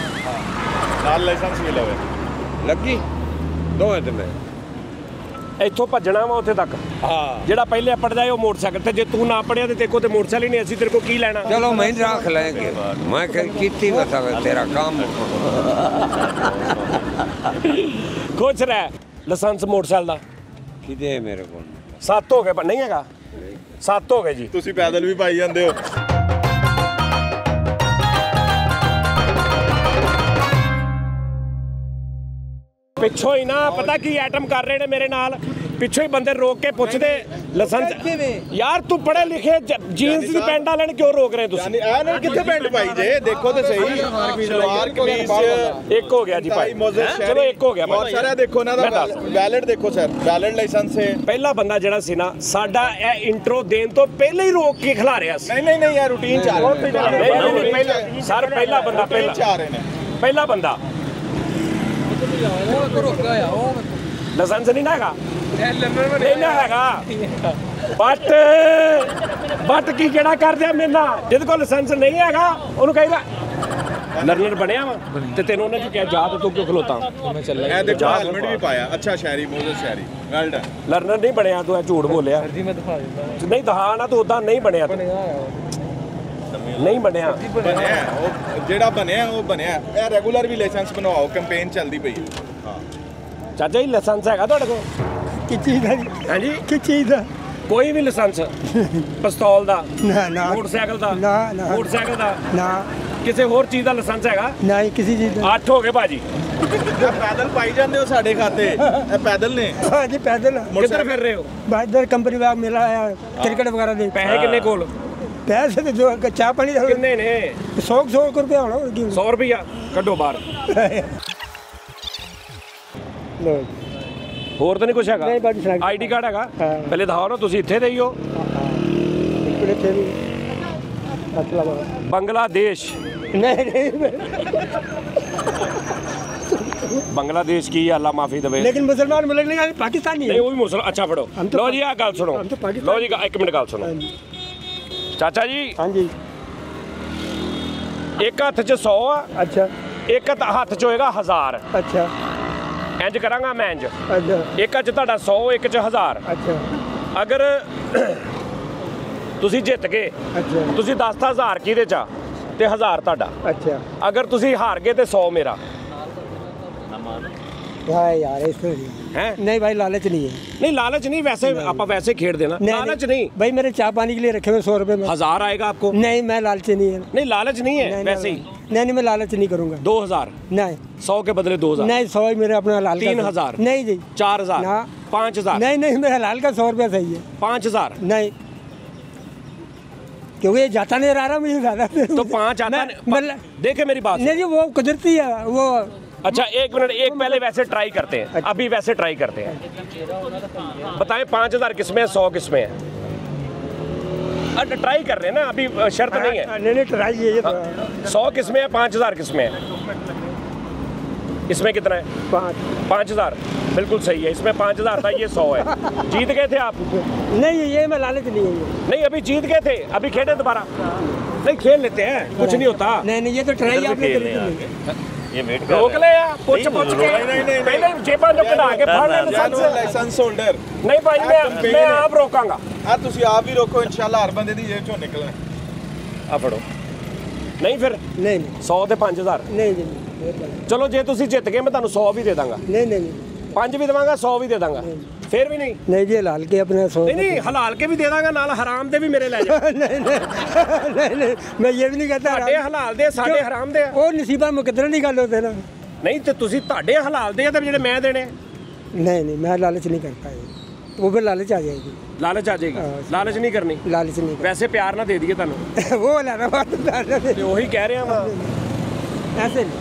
ਨਾਲ ਲਾਇਸੈਂਸ ਵੀ ਲਵੇ ਲੱਗੀ ਦੋਵੇਂ ਤੇ ਮੈਂ ਇੱਥੋਂ ਭੱਜਣਾ ਵਾ ਉੱਥੇ ਤੱਕ ਹਾਂ ਜਿਹੜਾ ਪਹਿਲੇ ਪੜ ਜਾਏ ਉਹ ਮੋਟਰਸਾਈਕਲ ਤੇ ਜੇ ਤੂੰ ਨਾ ਪੜਿਆ ਤੇ ਤੇਰੇ ਕੋਲ ਤੇ ਮੋਟਰਸਾਈਕਲ ਹੀ ਨਹੀਂ ਅਸੀਂ ਤੇਰੇ ਕੋਲ ਕੀ ਲੈਣਾ ਚਲੋ ਮੈਂ ਰੱਖ ਲੈਂਗੇ ਮੈਂ ਕਿ ਕੀਤੀ ਬਤਾ ਤੇਰਾ ਕੰਮ ਖੁਸ਼ ਰਹਿ ਲਾਇਸੈਂਸ ਮੋਟਰਸਾਈਕਲ ਦਾ ਕਿਦੇ ਮੇਰੇ ਕੋਲ ਸੱਤ ਹੋ ਗਏ ਪਰ ਨਹੀਂ ਹੈਗਾ ਸੱਤ ਹੋ ਗਏ ਜੀ ਤੁਸੀਂ ਪੈਦਲ ਵੀ ਪਾਈ ਜਾਂਦੇ ਹੋ ਪਿੱਛੋਂ ਹੀ ਨਾ ਪਤਾ ਕੀ ਐਟਮ ਕਰ ਰਹੇ ਨੇ ਮੇਰੇ ਨਾਲ, ਪਿੱਛੋਂ ਹੀ ਬੰਦੇ ਰੋਕ ਕੇ ਪੁੱਛਦੇ ਲਾਇਸੈਂਸ। ਯਾਰ ਤੂੰ ਪੜ੍ਹੇ ਲਿਖੇ ਜੀਨਸ ਦੀ ਪੈਂਟ ਵਾਲੇ ਨੇ ਕਿਉਂ ਰੋਕ ਰਹੇ ਤੁਸੀਂ? ਇਹ ਨਾ ਕਿੱਥੇ ਪੈਂਟ ਪਾਈ ਜੇ, ਦੇਖੋ ਤੇ ਸਹੀ ਸਲਵਾਰ ਕਮੀਜ਼ ਇੱਕ ਹੋ ਗਿਆ ਜੀ ਭਾਈ, ਚਲੋ ਇੱਕ ਹੋ ਗਿਆ। ਬਹੁਤ ਸਾਰਾ ਦੇਖੋ ਨਾ ਦਾ ਵੈਲਿਡ ਦੇਖੋ ਸਰ, ਵੈਲਿਡ ਲਾਇਸੈਂਸ ਹੈ। ਪਹਿਲਾ ਬੰਦਾ ਜਿਹੜਾ ਸੀ ਨਾ ਸਾਡਾ ਇਹ ਇੰਟਰੋ ਦੇਣ ਤੋਂ ਪਹਿਲਾਂ ਹੀ ਰੋਕ ਕੇ ਖਿਲਾ ਰਿਹਾ ਸੀ। ਨਹੀਂ ਨਹੀਂ ਨਹੀਂ ਯਾਰ ਰੂਟੀਨ ਚ ਆ ਰਹੇ ਨੇ ਸਰ ਪਹਿਲਾ ਬੰਦਾ ਪਹਿਲਾ ਚ ਆ ਰਹੇ ਨੇ ਪਹਿਲਾ ਬੰਦਾ ਲਾਇਸੈਂਸ ਨਹੀਂ ਨਾ ਹੈਗਾ, ਨਹੀਂ ਨਾ ਹੈਗਾ ਬਟ ਬਟ ਕੀ ਕਿਹੜਾ ਕਰਦਿਆ ਮੇਰੇ ਨਾਲ, ਜਿਹਦੇ ਕੋਲ ਲਾਇਸੈਂਸ ਨਹੀਂ ਹੈਗਾ ਉਹਨੂੰ ਕਹੀਦਾ ਲਰਨਰ ਬਣਿਆ ਵਾ ਤੇ ਤੈਨੂੰ ਉਹਨਾਂ ਚ ਕਿਹਾ ਜਾ ਤੇ ਤੂੰ ਕਿਉਂ ਖਲੋਤਾ? ਮੈਂ ਚੱਲਿਆ ਇਹ ਦੇਖੋ ਹੈਲਮਟ ਵੀ ਪਾਇਆ, ਅੱਛਾ ਸ਼ਹਿਰੀ ਮੋਜ਼ਸ ਸ਼ਹਿਰੀ ਵੈਲ ਡਨ। ਲਰਨਰ ਨਹੀਂ ਬਣਿਆ ਤੂੰ, ਇਹ ਝੂਠ ਬੋਲਿਆ ਜੀ। ਮੈਂ ਦਿਖਾ ਦਿੰਦਾ, ਨਹੀਂ ਦਿਖਾ ਨਾ ਤੂੰ ਉਦਾਂ ਨਹੀਂ ਬਣਿਆ, ਨਹੀਂ ਬਣਿਆ ਬਣਿਆ ਉਹ ਜਿਹੜਾ ਬਣਿਆ ਉਹ ਬਣਿਆ। ਇਹ ਰੈਗੂਲਰ ਵੀ ਲਾਇਸੈਂਸ ਬਣਵਾਓ, ਕੈਂਪੇਨ ਚੱਲਦੀ ਪਈ ਹਾਂ। ਚਾਚਾ ਜੀ ਲਾਇਸੈਂਸ ਹੈਗਾ ਤੁਹਾਡੇ ਕੋਲ? ਕਿਸ ਚੀਜ਼ ਦਾ ਜੀ? ਹਾਂਜੀ ਕਿਸ ਚੀਜ਼ ਦਾ? ਕੋਈ ਵੀ ਲਾਇਸੈਂਸ, ਪਿਸਤੌਲ ਦਾ, ਨਾ ਨਾ ਮੋਟਰਸਾਈਕਲ ਦਾ, ਨਾ ਨਾ ਮੋਟਰਸਾਈਕਲ ਦਾ, ਨਾ ਕਿਸੇ ਹੋਰ ਚੀਜ਼ ਦਾ ਲਾਇਸੈਂਸ ਹੈਗਾ? ਨਹੀਂ ਕਿਸੇ ਚੀਜ਼ ਦਾ। ਅੱਠ ਹੋ ਗਏ ਭਾਜੀ। ਪੈਦਲ ਪਾਈ ਜਾਂਦੇ ਹੋ ਸਾਡੇ ਖਾਤੇ, ਇਹ ਪੈਦਲ ਨੇ। ਹਾਂ ਜੀ ਪੈਦਲ ਕਿੱਧਰ ਫਿਰ ਰਹੇ ਹੋ? ਬਾਹਰ ਕੰਪਨੀ ਵਾਲਾ ਮੇਲਾ ਆਇਆ ਕ੍ਰਿਕਟ ਵਗੈਰਾ ਦੇ। ਪੈਸੇ ਕਿੰਨੇ ਕੋਲ? ਪੈਸੇ ਤੇ ਜੋ ਚਾਹ ਪਾਣੀ ਦਾ ਕਿੰਨੇ ਨੇ? ਸੌ ਸੌ ਰੁਪਏ ਹੋਣਾ ਹੋਰ ਕੀ। ਸੌ ਰੁਪਇਆ ਕੱਢੋ ਬਾਹਰ। ਲੋ ਹੋਰ ਤਾਂ ਨਹੀਂ ਕੁਛ ਹੈਗਾ? ਨਹੀਂ ਬਾਕੀ ਸੁਣਾ ਆਈਡੀ ਕਾਰਡ ਹੈਗਾ? ਹਾਂ। ਪਹਿਲੇ ਦਿਖਾਓ ਨਾ, ਤੁਸੀਂ ਇੱਥੇ ਦੇ ਹੀ ਹੋ। ਬਿਲਕੁਲ ਇੱਥੇ ਵੀ ਅਸਲਾ ਬੰਗਲਾਦੇਸ਼। ਨਹੀਂ ਨਹੀਂ ਬੰਗਲਾदेश की अल्लाह माफी दे। लेकिन मुसलमान मुल्क नहीं, पाकिस्तानी है। नहीं वो भी मुसल। अच्छा फड़ो लो जी, आ गल सुनो, लो जी एक मिनट गल सुनो चाचा जी। हाँ जी एक हथ च सौ आ, अच्छा एक हथ च होएगा हज़ार। अच्छा इंज करांगा मैं इंज, अच्छा एक च तुहाडा सौ, एक च हज़ार। अच्छा अगर ਤੁਸੀਂ ਜਿੱਤ ਗਏ, अच्छा ਤੁਸੀਂ ਦਸ ਹਜ਼ਾਰ ਕਿਹਦੇ ਚ ਤੇ ਹਜ਼ਾਰ ਤੁਹਾਡਾ। अच्छा ਅਗਰ ਤੁਸੀਂ ਹਾਰ ਗਏ ਤੇ ਸੌ ਮੇਰਾ। हाँ यार इस तरह है नहीं भाई, लालच नहीं है। नहीं लालच नहीं, वैसे आप वैसे खेड़ देना, लालच नहीं भाई। मेरे चाय पानी के लिए रखे हुए सौ रुपए में हजार आएगा आपको। नहीं मैं लालच नहीं है। नहीं लालच नहीं है वैसे ही। नहीं नहीं मैं लालच नहीं करूंगा। दो हजार नहीं, सौ के बदले दो हजार। नहीं सौ ही मेरे अपना हलाल का। तीन हजार नहीं जी। चार हजार ना। पाँच हजार नहीं नहीं मेरा हलाल का सौ रुपया सही है। पाँच हजार नहीं क्योंकि ये जाता नहीं रहा मुझे ज्यादा। तो पाँच आता नहीं। देखे मेरी बात नहीं जी, वो कुदरती है वो। अच्छा एक मिनट, एक पहले वैसे ट्राई करते हैं, अभी वैसे ट्राई करते हैं। बताएं पाँच हजार किसमें है, सौ किसमें है? ट्राई कर रहे हैं ना, अभी शर्त नहीं है। नहीं नहीं ट्राई है ये। सौ किसमें है, पाँच हजार किसमें है? इसमें कितना है? पाँच पाँच हजार बिल्कुल सही है। इसमें पाँच हजार था, ये सौ है। जीत गए थे आप? नहीं ये मैं लालच नहीं है। नहीं अभी जीत गए थे, अभी खेले दोबारा। नहीं खेल लेते हैं, कुछ नहीं होता। नहीं नहीं ये तो ट्राई आपने करी। ये वेट कर रोक ले यार, पुछ पुछ के पहले जेबा जो कढ़ा के फाड़ ले लाइसेंस। ਲਾਇਸੈਂਸ ਹੋਲਡਰ नहीं भाई मैं मैं आप रोकांगा। ਆ ਤੁਸੀਂ ਆਪ ਵੀ ਰੋਕੋ, ਇਨਸ਼ਾਅੱਲਾ ਹਰ ਬੰਦੇ ਦੀ ਜੇਬ ਚੋਂ ਨਿਕਲਣਾ। ਆ ਫੜੋ। ਨਹੀਂ ਫਿਰ नहीं नहीं ਸੌ ਤੇ ਪੰਜ ਹਜ਼ਾਰ। नहीं नहीं ਚਲੋ ਜੇ ਤੁਸੀਂ ਜਿੱਤ ਗਏ ਮੈਂ ਤੁਹਾਨੂੰ ਸੌ ਵੀ ਦੇ ਦਾਂਗਾ, नहीं नहीं ਪੰਜ ਵੀ ਦੇਵਾਂਗਾ, ਸੌ ਵੀ ਦੇ ਦਾਂਗਾ। ਫਿਰ ਵੀ ਨਹੀਂ? नहीं जी लाल के अपने सौ। ਨਹੀਂ ਨਹੀਂ ਹਲਾਲ ਕੇ ਵੀ ਦੇ ਦਾਂਗਾ, ਨਾਲ ਹਰਾਮ ਦੇ ਵੀ ਮੇਰੇ ਲੈ ਜਾ। नहीं नहीं नहीं नहीं मैं ये भी नहीं कहता। ਸਾਡੇ ਹਲਾਲ ਦੇ ਸਾਡੇ ਹਰਾਮ ਦੇ ਆ। ਉਹ ਨਸੀਬਾਂ ਮੁਕੱਦਰਾਂ ਦੀ ਗੱਲ ਹੋਤੇ ਨਾ। ਨਹੀਂ ਤੇ ਤੁਸੀਂ ਤੁਹਾਡੇ ਹਲਾਲ ਦੇ ਆ ਤੇ ਜਿਹੜੇ ਮੈਂ ਦੇਣੇ। नहीं नहीं मैं लालच नहीं करता है, वो फिर लालच आ जाएगी। ਲਾਲਚ ਆ ਜਾਏਗੀ, ਲਾਲਚ ਨਹੀਂ ਕਰਨੀ। लालच नहीं ਵੈਸੇ ਪਿਆਰ ਨਾਲ ਦੇ ਦਈਏ ਤੁਹਾਨੂੰ। करता। वो लाना बात ਤੇ ਉਹੀ ਕਹਿ ਰਿਹਾ ਵਾਂ। ऐसे नहीं।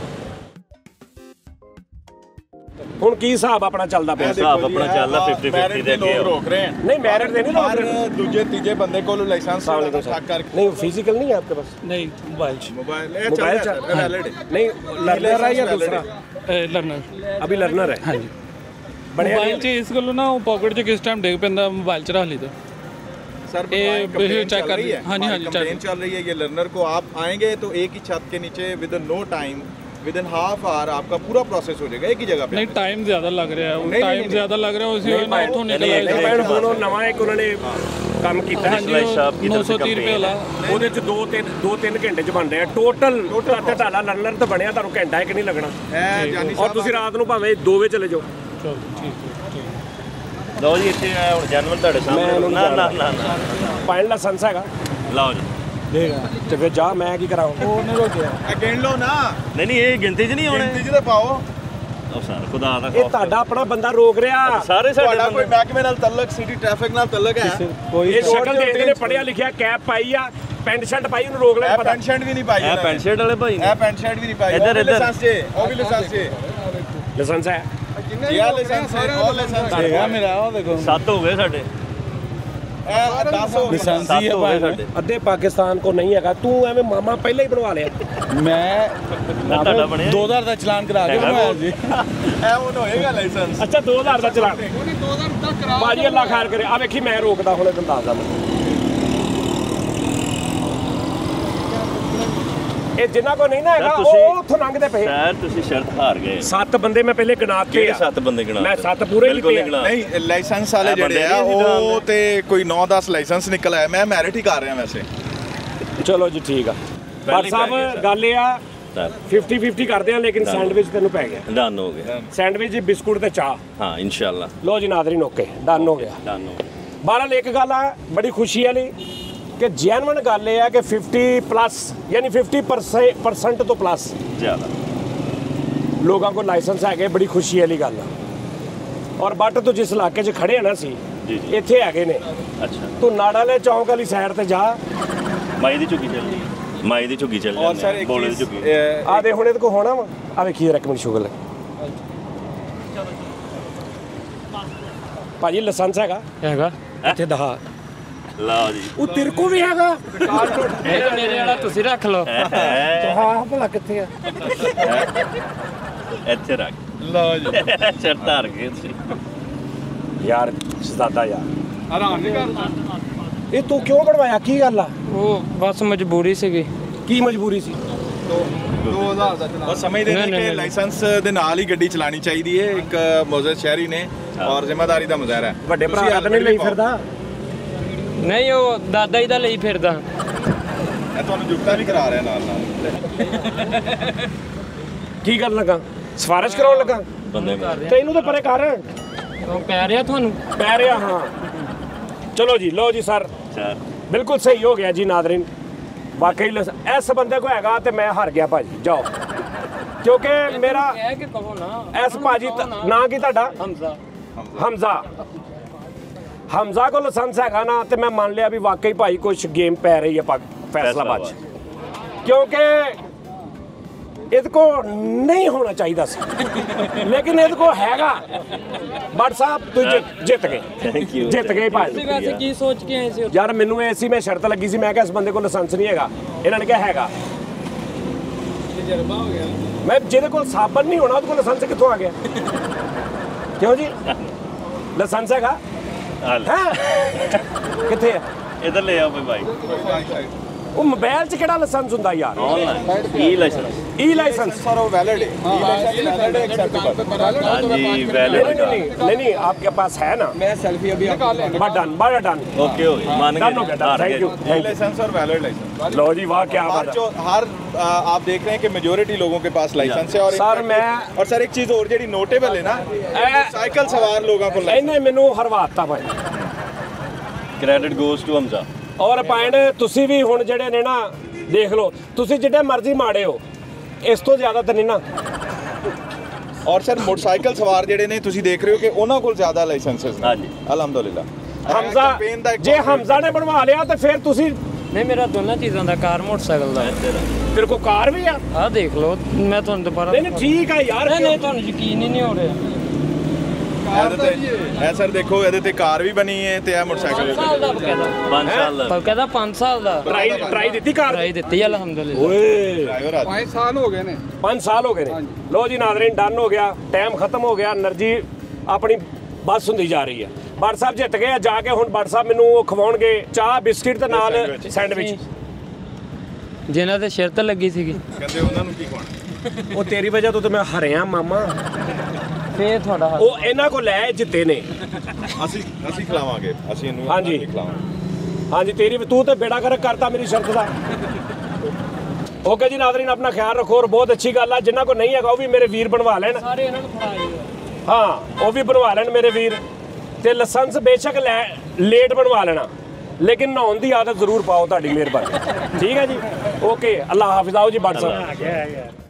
ਹੁਣ ਕੀ ਹਿਸਾਬ ਆਪਣਾ ਚੱਲਦਾ ਪਿਆ? ਹਿਸਾਬ ਆਪਣਾ ਚੱਲਦਾ ਫਿਫਟੀ ਫਿਫਟੀ ਦੇ ਅੱਗੇ। ਲੋਕ ਰੋਕ ਰਹੇ हैं। नहीं मैरिड ਦੇ ਨਹੀਂ ਲੋਕ ਹਰ ਰਹੇ। ਦੂਜੇ ਤੀਜੇ ਬੰਦੇ ਕੋਲ ਲਾਇਸੈਂਸ ਹੋਣਾ ਚੈੱਕ ਕਰਕੇ। नहीं फिजिकल नहीं है आपके पास? नहीं मोबाइल ਮੋਬਾਈਲ ਇਹ मोबाइल ਚੱਲ च- ਵੈਲਿਡ नहीं लर्नर है या दूसरा? लर्नर अभी लर्नर है। हाँ जी बढ़िया मोबाइल च इस गलो ना पॉकेट च किस टाइम डिग पैंदा मोबाइल च रख लीदा। सर ये कैंपेन चेक चल कर रही है। हाँ जी हाँ जी चल कैंपेन चल रही है। ये लर्नर को आप आएंगे तो एक ही छत के नीचे within no time, within half hour आपका पूरा प्रोसेस हो जाएगा एक ही जगह पे। नहीं टाइम ज़्यादा लग रहा है, नहीं, टाइम नहीं, ज़्यादा लग रहा है उसी वजह उठो निकल ਇੱਕ ਭੈਣ ਕੋਲੋਂ ਨਵਾਂ ਇੱਕ ਉਹਨਾਂ ਨੇ ਕੰਮ ਕੀਤਾ हाँ जी नौ सौ तीस रुपये वाला ਉਹਦੇ ਚ ਦੋ ਤਿੰਨ ਦੋ ਤਿੰਨ ਘੰਟੇ ਚ ਬਣ ਰਿਹਾ ਟੋਟਲ। ਤੇ ਤੁਹਾਡਾ ਲਰਨਰ ਤਾਂ ਬਣਿਆ, ਤੁਹਾਨੂੰ ਘੰਟਾ ਇੱਕ ਨਹੀਂ ਲੱਗਣਾ। ਇਹ ਜਾਨੀ ਔਰ ਤੁਸੀਂ ਰਾਤ ਨੂੰ ਭਾਵੇਂ ਦੋ ਵਜੇ ਚਲੇ ਜਾਓ। चलो ठीक है ठीक। ਲਓ ਜੀ ਇੱਥੇ ਹੁਣ ਜਨਮਨ ਤੁਹਾਡੇ ਸਾਹਮਣੇ। ਨਾ ਨਾ ਨਾ ਨਾ ਪਾਇਲ ਲਾਇਸੈਂਸ ਹੈਗਾ? ਲਓ ਜੀ। ਤੇ ਫਿਰ ਜਾ, ਮੈਂ ਕੀ ਕਰਾਂ? ਇਹ ਗਿਣ ਲਓ ਨਾ। ਨਹੀਂ ਨਹੀਂ ਇਹ ਗਿਣਤੀ 'ਚ ਨਹੀਂ ਆਉਣੇ। ਗਿਣਤੀ 'ਚ ਤਾਂ ਪਾਓ। ਉਹ ਸਰ ਖੁਦਾ ਦਾ ਇਹ ਤੁਹਾਡਾ ਆਪਣਾ ਬੰਦਾ ਰੋਕ ਰਿਹਾ। ਸਾਰੇ ਤੁਹਾਡਾ ਕੋਈ ਮਹਿਕਮੇ ਨਾਲ ਤਲਕ ਸਿਟੀ ਟ੍ਰੈਫਿਕ ਨਾਲ ਤਲਕ ਹੈ? ਇਹ ਸ਼ਕਲ ਦੇਖਦੇ ਨੇ, ਪੜਿਆ ਲਿਖਿਆ, ਕੈਪ ਪਾਈ ਆ, ਪੈਂਟ ਸ਼ਰਟ ਪਾਈ, ਉਹਨੂੰ ਰੋਕ ਲੈ। ਇਹ ਪੈਂਟ ਸ਼ਰਟ ਵੀ ਨਹੀਂ ਪਾਈ, ਇਹ ਪੈਂਟ ਸ਼ਰਟ ਵਾਲੇ ਭਾਈ ਇਹ ਪੈਂਟ ਸ਼ਰਟ ਵੀ ਨਹੀਂ ਪਾਈ। ਇੱਧਰ ਇੱਧਰ ਲਾਇਸੈਂਸ ਜੇ, ਉਹ ਵੀ ਲਾਇਸੈਂਸ ਜੇ, ਲਾਇਸੈਂਸ ਹੈ ਇਹ ਲਾਇਸੈਂਸ ਹੈ, ਉਹ ਲਾਇਸੈਂਸ ਹੈ ਮੇਰਾ। ਉਹ ਦੇਖੋ ਸੱਤ ਹੋ ਗਏ ਸਾਡੇ, ਇਹ ਦਸ ਹੋ ਗਏ। ਸੱਤ ਹੋ ਗਏ ਸਾਡੇ। ਅੱਧੇ ਪਾਕਿਸਤਾਨ ਕੋ ਨਹੀਂ ਹੈਗਾ, ਤੂੰ ਐਵੇਂ ਮਾਮਾ ਪਹਿਲਾਂ ਹੀ ਬਣਵਾ ਲਿਆ। ਮੈਂ ਤੁਹਾਡਾ ਬਣਿਆ ਦੋ ਹਜ਼ਾਰ ਦਾ ਚਲਾਨ ਕਰਾ ਕੇ ਬਣਾਇਆ ਜੀ। ਇਹ ਹੁਣ ਹੋਏਗਾ ਲਾਇਸੈਂਸ। ਅੱਛਾ ਦੋ ਹਜ਼ਾਰ ਦਾ ਚਲਾਨ ਭਾਜੀ, ਅੱਲਾ ਖੈਰ ਕਰੇ। ਆ ਵੇਖੀ ਮੈਂ ਰੋਕਦਾ ਹੁਣੇ, ਤੈਨੂੰ ਦੱਸਦਾ ਮੈਂ। ਇਹ ਜਿੰਨਾ ਕੋ ਨਹੀਂ ਨਾ ਹੈਗਾ ਉਹ ਉੱਥੋਂ ਲੰਘਦੇ ਪਏ। ਸਰ ਤੁਸੀਂ ਸ਼ਰਤ ਹਾਰ ਗਏ। ਸੱਤ ਬੰਦੇ ਮੈਂ ਪਹਿਲੇ ਗਿਣਾਤੇ ਕਿਹੜੇ ਆ। ਸੱਤ ਬੰਦੇ ਗਿਣਾ? ਮੈਂ ਸੱਤ ਪੂਰੇ ਕੀਤੇ ਆ। ਨਹੀਂ ਲਾਇਸੈਂਸ ਵਾਲੇ ਜਿਹੜੇ ਆ ਉਹ ਤੇ ਕੋਈ ਨੌ ਦਸ ਲਾਇਸੈਂਸ ਨਿਕਲ ਆਇਆ। ਮੈਂ ਮੈਰਿਟ ਹੀ ਕਰ ਰਿਹਾ ਵੈਸੇ। ਚਲੋ ਜੀ ਠੀਕ ਆ ਪਰ ਸਾਹਿਬ, ਗੱਲ ਇਹ ਆ ਫਿਫਟੀ ਫਿਫਟੀ ਕਰਦੇ ਆ, ਲੇਕਿਨ ਸੈਂਡਵਿਚ ਤੈਨੂੰ ਪੈ ਗਿਆ। ਡਨ ਹੋ ਗਿਆ। ਸੈਂਡਵਿਚ, ਬਿਸਕੁਟ ਤੇ ਚਾਹ। ਹਾਂ ਇਨਸ਼ਾਅੱਲਾ। ਲੋ ਜੀ ਨਾਜ਼ਰੀਨ, ਓਕੇ ਡਨ ਹੋ ਗਿਆ। ਡਨ ਹੋ ਗਿਆ। ਬਹਰਾਲ ਇੱਕ ਗੱਲ ਆ ਬੜੀ ਖੁਸ਼ੀ ਵਾਲੀ ਕਿ ਜੈਨੂਇਨ ਗੱਲ ਇਹ ਆ ਕਿ ਫਿਫਟੀ ਪਲੱਸ ਯਾਨੀ ਫਿਫਟੀ ਪਰਸੈਂਟ ਤੋਂ ਪਲੱਸ ਜ਼ਿਆਦਾ ਲੋਕਾਂ ਕੋਲ ਲਾਇਸੈਂਸ ਹੈਗੇ। ਬੜੀ ਖੁਸ਼ੀ ਵਾਲੀ ਗੱਲ ਆ। ਔਰ ਬਟ ਤੂੰ ਜਿਸ ਇਲਾਕੇ 'ਚ ਖੜੇ ਆ ਨਾ ਸੀ, ਜੀ ਜੀ ਇੱਥੇ ਹੈਗੇ ਨੇ। ਅੱਛਾ ਤੂੰ ਨਾੜਾ ਵਾਲੇ ਚੌਂਕ ਵਾਲੀ ਸਾਈਡ ਤੇ ਜਾ, ਮਾਈ ਦੀ ਝੁੱਗੀ ਚੱਲ ਰਹੀ ਮਾਈ ਦੀ ਝੁੱਗੀ ਚੱਲ ਔਰ ਸਰ ਰਹੀ ਇੱਕ ਬੋਲੇ ਦੀ ਚੀਜ਼, ਝੁੱਗੀ। ਆ ਦੇ ਹੁਣ ਇਹਦੇ ਕੋ ਹੋਣਾ ਵਾ। ਆ ਵੇਖੀ ਇੱਕ ਮਿੰਟ ਸ਼ੁਗਲ ਭਾਜੀ, ਲਾਇਸੈਂਸ ਹੈਗਾ? ਹੈਗਾ ਇੱਥੇ ਦਹਾ। ਲਓ ਜੀ। ਉਹ ਤੇਰੇ ਕੋ ਵੀ ਹੈਗਾ? ਇਹ ਮੇਰੇ ਵਾਲਾ ਤੁਸੀਂ ਰੱਖ ਲਓ। ਹਾਂ ਭਲਾ ਕਿੱਥੇ ਆ? ਇੱਥੇ ਰੱਖ ਲਓ ਜੀ। ਸ਼ਰਤ ਹਾਰ ਗਏ ਤੁਸੀਂ ਯਾਰ ਸਦਾਦਾ ਯਾਰ, ਆਰਾਮ ਨਹੀਂ ਕਰਦਾ। ਇਹ ਤੂੰ ਕਿਉਂ ਬਣਵਾਇਆ? ਕੀ ਗੱਲ ਆ? ਉਹ ਬਸ ਮਜਬੂਰੀ ਸੀਗੀ। ਕੀ ਮਜਬੂਰੀ ਸੀ? ਦੋ ਹਜ਼ਾਰ ਦਾ ਚਲਾਨ। ਉਹ ਸਮਝਦੇ ਨਹੀਂ, ਨੇ ਨਹੀਂ, ਕਿ ਨਹੀਂ। ਲਾਇਸੈਂਸ ਦੇ ਨਾਲ ਹੀ ਗੱਡੀ ਚਲਾਣੀ ਚਾਹੀਦੀ ਹੈ। ਇੱਕ ਮੌਜੂਦ ਸ਼ਹਿਰੀ ਨੇ ਔਰ ਜ਼ਿੰਮੇਵਾਰੀ ਦਾ ਮੁਜ਼ਾਹਰਾ ਹੈ। ਵੱਡੇ ਭਰਾ ਦਾ ਤਾਂ ਨਹੀਂ ਲਈ ਫਿਰਦਾ? ਨਹੀਂ, ਉਹ ਦਾਦਾ ਜੀ ਦਾ ਲਈ ਫਿਰਦਾ। ਇਹ ਤੁਹਾਨੂੰ ਜੁਗਤਾ ਵੀ ਕਰਾ ਰਿਹਾ ਨਾਲ ਨਾਲ। ਕੀ ਕਰਨ ਲੱਗਾ? ਸਿਫਾਰਿਸ਼ ਕਰਾਉਣ ਲੱਗਾ? ਬੰਦੇ ਤੈਨੂੰ ਤਾਂ ਪਰੇ ਕਰ। ਉਹ ਪੈ ਰਿਹਾ ਤੁਹਾਨੂੰ? ਪੈ ਰਿਹਾ ਹਾਂ। ਚਲੋ ਜੀ, ਲਓ ਜੀ ਸਰ, ਸਰ ਬਿਲਕੁਲ ਸਹੀ ਹੋ ਗਿਆ ਜੀ ਨਾਜ਼ਰੀਨ। ਵਾਕਈ ਇਸ ਬੰਦੇ ਕੋ ਹੈਗਾ ਤੇ ਮੈਂ ਹਾਰ ਗਿਆ ਭਾਜੀ। ਜਾਓ, ਕਿਉਂਕਿ ਮੇਰਾ ਕਹਿ ਕੇ ਕਹੋ ਨਾ। ਇਸ ਭਾਜੀ ਨਾਂ ਕੀ ਤੁਹਾਡਾ? ਹਮਜ਼ਾ। ਹਮਜ਼ਾ। ਹਮਜ਼ਾ ਕੋਲ ਲਾਇਸੈਂਸ ਹੈਗਾ ਨਾ, ਤੇ ਮੈਂ ਮੰਨ ਲਿਆ ਵੀ ਵਾਕਈ ਭਾਈ ਕੁਛ ਗੇਮ ਪੈ ਰਹੀ ਹੈ ਫੈਸਲਾਬਾਦ 'ਚ, ਕਿਉਂਕਿ ਇਹਦੇ ਕੋ ਨਹੀਂ ਹੋਣਾ ਚਾਹੀਦਾ ਸੀ, ਲੇਕਿਨ ਇਹਦੇ ਕੋ ਹੈਗਾ। ਬਟ ਸਾਹਿਬ ਤੂੰ ਜਿੱਤ- ਜਿੱਤ ਗਏ। Thank you. ਜਿੱਤ ਗਏ ਭਾਈ। ਤੁਸੀਂ ਵੈਸੇ ਕੀ ਸੋਚ ਕੇ ਆਏ ਸੀ? ਯਾਰ ਮੈਨੂੰ ਇਹ ਸੀ, ਮੈਂ ਸ਼ਰਤ ਲੱਗੀ ਸੀ, ਮੈਂ ਕਿਹਾ ਇਸ ਬੰਦੇ ਕੋਲ ਲਾਇਸੈਂਸ ਨਹੀਂ ਹੈਗਾ। ਇਹਨਾਂ ਨੇ ਕਿਹਾ ਹੈਗਾ। ਤਜਰਬਾ ਹੋ ਗਿਆ। ਮੈਂ ਜਿਹਦੇ ਕੋਲ ਸਾਬਣ ਨਹੀਂ ਹੋਣਾ ਉਹਦੇ ਕੋਲ ਲਾਇਸੈਂਸ ਕਿੱਥੋਂ ਆ ਗਿਆ? ਕਿਉਂ ਜੀ? ਲਾਇਸੈਂਸ ਹੈਗਾ? ਹੈ ਕਿੱਥੇ ਆ? ਇਧਰ ਲੈ ਆਓ ਭਾਈ। ਉਹ ਮੋਬਾਈਲ 'ਚ ਕਿਹੜਾ ਲਾਇਸੈਂਸ ਹੁੰਦਾ ਯਾਰ? Online e license. E license sir वो वैलिड है। वैलिड है एक्सेप्टेबल। हाँ जी नहीं वैलिड। नहीं नहीं नहीं नहीं आपके पास है ना? मैं सेल्फी अभी बड़ा डन बड़ा डन। ओके हो गया, मान डन हो गए। गया। थैंक यू थैंक लाइसेंस और वैलिड लाइसेंस। यू। लो जी वाह क्या हर बात है। जो हर आ, आप देख रहे हैं कि मेजोरिटी लोगों के पास लाइसेंस है। और सर एक- मैं- और सर एक चीज और जेडी नोटेबल है ना, साइकिल सवार लोगों को लाइसेंस। ਇਹਨੇ ਮੈਨੂੰ ਹਰਵਾਤਾ ਭਾਈ। Credit goes to Hamza. ਔਰ ਪੁਆਇੰਟ ਤੁਸੀਂ ਵੀ ਹੁਣ ਜਿਹੜੇ ਨੇ ਨਾ ਦੇਖ ਲਓ, ਤੁਸੀਂ ਜਿੱਡੇ ਮਰਜ਼ੀ ਮਾੜੇ ਹੋ, ਇਸ ਤੋਂ ਜ਼ਿਆਦਾ ਤਾਂ ਨਹੀਂ ਨਾ। और सर मोटरसाइकिल सवार जेडे ने ਤੁਸੀਂ ਦੇਖ ਰਹੇ ਹੋ ਕਿ ਉਹਨਾਂ ਕੋਲ ਜ਼ਿਆਦਾ ਲਾਇਸੈਂਸਸ ਨੇ। ਹਾਂਜੀ। ਅਲਹਮਦੁਲਿਲਾ। ਹਮਜ਼ਾ ਜੇ ਹਮਜ਼ਾ ਨੇ ਬਣਵਾ ਲਿਆ ਤੇ ਫਿਰ ਤੁਸੀਂ ਨਹੀਂ, ਮੇਰਾ ਦੋਨਾਂ ਚੀਜ਼ਾਂ ਦਾ, ਕਾਰ ਮੋਟਰਸਾਈਕਲ ਦਾ। ਤੇਰੇ ਕੋਲ ਕਾਰ ਵੀ ਆ? ਆਹ ਦੇਖ ਲਓ, ਮੈਂ ਤੁਹਾਨੂੰ ਦੁਬਾਰਾ। ਨਹੀਂ ਨਹੀਂ ਠੀਕ ਆ ਯਾਰ। ਨਹੀਂ ਨਹੀਂ, ਤੁਹਾਨੂੰ ਯਕੀਨ ਹੀ ਨਹੀਂ ਹੋ ਰਿਹਾ। ਇਹਦੇ ਤੇ ਇਹ ਸਰ ਦੇਖੋ, ਇਹਦੇ ਤੇ ਕਾਰ ਵੀ ਬਣੀ ਹੈ ਤੇ ਇਹ ਮੋਟਰਸਾਈਕਲ ਪੰਜ ਸਾਲ ਦਾ ਬਕਾਇਦਾ। ਪੰਜ ਸਾਲ ਦਾ। ਬਕਾਇਦਾ ਪੰਜ ਸਾਲ ਦਾ। ਟਰਾਈ ਟਰਾਈ ਦਿੱਤੀ ਕਾਰ? ਟਰਾਈ ਦਿੱਤੀ ਅਲਹਮਦੁਲਿਲਾ। ਓਏ ਡਰਾਈਵਰ ਆ। पाँच साल हो गए ने। ਪੰਜ ਸਾਲ ਹੋ ਗਏ ਨੇ। ਲੋ ਜੀ ਨਾਜ਼ਰੀਨ, ਡਨ ਹੋ ਗਿਆ, ਟਾਈਮ ਖਤਮ ਹੋ ਗਿਆ, એનર્ਜੀ ਆਪਣੀ ਬੱਸ ਹੁੰਦੀ ਜਾ ਰਹੀ ਹੈ। ਬਟ ਸਾਹਿਬ ਜਿੱਤ ਗਏ ਆ। ਜਾ ਕੇ ਹੁਣ ਬਟ ਸਾਹਿਬ ਮੈਨੂੰ ਉਹ ਖਵਾਉਣਗੇ ਚਾਹ ਬਿਸਕਿਟ ਤੇ ਨਾਲ ਸੈਂਡਵਿਚ। ਜਿਨ੍ਹਾਂ ਤੇ ਸ਼ਰਤ ਲੱਗੀ ਸੀਗੀ, ਕਹਿੰਦੇ ਉਹਨਾਂ ਨੂੰ ਕੀ ਖਵਾਉਣਾ? ਉਹ ਤੇਰੀ ਵਜ੍ਹਾ ਤੋਂ ਤੇ ਮੈਂ ਹਰਿਆ ਮਾਮਾ। ਫੇਰ ਤੁਹਾਡਾ ਹੱਕ। ਉਹ ਇਹਨਾਂ ਕੋ ਲੈ ਜਿੱਤੇ ਨੇ। ਅਸੀਂ ਅਸੀਂ ਖਿਲਾਵਾਂਗੇ, ਅਸੀਂ ਇਹਨੂੰ ਹਾਂਜੀ। ਨਹੀਂ ਖਿਲਾਵਾਂਗੇ। ਹਾਂਜੀ ਤੇਰੀ ਤੂੰ ਤੇ ਬੇੜਾ ਗਰਕ ਕਰਤਾ ਮੇਰੀ ਸ਼ਰਤ ਦਾ। ਓਕੇ ਜੀ ਨਾਜ਼ਰੀਨ, ਆਪਣਾ ਖਿਆਲ ਰੱਖੋ। ਔਰ ਬਹੁਤ ਅੱਛੀ ਗੱਲ ਆ, ਜਿਨ੍ਹਾਂ ਕੋ ਨਹੀਂ ਹੈਗਾ ਉਹ ਵੀ ਮੇਰੇ ਵੀਰ ਬਣਵਾ ਲੈਣ। ਸਾਰੇ ਇਹਨਾਂ ਨੂੰ ਫੜਾਈ। ਹਾਂ ਉਹ ਵੀ ਬਣਵਾ ਲੈਣ ਮੇਰੇ ਵੀਰ। ਤੇ ਲਾਇਸੈਂਸ ਬੇਸ਼ੱਕ ਲੈ ਲੇਟ ਬਣਵਾ ਲੈਣਾ, ਲੇਕਿਨ ਨਹਾਉਣ ਦੀ ਆਦਤ ਜ਼ਰੂਰ ਪਾਓ। ਤੁਹਾਡੀ ਮਿਹਰਬਾਨੀ। ਠੀਕ ਹੈ ਜੀ, ਓਕੇ, ਅੱਲਾ ਹਾਫਿਜ਼। ਆਓ ਜੀ ਬਟ ਸਾਹਿਬ।